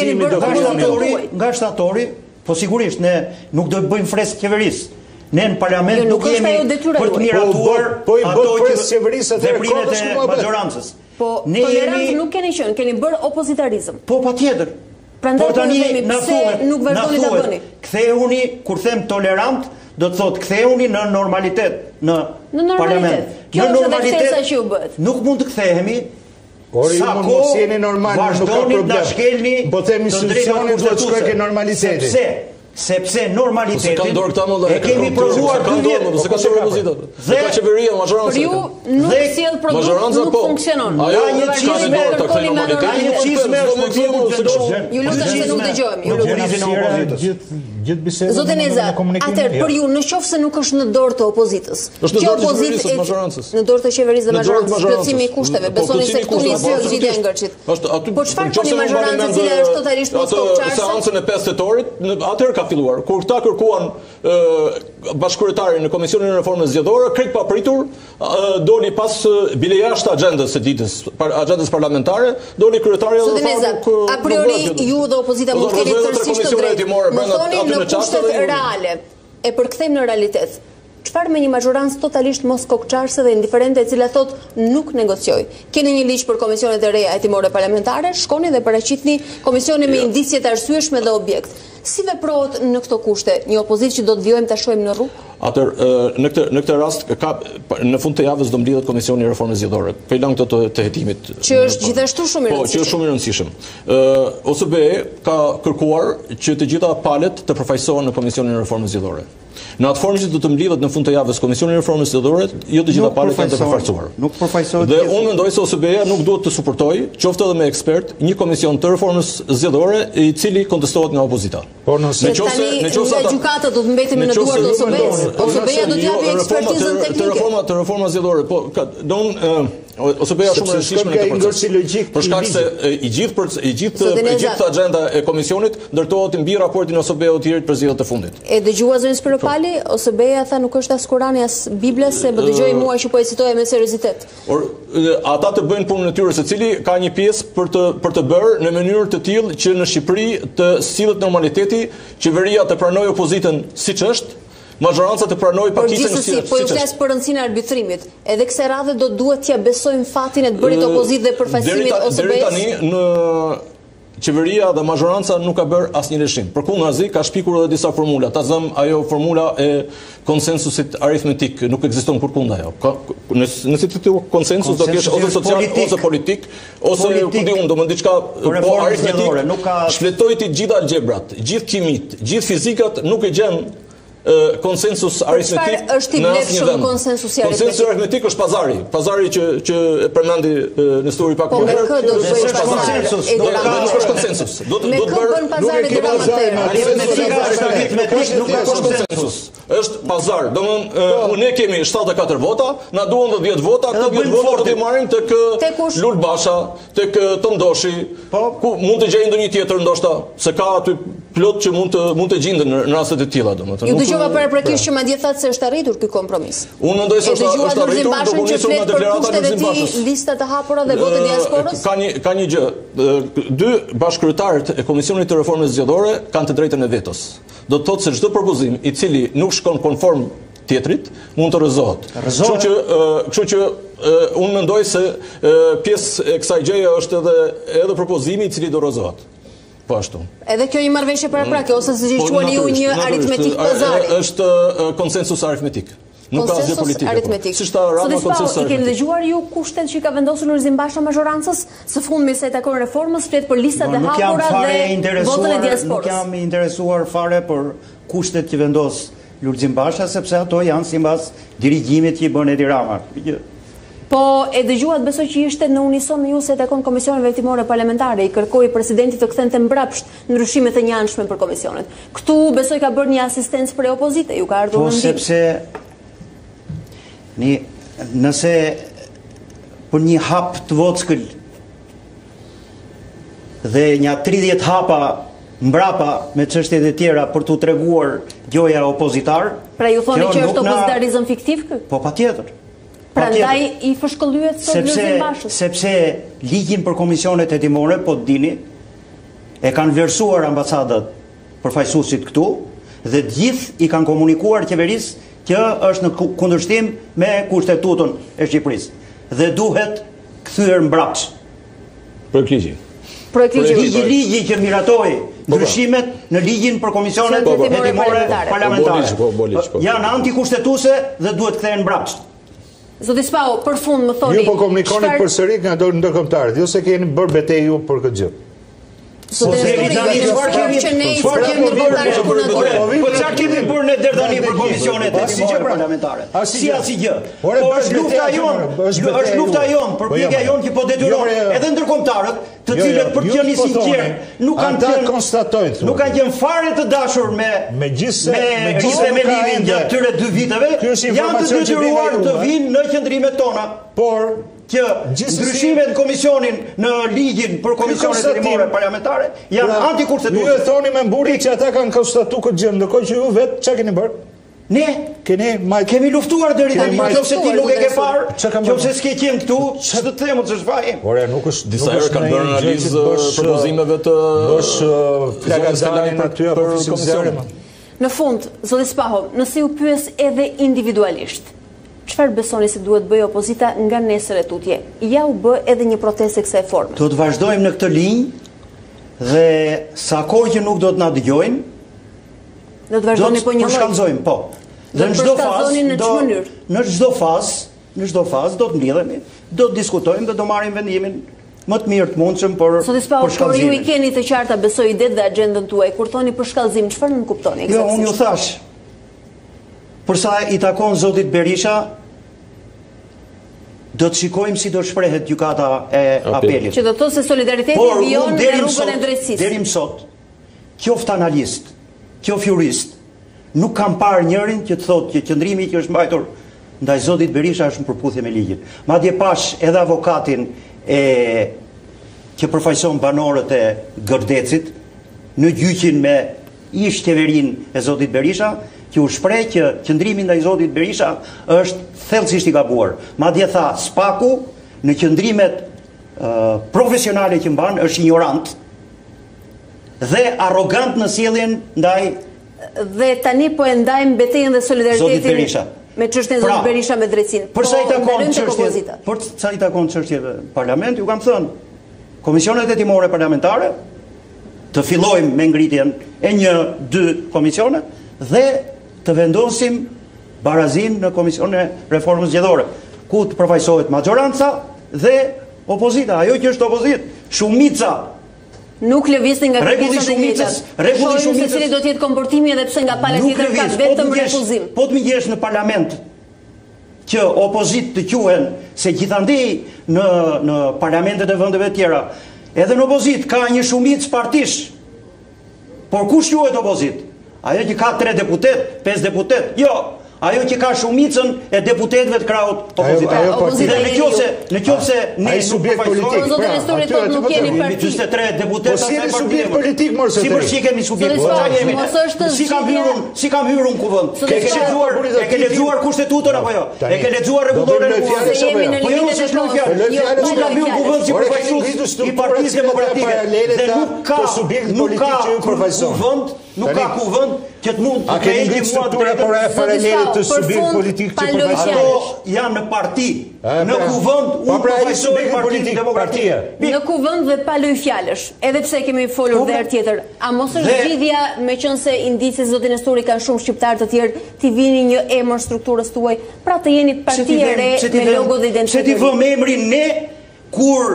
A: tolerant?
C: Nga shtatori, po sigurisht ne nuk do të bëjmë fresk qeverisë. Ne në parlament nuk jemi për të miratuar ato që veprimet e majorancës.
A: Po tolerancë nuk keni qenë, keni bërë opozitarizëm.
C: Po patjetër.
A: Prandaj tani nuk vazhdoni ta bëni.
C: Kthehuni, kur them tolerant, do të thotë kthehuni në normalitet në parlament.
A: Kjo është edhe ftesa që u bëhet.
C: Nuk mund të kthehemi.
F: Por ju mos jeni normal, nuk ka problem. Po them institucionin do të shkojë ke normaliteti.
C: Sepse normalitetin e kemi provuar 2 vjet.
E: Se ka qenë opozita. Dhe ka qeveria majoranca.
A: Për ju nuk sjell produkt, nuk funksionon.
E: Ajo një çizme të këtij normaliteti.
C: Një çizme është
A: ju lutem se nuk dëgjojmë. Ju lutem.
F: Gjithë bisedën.
A: Zoti Neza, atëherë për ju në qoftë se nuk është në dorë të opozitës.
E: Është në dorë të qeverisë së majorancës.
A: Në dorë të qeverisë së majorancës, plotësimi i kushteve. Besoni se këtu nisi zgjidhja e ngërçit. Po çfarë thoni majorancë e cila është totalisht moskopçarse?
E: Seancën e 5 tetorit, atëherë ka filluar. Kur këta kërkuan bashkëkryetarin në Komisionin e Reformës Zgjedhore, krejt pa pritur, doli pas bile jashtë agjendës së ditës, agjendës parlamentare, doli kryetari
A: edhe tha a priori ju dhe opozita mund të keni tërësisht të drejtë. Më thoni në kushtet reale, e përkthejmë në realitet. Çfarë me një majorancë totalisht moskokçarse dhe indiferente e cila thot nuk negocioj. Keni një ligj për komisionet e reja hetimore parlamentare, shkoni dhe paraqitni komisione me indicje të arsyeshme dhe objekt. Si veprohet në këto kushte një opozitë që do të vjojmë ta shohim në rrugë?
E: Në këtë rast në fund të javës do mblidhet Komisioni i Reformës Zgjedhore. Këlan këto të hetimit.
A: Që është gjithashtu shumë i rëndësishëm.
E: Po, që është shumë i rëndësishëm. OSBE ka kërkuar që të gjitha palët të përfaqësohen në Komisionin e Reformës Zgjedhore. Në atë formë që do të mblidhet në fund të javës Komisioni i Reformës Zgjedhore, jo të gjitha palët janë të përfaqësuar.
C: Nuk përfaqësohet.
E: Dhe unë mendoj se OSBE nuk duhet të suportojë, qoftë edhe me ekspert, një komision të reformës zgjedhore i cili kontestohet nga opozita.
A: Por nëse gjykata do të mbetemi në duart të OSBE-s, OSBE-ja do të japë ekspertizën teknike.
E: Të reforma zgjedhore, po OSBE-ja shumë e rëndësishme në këtë proces. Për shkak se i gjithë agenda e komisionit ndërtohet mbi raportin e OSBE-ut të për zgjedhjet e fundit.
A: E dëgjua zërin Spiropali, OSBE-ja tha nuk është as Kurani as Bibla, se më dëgjoi mua që po e citoja me seriozitet.
E: Ata të bëjnë punën e tyre, secili ka një pjesë për të bërë në mënyrë të tillë që në Shqipëri të sillet normaliteti, qeveria të pranojë opozitën siç është, majoranca të pranojë pakicën siç është.
A: Po ju flas për rëndësinë e arbitrimit. Edhe kësaj radhe do duhet t'ia besojmë fatin e të bërit opozitë dhe përfaqësimit OSBE-s.
E: Deri tani në qeveria dhe majoranca nuk ka bërë asnjë lëshim. Përkundrazi ka shpikur edhe disa formula. Ta zëm ajo formula e konsensusit aritmetik, nuk ekziston kurkund ajo. Nëse ti thua konsensus do të kesh ose social ose politik, ose ku diun, do më diçka po aritmetik. Shfletoj ti gjithë algebrat, gjithë kimit, gjithë fizikat nuk e gjen konsensus aritmetik.
A: Çfarë është i vlefshëm konsensusi aritmetik?
E: Konsensusi aritmetik është pazari. Pazari që e përmendi Nestori pak më herë.
A: Është
E: konsensus. Nuk është konsensus. Do të
A: bën pazari dramatik.
C: Aritmetika është aritmetik, nuk është konsensus.
E: Është pazar. Domthonë ne kemi 74 vota, na duan 10 vota, këto 10 vota do t'i marrim tek Lul Basha, tek Tondoshi, ku mund të gjejnë ndonjë tjetër ndoshta, se ka aty plot që mund të gjenden në raste të tilla, domethënë.
A: Ju dëgjova paraprakisht që madje thatë se është arritur ky kompromis.
E: Unë mendoj se është arritur, do nisur nga deklarata e Lulzim Bashës.
A: Lista të hapura dhe votë diasporës.
E: Ka një gjë. Dy bashkëkryetarët e Komisionit të Reformës Zgjedhore kanë të drejtën e vetos. Do të thotë se çdo propozim i cili nuk shkon konform tjetrit, mund të rrëzohet. Kështu që unë mendoj se pjesë e kësaj gjëje është edhe propozimi I cili do rrëzohet. Po ashtu.
A: Edhe kjo një marrëveshje paraprake ose si quani ju një aritmetik pazari.
E: Është konsensus aritmetik. Nuk ka asgjë politike.
A: Si I keni dëgjuar ju kushtet që ka vendosur Lulzim Basha majorancës së fundmi se takon reformës, flet për listat e hapura dhe votën e diasporës.
C: Nuk jam interesuar fare për kushtet që vendos Lulzim Basha, sepse ato janë sipas dirigjimit që I bën Edi Rama.
A: Po e dëgjuat besoj që ishte në unison me ju se takon komisioneve hetimore parlamentare, I kërkoi presidentit të kthente mbrapsht ndryshimet e njanshme për komisionet. Këtu besoj ka bërë një asistencë për opozite, ju ka ardhur në ndim.
C: Po sepse nëse për një hap të vockël dhe një 30 hapa mbrapa me çështjet e tjera për t'u treguar gjoja opozitar.
A: Pra ju thoni që është opozitarizëm fiktiv kë?
C: Po patjetër.
A: Prandaj I fshkëllyet sot Lulzim Bashës.
C: Sepse ligjin për komisionet hetimore, po të dini, e kanë vlerësuar ambasadat përfaqësuesit këtu dhe të gjithë I kanë komunikuar qeverisë që është në kundërshtim me kushtetutën e Shqipërisë dhe duhet kthyer mbrapsht. Ligji që miratoi ndryshimet në ligjin për komisionet hetimore parlamentare janë antikushtetuese dhe duhet kthehen mbrapsht.
A: Zoti Spau, për fund më thoni.
F: Ju po komunikoni përsëri nga ndërkombëtarët, jo se keni bërë betejë ju për këtë gjë.
C: Çfarë kemi bërë ne deri tani për komisionet hetimore parlamentare? Si asgjë. Po është lufta jon, përpjekja jon që po detyron edhe ndërkombëtarët, të cilët për të qenë sinqert nuk kanë qenë fare të dashur me lirin gjatë këtyre 2 viteve, janë të detyruar të vinë në qendrimet tona.
F: Por
C: që ndryshimet komisionin në ligjin për komisionet hetimore parlamentare janë antikushtetuese.
F: Ju e thoni me mburi që ata kanë konstatuar këtë gjë, ndërkohë që ju vetë çka keni bërë?
C: Ne kemi luftuar deri tani, nëse ti nuk e ke parë, nëse s'ke qenë këtu, ç'të them se ç'fajim.
F: Ore, nuk është
E: disa herë kanë bërë analizë propozimeve të
F: flagadanin aty apo komisionin.
A: Në fund, zoti Spaho, nëse ju pyes edhe individualisht, çfarë besoni se duhet bëjë opozita nga nesër e tutje? Ja u bë edhe një protestë kësaj forme.
C: Do të vazhdojmë në këtë linjë dhe sa kohë që nuk do të na dëgjojnë,
A: do të vazhdoni po një lloj.
C: Shkallëzojmë, po. Dhe në çdo fazë do të mblidhemi, do të diskutojmë dhe do marrim vendimin më të mirë të mundshëm për shkallëzimin.
A: Por ju I keni të qarta besoj idetë dhe agjendën tuaj. Kur thoni për shkallëzim, çfarë nuk kuptoni?
C: Jo, unë ju thash. Përsa I takon zotit Berisha, do të shikojmë si do shprehet gjykata e apelit.
A: Që do të thotë se solidariteti vijon në rrugën e drejtësisë.
C: Deri më sot, qoftë analist, qoftë jurist, nuk kam parë njërin që të thotë që qëndrimi që është mbajtur ndaj zotit Berisha është në përputhje me ligjin. Madje pash edhe avokatin që përfaqëson banorët e Gërdecit në gjyqin me ish qeverin e zotit Berisha, që u shpreh që qëndrimi ndaj zotit Berisha është thellësisht I gabuar. Madje tha Spaku në qëndrimet profesionale që mban është ignorant dhe arrogant në sjelljen ndaj.
A: Dhe tani po e ndajmë betejën dhe solidaritetin me çështjen e zotit Berisha me drejtsinë.
C: Për sa I takon çështjeve parlament, ju kam thënë, komisionet hetimore parlamentare të fillojmë me ngritjen e 1-2 komisione dhe të vendosim barazin në komision e reformës zgjedhore, ku të përfaqësohet majoranca dhe opozita, ajo që është opozit, shumica.
A: Nuk lëvizni nga kërkesat e njëjta.
C: Rregulli
A: shumicës. Se cili do të jetë komportimi edhe pse nga pala tjetër ka vetëm refuzim.
C: Po të më gjesh në parlament që opozit të quhen, se gjithandej në parlamentet e vendeve tjera, edhe në opozit ka një shumicë partish. Por kush quhet opozit? Ajo që ka 3 deputet, 5 deputet? Jo. Ajo që ka shumicën e deputetëve të krahut opozitar. Dhe në qofse ne
F: subjekt politik.
A: Nuk keni parti.
C: 23 deputetë
F: asaj partie. Subjekt politik mos e.
C: Si për shikemi subjekt. Si kam hyrur në kuvend. E ke lexuar kushtetutën apo jo? E ke lexuar rregulloren e kuvendit? Po jo, s'është në fjalë. Si kam hyrur në kuvend si përfaqësues I Partisë Demokratike. Dhe nuk ka subjekt politik që ju përfaqëson. nuk ka kuvend që të mund të
F: kemi struktura por e paralele të subir politik që përfaqësojnë.
C: Ato janë në parti, në kuvend, unë përfaqësoj Partinë Demokratike.
A: Në kuvend dhe pa lëj fjalësh, edhe pse kemi folur dhe herë tjetër. A mos është zgjidhja, meqense indicet zoti Nestori kanë shumë shqiptarë të tjerë, ti vini një emër strukturës tuaj, pra të jeni parti e re me logo dhe identitet.
C: Se ti vëm emrin ne kur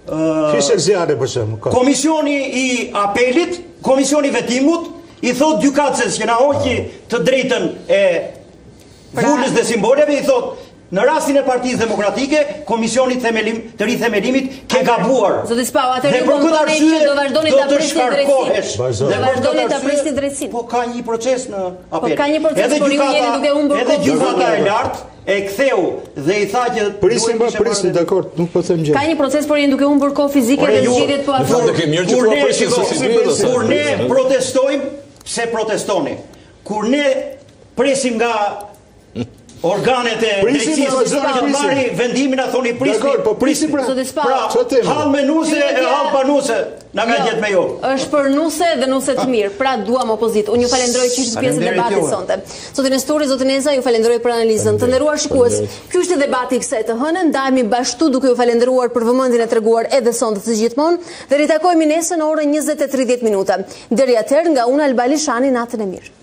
C: Komisioni i apelit, komisioni vetimut, i thot gjykatës që na hoqi të drejtën e vulës dhe simboleve, i thot në rastin e Partisë Demokratike, Komisioni të rithemelimit ke gabuar.
A: Zoti Spau, atëherë ju kompani që do vazhdoni ta prisni drejtësinë. Do vazhdoni ta prisni drejtësinë.
C: Po ka një proces në apel.
A: Po ka një proces, por ju jeni duke humbur kohë.
C: Edhe gjykata e lartë e ktheu dhe i tha që
F: prisni, dakord, nuk po them gjë.
A: Ka një proces, por jeni duke humbur kohë fizike dhe zgjedhjet po afrohen.
C: Kur ne protestojmë, pse protestoni? Kur ne presim nga organet e drejtësisë që marri vendimin, a thoni prisni. Pra, hall menuse e hall panuse, na ka gjetë me jo.
A: Është për nuse dhe nuse të mirë, pra duam opozitë. Unë ju falenderoj që ishit pjesë e debatit sonte. Zoti Nestori, zoti Neza, ju falenderoj për analizën. Të nderuar shikues, ky është debati i kësaj të hënën. Ndajemi bashkë duke ju falendëruar për vëmendjen e treguar edhe sonte të gjithmonë dhe ritakojmë nesër në orën 20:30 minuta. Deri atëherë nga unë Albali Shani, natën e mirë.